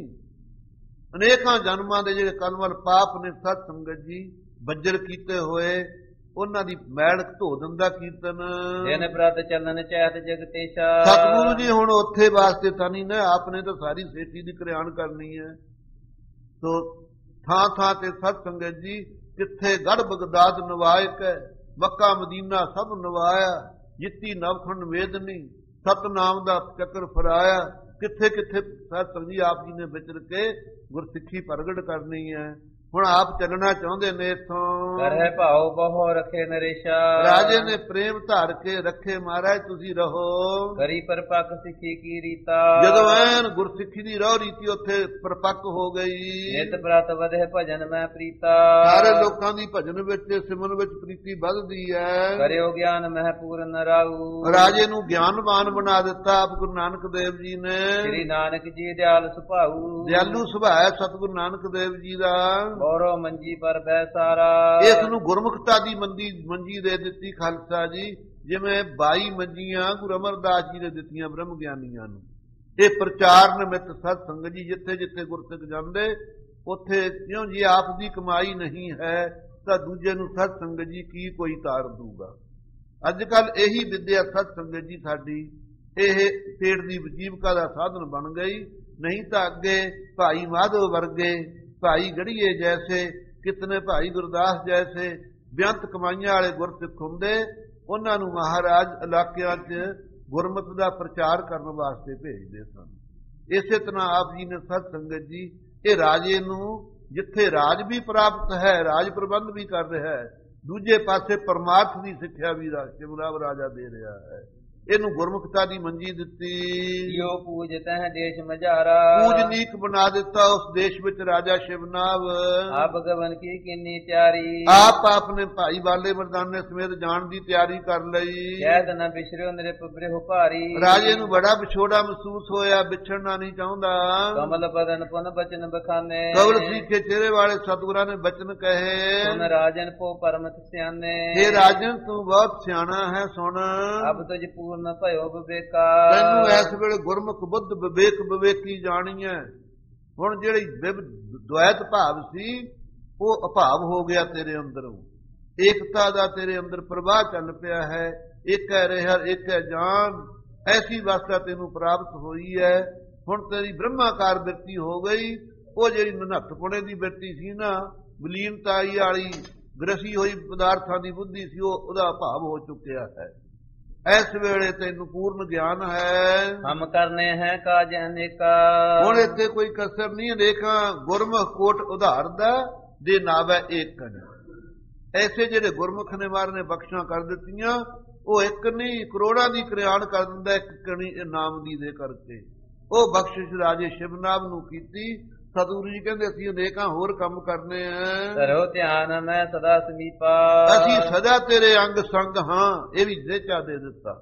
ਅਨੇਕਾਂ ਜਨਮਾਂ ਦੇ ਜਿਹੜੇ ਕਲਮਲ ਪਾਪ ਨੇ ਸਤ ਸੰਗਤ ਜੀ ਬੱਜਰ ਕੀਤੇ ਹੋਏ, ਉਹਨਾਂ ਦੀ ਮੈਲ ਧੋ ਦਿੰਦਾ ਕੀਰਤਨ। ਦਿਨ ਪ੍ਰਤ ਚੱਲਣ ਚੈਤ ਜਗਤੇਸ਼ਾ, ਸਤਿਗੁਰੂ ਜੀ ਹੁਣ ਉੱਥੇ ਵਾਸਤੇ ਤਾਂ ਨਹੀਂ ਨਾ, ਆਪਨੇ ਤਾਂ ਸਾਰੀ ਸੇਠੀ ਦੀ ਕਲਿਆਣ ਕਰਨੀ ਹੈ। ਸੋ ਥਾਂ ਥਾਂ ਤੇ ਸਤ ਸੰਗਤ ਜੀ, ਕਿੱਥੇ ਗੜ ਬਗਦਾਦ ਨਵਾਇਕ ਹੈ, ਮੱਕਾ ਮਦੀਨਾ ਸਭ ਨਵਾਇਆ, ਜਿੱਤੀ ਨਵਖੰਡ ਵੇਦਨੀ, ਸਤਨਾਮ ਦਾ ਚੱਕਰ ਫਰਾਇਆ। ਕਿੱਥੇ ਕਿੱਥੇ ਸਤ ਸੰਗਤ ਜੀ ਆਪ ਜੀ ਨੇ ਵਿਚਰ ਕੇ ਗੁਰਸਿੱਖੀ ਪ੍ਰਗਟ ਕਰਨੀ ਹੈ। ਹੁਣ ਆਪ ਚੱਲਣਾ ਚਾਹੁੰਦੇ ਨੇ ਇੱਥੋਂ, ਕਰਹਿ ਭਾਉ ਬਹੁ ਰਖੇ ਨਰੇਸ਼ਾ, ਰਾਜੇ ਨੇ ਪ੍ਰੇਮ ਧਾਰ ਕੇ ਰੱਖੇ, ਮਹਾਰਾਜ ਤੁਸੀਂ ਰਹੋ। ਕਰੀ ਪਰਪੱਕ ਸਿੱਖੀ ਕੀ ਰੀਤਾ, ਜਦੋਂ ਐਨ ਗੁਰਸਿੱਖੀ ਦੀ ਰਹੁ ਰੀਤੀ ਉੱਥੇ ਪਰਪੱਕ ਹੋ ਗਈ। ਨਿਤ ਪ੍ਰਤ ਵਧੇ ਭਜਨ ਮੈਂ ਪ੍ਰੀਤਾ, ਸਾਰੇ ਲੋਕਾਂ ਦੀ ਭਜਨ ਵਿੱਚ ਸਿਮਰਨ ਵਿੱਚ ਪ੍ਰੀਤੀ ਵੱਧਦੀ ਹੈ। ਕਰਿਓ ਗਿਆਨ ਮਹਿ ਪੂਰਨ ਰਾਉ, ਰਾਜੇ ਨੂੰ ਗਿਆਨਵਾਨ ਬਣਾ ਦਿੱਤਾ ਆਪ ਗੁਰੂ ਨਾਨਕ ਦੇਵ ਜੀ ਨੇ। ਸ੍ਰੀ ਨਾਨਕ ਜੀ ਦਿਆਲ ਸੁਭਾਉ, ਦਿਆਲੂ ਸੁਭਾਅ ਸਤਿਗੁਰੂ ਨਾਨਕ ਦੇਵ ਜੀ ਦਾ। ਗੌਰਵ ਮੰਜੀ ਪਰ ਬੈ ਸਾਰਾ, ਇਸ ਨੂੰ ਗੁਰਮੁਖਤਾ ਦੀ ਮੰਦੀ ਮੰਜੀ ਦੇ ਦਿੱਤੀ ਖਾਲਸਾ ਜੀ, ਜਿਵੇਂ ਬਾਈ ਮੰਜੀਆਂ ਗੁਰੂ ਅਮਰਦਾਸ ਜੀ ਨੇ ਦਿੱਤੀਆਂ ਬ੍ਰਹਮ ਗਿਆਨੀਆਂ ਨੂੰ। ਇਹ ਪ੍ਰਚਾਰ ਨਿਮਿਤ ਸਤ ਸੰਗਤ ਜੀ ਜਿੱਥੇ ਜਿੱਥੇ ਗੁਰਸਿੱਖ ਜਾਂਦੇ ਉੱਥੇ, ਕਿਉਂ ਜੀ ਆਪ ਦੀ ਕਮਾਈ ਨਹੀਂ ਹੈ ਤਾਂ ਦੂਜੇ ਨੂੰ ਸਤ ਸੰਗਤ ਜੀ ਕੀ ਕੋਈ ਤਾਰ ਦੂਗਾ। ਅੱਜ ਕੱਲ ਇਹੀ ਵਿਦਿਆ ਸਤ ਸੰਗਤ ਜੀ ਸਾਡੀ ਇਹ ਪੇਟ ਦੀ ਵਜੀਵਕਾ ਦਾ ਸਾਧਨ ਬਣ ਗਈ। ਨਹੀਂ ਤਾਂ ਅੱਗੇ ਭਾਈ ਮਾਧੋ ਵਰਗੇ, ਭਾਈ ਗੜੀਏ ਜੈਸੇ, ਕਿਤਨੇ ਭਾਈ ਗੁਰਦਾਸ ਜੈਸੇ ਬੇਅੰਤ ਕਮਾਈਆਂ ਵਾਲੇ ਗੁਰਸਿੱਖ ਹੁੰਦੇ, ਉਹਨਾਂ ਨੂੰ ਮਹਾਰਾਜ ਇਲਾਕਿਆਂ 'ਚ ਗੁਰਮਤਿ ਦਾ ਪ੍ਰਚਾਰ ਕਰਨ ਵਾਸਤੇ ਭੇਜਦੇ ਸਨ। ਇਸੇ ਤਰ੍ਹਾਂ ਆਪ ਜੀ ਨੇ ਸਤ ਸੰਗਤ ਜੀ ਇਹ ਰਾਜੇ ਨੂੰ ਜਿੱਥੇ ਰਾਜ ਵੀ ਪ੍ਰਾਪਤ ਹੈ, ਰਾਜ ਪ੍ਰਬੰਧ ਵੀ ਕਰ ਰਿਹਾ ਹੈ, ਦੂਜੇ ਪਾਸੇ ਪਰਮਾਰਥ ਦੀ ਸਿੱਖਿਆ ਵੀ ਸ਼ਿਵਨਾਭ ਰਾਜਾ ਦੇ ਰਿਹਾ ਹੈ। ਇਹਨੂੰ ਗੁਰਮੁਖਤਾ ਦੀ ਮੰਜੀ ਦਿੱਤੀ। ਜੋ ਪੂਜਤ ਹੈ ਦੇਸ਼ ਮਝਾਰਾ, ਪੂਜਨੀਕ ਬਣਾ ਦਿੱਤਾ ਉਸ ਦੇਸ਼ ਵਿੱਚ ਰਾਜਾ ਸ਼ਿਵਨਾਭ। ਆਪ ਗਵਨ ਕੀ ਕਿੰਨੀ ਤਿਆਰੀ, ਆਪ ਆਪਣੇ ਭਾਈ ਬਾਲੇ ਮਰਦਾਨੇ ਸਮੇਤ ਜਾਣ ਦੀ ਤਿਆਰੀ ਕਰ ਲਈ। ਕਹਿਤ ਨ ਬਿਸਰਿਓ ਨਿਰਪ ਬ੍ਰਿਹੁ ਭਾਰੀ, ਰਾਜੇ ਨੂੰ ਬੜਾ ਵਿਛੋੜਾ ਮਹਿਸੂਸ ਹੋਇਆ, ਵਿਛੜਨਾ ਨਹੀਂ ਚਾਹੁੰਦਾ। ਕਮਲ ਬਦਨ ਪੁਨ ਬਚਨ ਬਖਾਨੇ, ਕਵਲ ਸੀਖੇ ਚਿਹਰੇ ਵਾਲੇ ਸਤਿਗੁਰਾਂ ਨੇ ਬਚਨ ਕਹੇ। ਸੁਨ ਰਾਜਨ ਪੋ ਪਰਮਤ ਸਿਆਨੇ, हे ਰਾਜਨ ਤੂੰ ਬਹੁਤ ਸਿਆਣਾ ਹੈ, ਸੁਣ ਅਬ ਤੁਝ ਪੂਰਨ ਭਇਓ ਵਿਵੇਕਾ, ਤੈਨੂੰ ਇਸ ਵੇਲੇ ਗੁਰਮੁਖ ਬੁੱਧ ਵਿਵੇਕ ਵਿਵੇਕੀ ਜਾਣੀ ਹੈ। ਹੁਣ ਜਿਹੜੀ ਦੁਐਤ ਭਾਵ ਸੀ ਉਹ ਅਭਾਵ ਹੋ ਗਿਆ ਤੇਰੇ ਅੰਦਰੋਂ, ਏਕਤਾ ਦਾ ਤੇਰੇ ਅੰਦਰ ਪ੍ਰਵਾਹ ਚੱਲ ਪਿਆ ਹੈ। ਇੱਕ ਹੈ ਰਿਹਾ, ਇੱਕ ਹੈ ਜਾਨ, ਐਸੀ ਅਵਸਥਾ ਤੈਨੂੰ ਪ੍ਰਾਪਤ ਹੋਈ ਹੈ। ਹੁਣ ਤੇਰੀ ਬ੍ਰਹਮਾਕਾਰ ਬਿਰਤੀ ਹੋ ਗਈ। ਉਹ ਜਿਹੜੀ ਨਨੱਥਪੁਣੇ ਦੀ ਬਿਰਤੀ ਸੀ ਨਾ, ਵਿਲੀਨਤਾਈ ਵਾਲੀ ਗ੍ਰਸੀ ਹੋਈ ਪਦਾਰਥਾਂ ਦੀ ਬੁੱਧੀ ਸੀ, ਉਹ ਉਹਦਾ ਅਭਾਵ ਹੋ ਚੁੱਕਿਆ ਹੈ। ਇਸ ਵੇਲੇ ਤੈਨੂੰ ਪੂਰਨ ਗਿਆਨ ਹੈ। ਹਮ ਕਰਨੇ ਹੈ ਕਾਜ ਅਨੇਕਾ, ਹੁਣ ਇੱਥੇ ਕੋਈ ਕਸਰ ਨਹੀਂ। ਦੇਖਾਂ ਗੁਰਮੁਖ ਕੋਟ ਉਧਾਰ ਦਾ ਦੇ ਨਾਵੇ ਇੱਕ ਕਣ, ਐਸੇ ਜਿਹੜੇ ਗੁਰਮੁਖ ਨੇ ਮਾਰ ਨੇ ਬਖਸ਼ਾਂ ਕਰ ਦਿੱਤੀਆਂ, ਉਹ ਇੱਕ ਨਹੀਂ ਕਰੋੜਾਂ ਦੀ ਕਰਿਆਣ ਕਰ ਦਿੰਦਾ ਇੱਕ ਕਣੀ ਨਾਮ ਦੀ ਦੇ ਕਰਕੇ। ਉਹ ਬਖਸ਼ਿਸ਼ ਰਾਜੇ ਸ਼ਿਵਨਾਭ ਨੂੰ ਕੀਤੀ। ਸਤਿਗੁਰੂ ਜੀ ਕਹਿੰਦੇ ਅਸੀਂ ਅਨੇਕਾਂ ਹੋਰ ਕੰਮ ਕਰਨੇ ਆ। ਕਰੋ ਧਿਆਨ ਮੈਂ ਸਦਾ ਸਮੀਪਾ, ਅਸੀਂ ਸਦਾ ਤੇਰੇ ਅੰਗ ਸੰਗ ਹਾਂ। ਇਹ ਵੀ ਦੇਚਾ ਦੇ ਦਿੱਤਾ,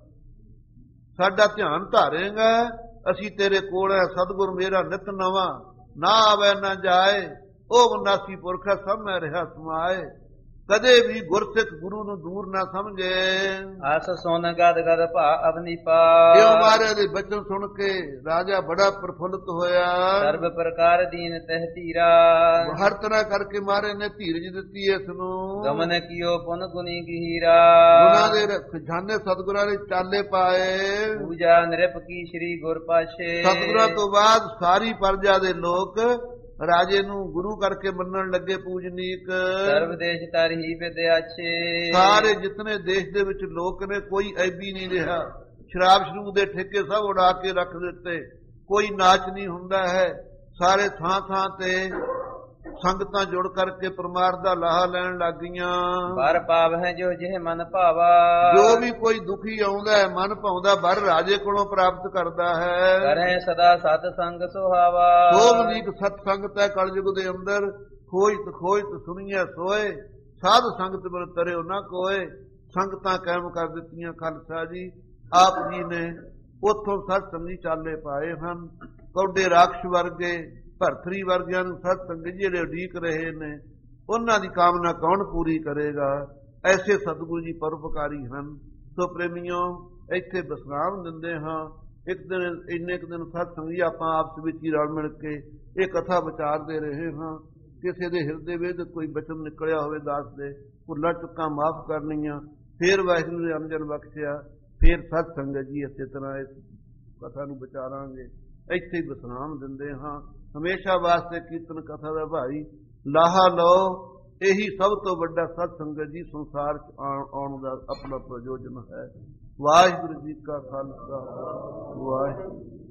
ਸਾਡਾ ਧਿਆਨ ਧਾਰੇਗਾ, ਅਸੀਂ ਤੇਰੇ ਕੋਲ ਹੈ। ਸਤਿਗੁਰ ਮੇਰਾ ਨਿਤ ਨਵਾਂ, ਨਾ ਆਵੇ ਨਾ ਜਾਏ, ਉਹ ਵਿਨਾਸੀ ਪੁਰਖ ਸਭ ਮੈਂ ਰਿਹਾ ਸਮਾਏ। ਕਦੇ ਵੀ ਗੁਰਸਿੱਖ ਗੁਰੂ ਨੂੰ ਦੂਰ ਨਾ ਸਮਝੇ। ਆਸ ਸੁਨ ਗਦ ਗਦ ਭਾ ਅਵਨੀਪਾ, ਇਹ ਮਾਰੇ ਦੇ ਬਚਨ ਸੁਣ ਕੇ ਰਾਜਾ ਬੜਾ ਪ੍ਰਫੁੱਲਤ ਹੋਇਆ। ਸਰਬ ਪ੍ਰਕਾਰ ਦੀਨ ਤਹਿ ਧੀਰਾ, ਹਰ ਤਰ੍ਹਾਂ ਕਰਕੇ ਮਾਰੇ ਨੇ ਧੀਰਜ ਦਿੱਤੀ ਇਸ ਨੂੰ। ਗਮਨ ਕੀਓ ਪੁਨ ਗੁਨੀ ਗਹੀਰਾ, ਗੁਨਾਂ ਦੇ ਖਜ਼ਾਨੇ ਸਤਿਗੁਰਾਂ ਦੇ ਚਾਲੇ ਪਾਏ। ਪੂਜਾ ਨਿਰਪ ਕੀ ਸ੍ਰੀ ਗੁਰ ਪਾਸ਼ੇ, ਸਤਿਗੁਰਾਂ ਤੋਂ ਬਾਅਦ ਸਾਰੀ ਪਰਜਾ ਦੇ ਲੋਕ ਰਾਜੇ ਨੂੰ ਗੁਰੂ ਕਰਕੇ ਮੰਨਣ ਲੱਗੇ ਪੂਜਨੀਕ। ਸਰਬ ਦੇਸ਼ ਤਰਹੀ ਵਿਦਿਆਛੇ, ਸਾਰੇ ਜਿਤਨੇ ਦੇਸ਼ ਦੇ ਵਿੱਚ ਲੋਕ ਨੇ ਕੋਈ ਐਬੀ ਨਹੀਂ ਰਿਹਾ। ਸ਼ਰਾਬ ਸ਼ਰੂਬ ਦੇ ਠੇਕੇ ਸਭ ਉਡਾ ਕੇ ਰੱਖ ਦਿੱਤੇ, ਕੋਈ ਨਾਚ ਨਹੀਂ ਹੁੰਦਾ ਹੈ। ਸਾਰੇ ਥਾਂ ਥਾਂ ਤੇ ਸੰਗਤਾਂ ਜੁੜ ਕਰਕੇ ਪਰਮਾਰਥ ਦਾ ਲਾਹਾ ਲੈਣ ਲੱਗ ਗਈਆਂ। ਬਰ ਪਾਵ ਹੈ ਜੋ ਜਿਹ ਮਨ ਭਾਵਾ, ਜੋ ਵੀ ਕੋਈ ਦੁਖੀ ਆਉਂਦਾ ਹੈ ਮਨ ਭਾਉਂਦਾ ਬਰ ਰਾਜੇ ਕੋਲੋਂ ਪ੍ਰਾਪਤ ਕਰਦਾ ਹੈ। ਕਰੇ ਸਦਾ ਸਤ ਸੰਗ ਸੁਹਾਵਾ, ਸੋਭਨੀਕ ਸਤ ਸੰਗਤ ਹੈ ਕਲਯੁਗ ਦੇ ਅੰਦਰ। ਖੋਜਤ ਖੋਜਤ ਸੁਣੀਐ ਸੋਏ, ਸਾਧ ਸੰਗਤ ਬਿਨ ਤਰਿਓ ਨਾ ਕੋਏ। ਸੰਗਤਾਂ ਕਾਇਮ ਕਰ ਦਿੱਤੀਆਂ ਖਾਲਸਾ ਜੀ। ਆਪ ਜੀ ਨੇ ਉੱਥੋਂ ਸਤ ਸੰਗੀ ਚਾਲੇ ਪਾਏ ਹਨ। ਕੌਡੇ ਰਾਖਸ਼ ਵਰਗੇ, ਭਰਥਰੀ ਵਰਗਿਆਂ ਨੂੰ ਸਤ ਸੰਗਤ ਜਿਹੜੇ ਉਡੀਕ ਰਹੇ ਨੇ, ਉਹਨਾਂ ਦੀ ਕਾਮਨਾ ਕੌਣ ਪੂਰੀ ਕਰੇਗਾ। ਐਸੇ ਸਤਿਗੁਰੂ ਜੀ ਪਰਉਪਕਾਰੀ ਹਨ। ਸੋ ਪ੍ਰੇਮੀਓ, ਇੱਥੇ ਵਿਸਰਾਮ ਦਿੰਦੇ ਹਾਂ। ਇੱਕ ਦਿਨ ਇੰਨੇ ਕੁ ਦਿਨ ਸਤ ਸੰਗੀ ਆਪਾਂ ਆਪਸ ਵਿੱਚ ਹੀ ਰਲ ਮਿਲ ਕੇ ਇਹ ਕਥਾ ਵਿਚਾਰਦੇ ਰਹੇ ਹਾਂ। ਕਿਸੇ ਦੇ ਹਿਰਦੇ ਵਿੱਚ ਕੋਈ ਬਚਨ ਨਿਕਲਿਆ ਹੋਵੇ ਦਾਸ ਦੇ, ਭੁੱਲਾਂ ਚੁੱਕਾਂ ਮਾਫ ਕਰਨੀਆਂ। ਫੇਰ ਵਾਹਿਗੁਰੂ ਨੇ ਅੰਜਨ ਬਖਸ਼ਿਆ, ਫੇਰ ਸਤ ਸੰਗਤ ਜੀ ਇਸੇ ਤਰ੍ਹਾਂ ਇਸ ਕਥਾ ਨੂੰ ਵਿਚਾਰਾਂਗੇ। ਇੱਥੇ ਹੀ ਵਿਸਰਾਮ ਦਿੰਦੇ ਹਾਂ। ਹਮੇਸ਼ਾ ਵਾਸਤੇ ਕੀਰਤਨ ਕਥਾ ਦਾ ਭਾਈ ਲਾਹਾ ਲਓ। ਇਹੀ ਸਭ ਤੋਂ ਵੱਡਾ ਸਤ ਸੰਗਤ ਜੀ ਸੰਸਾਰ ਚ ਆਉਣ ਦਾ ਆਪਣਾ ਪ੍ਰਯੋਜਨ ਹੈ। ਵਾਹਿਗੁਰੂ ਜੀ ਕਾ ਖਾਲਸਾ, ਵਾਹਿਗੁਰੂ।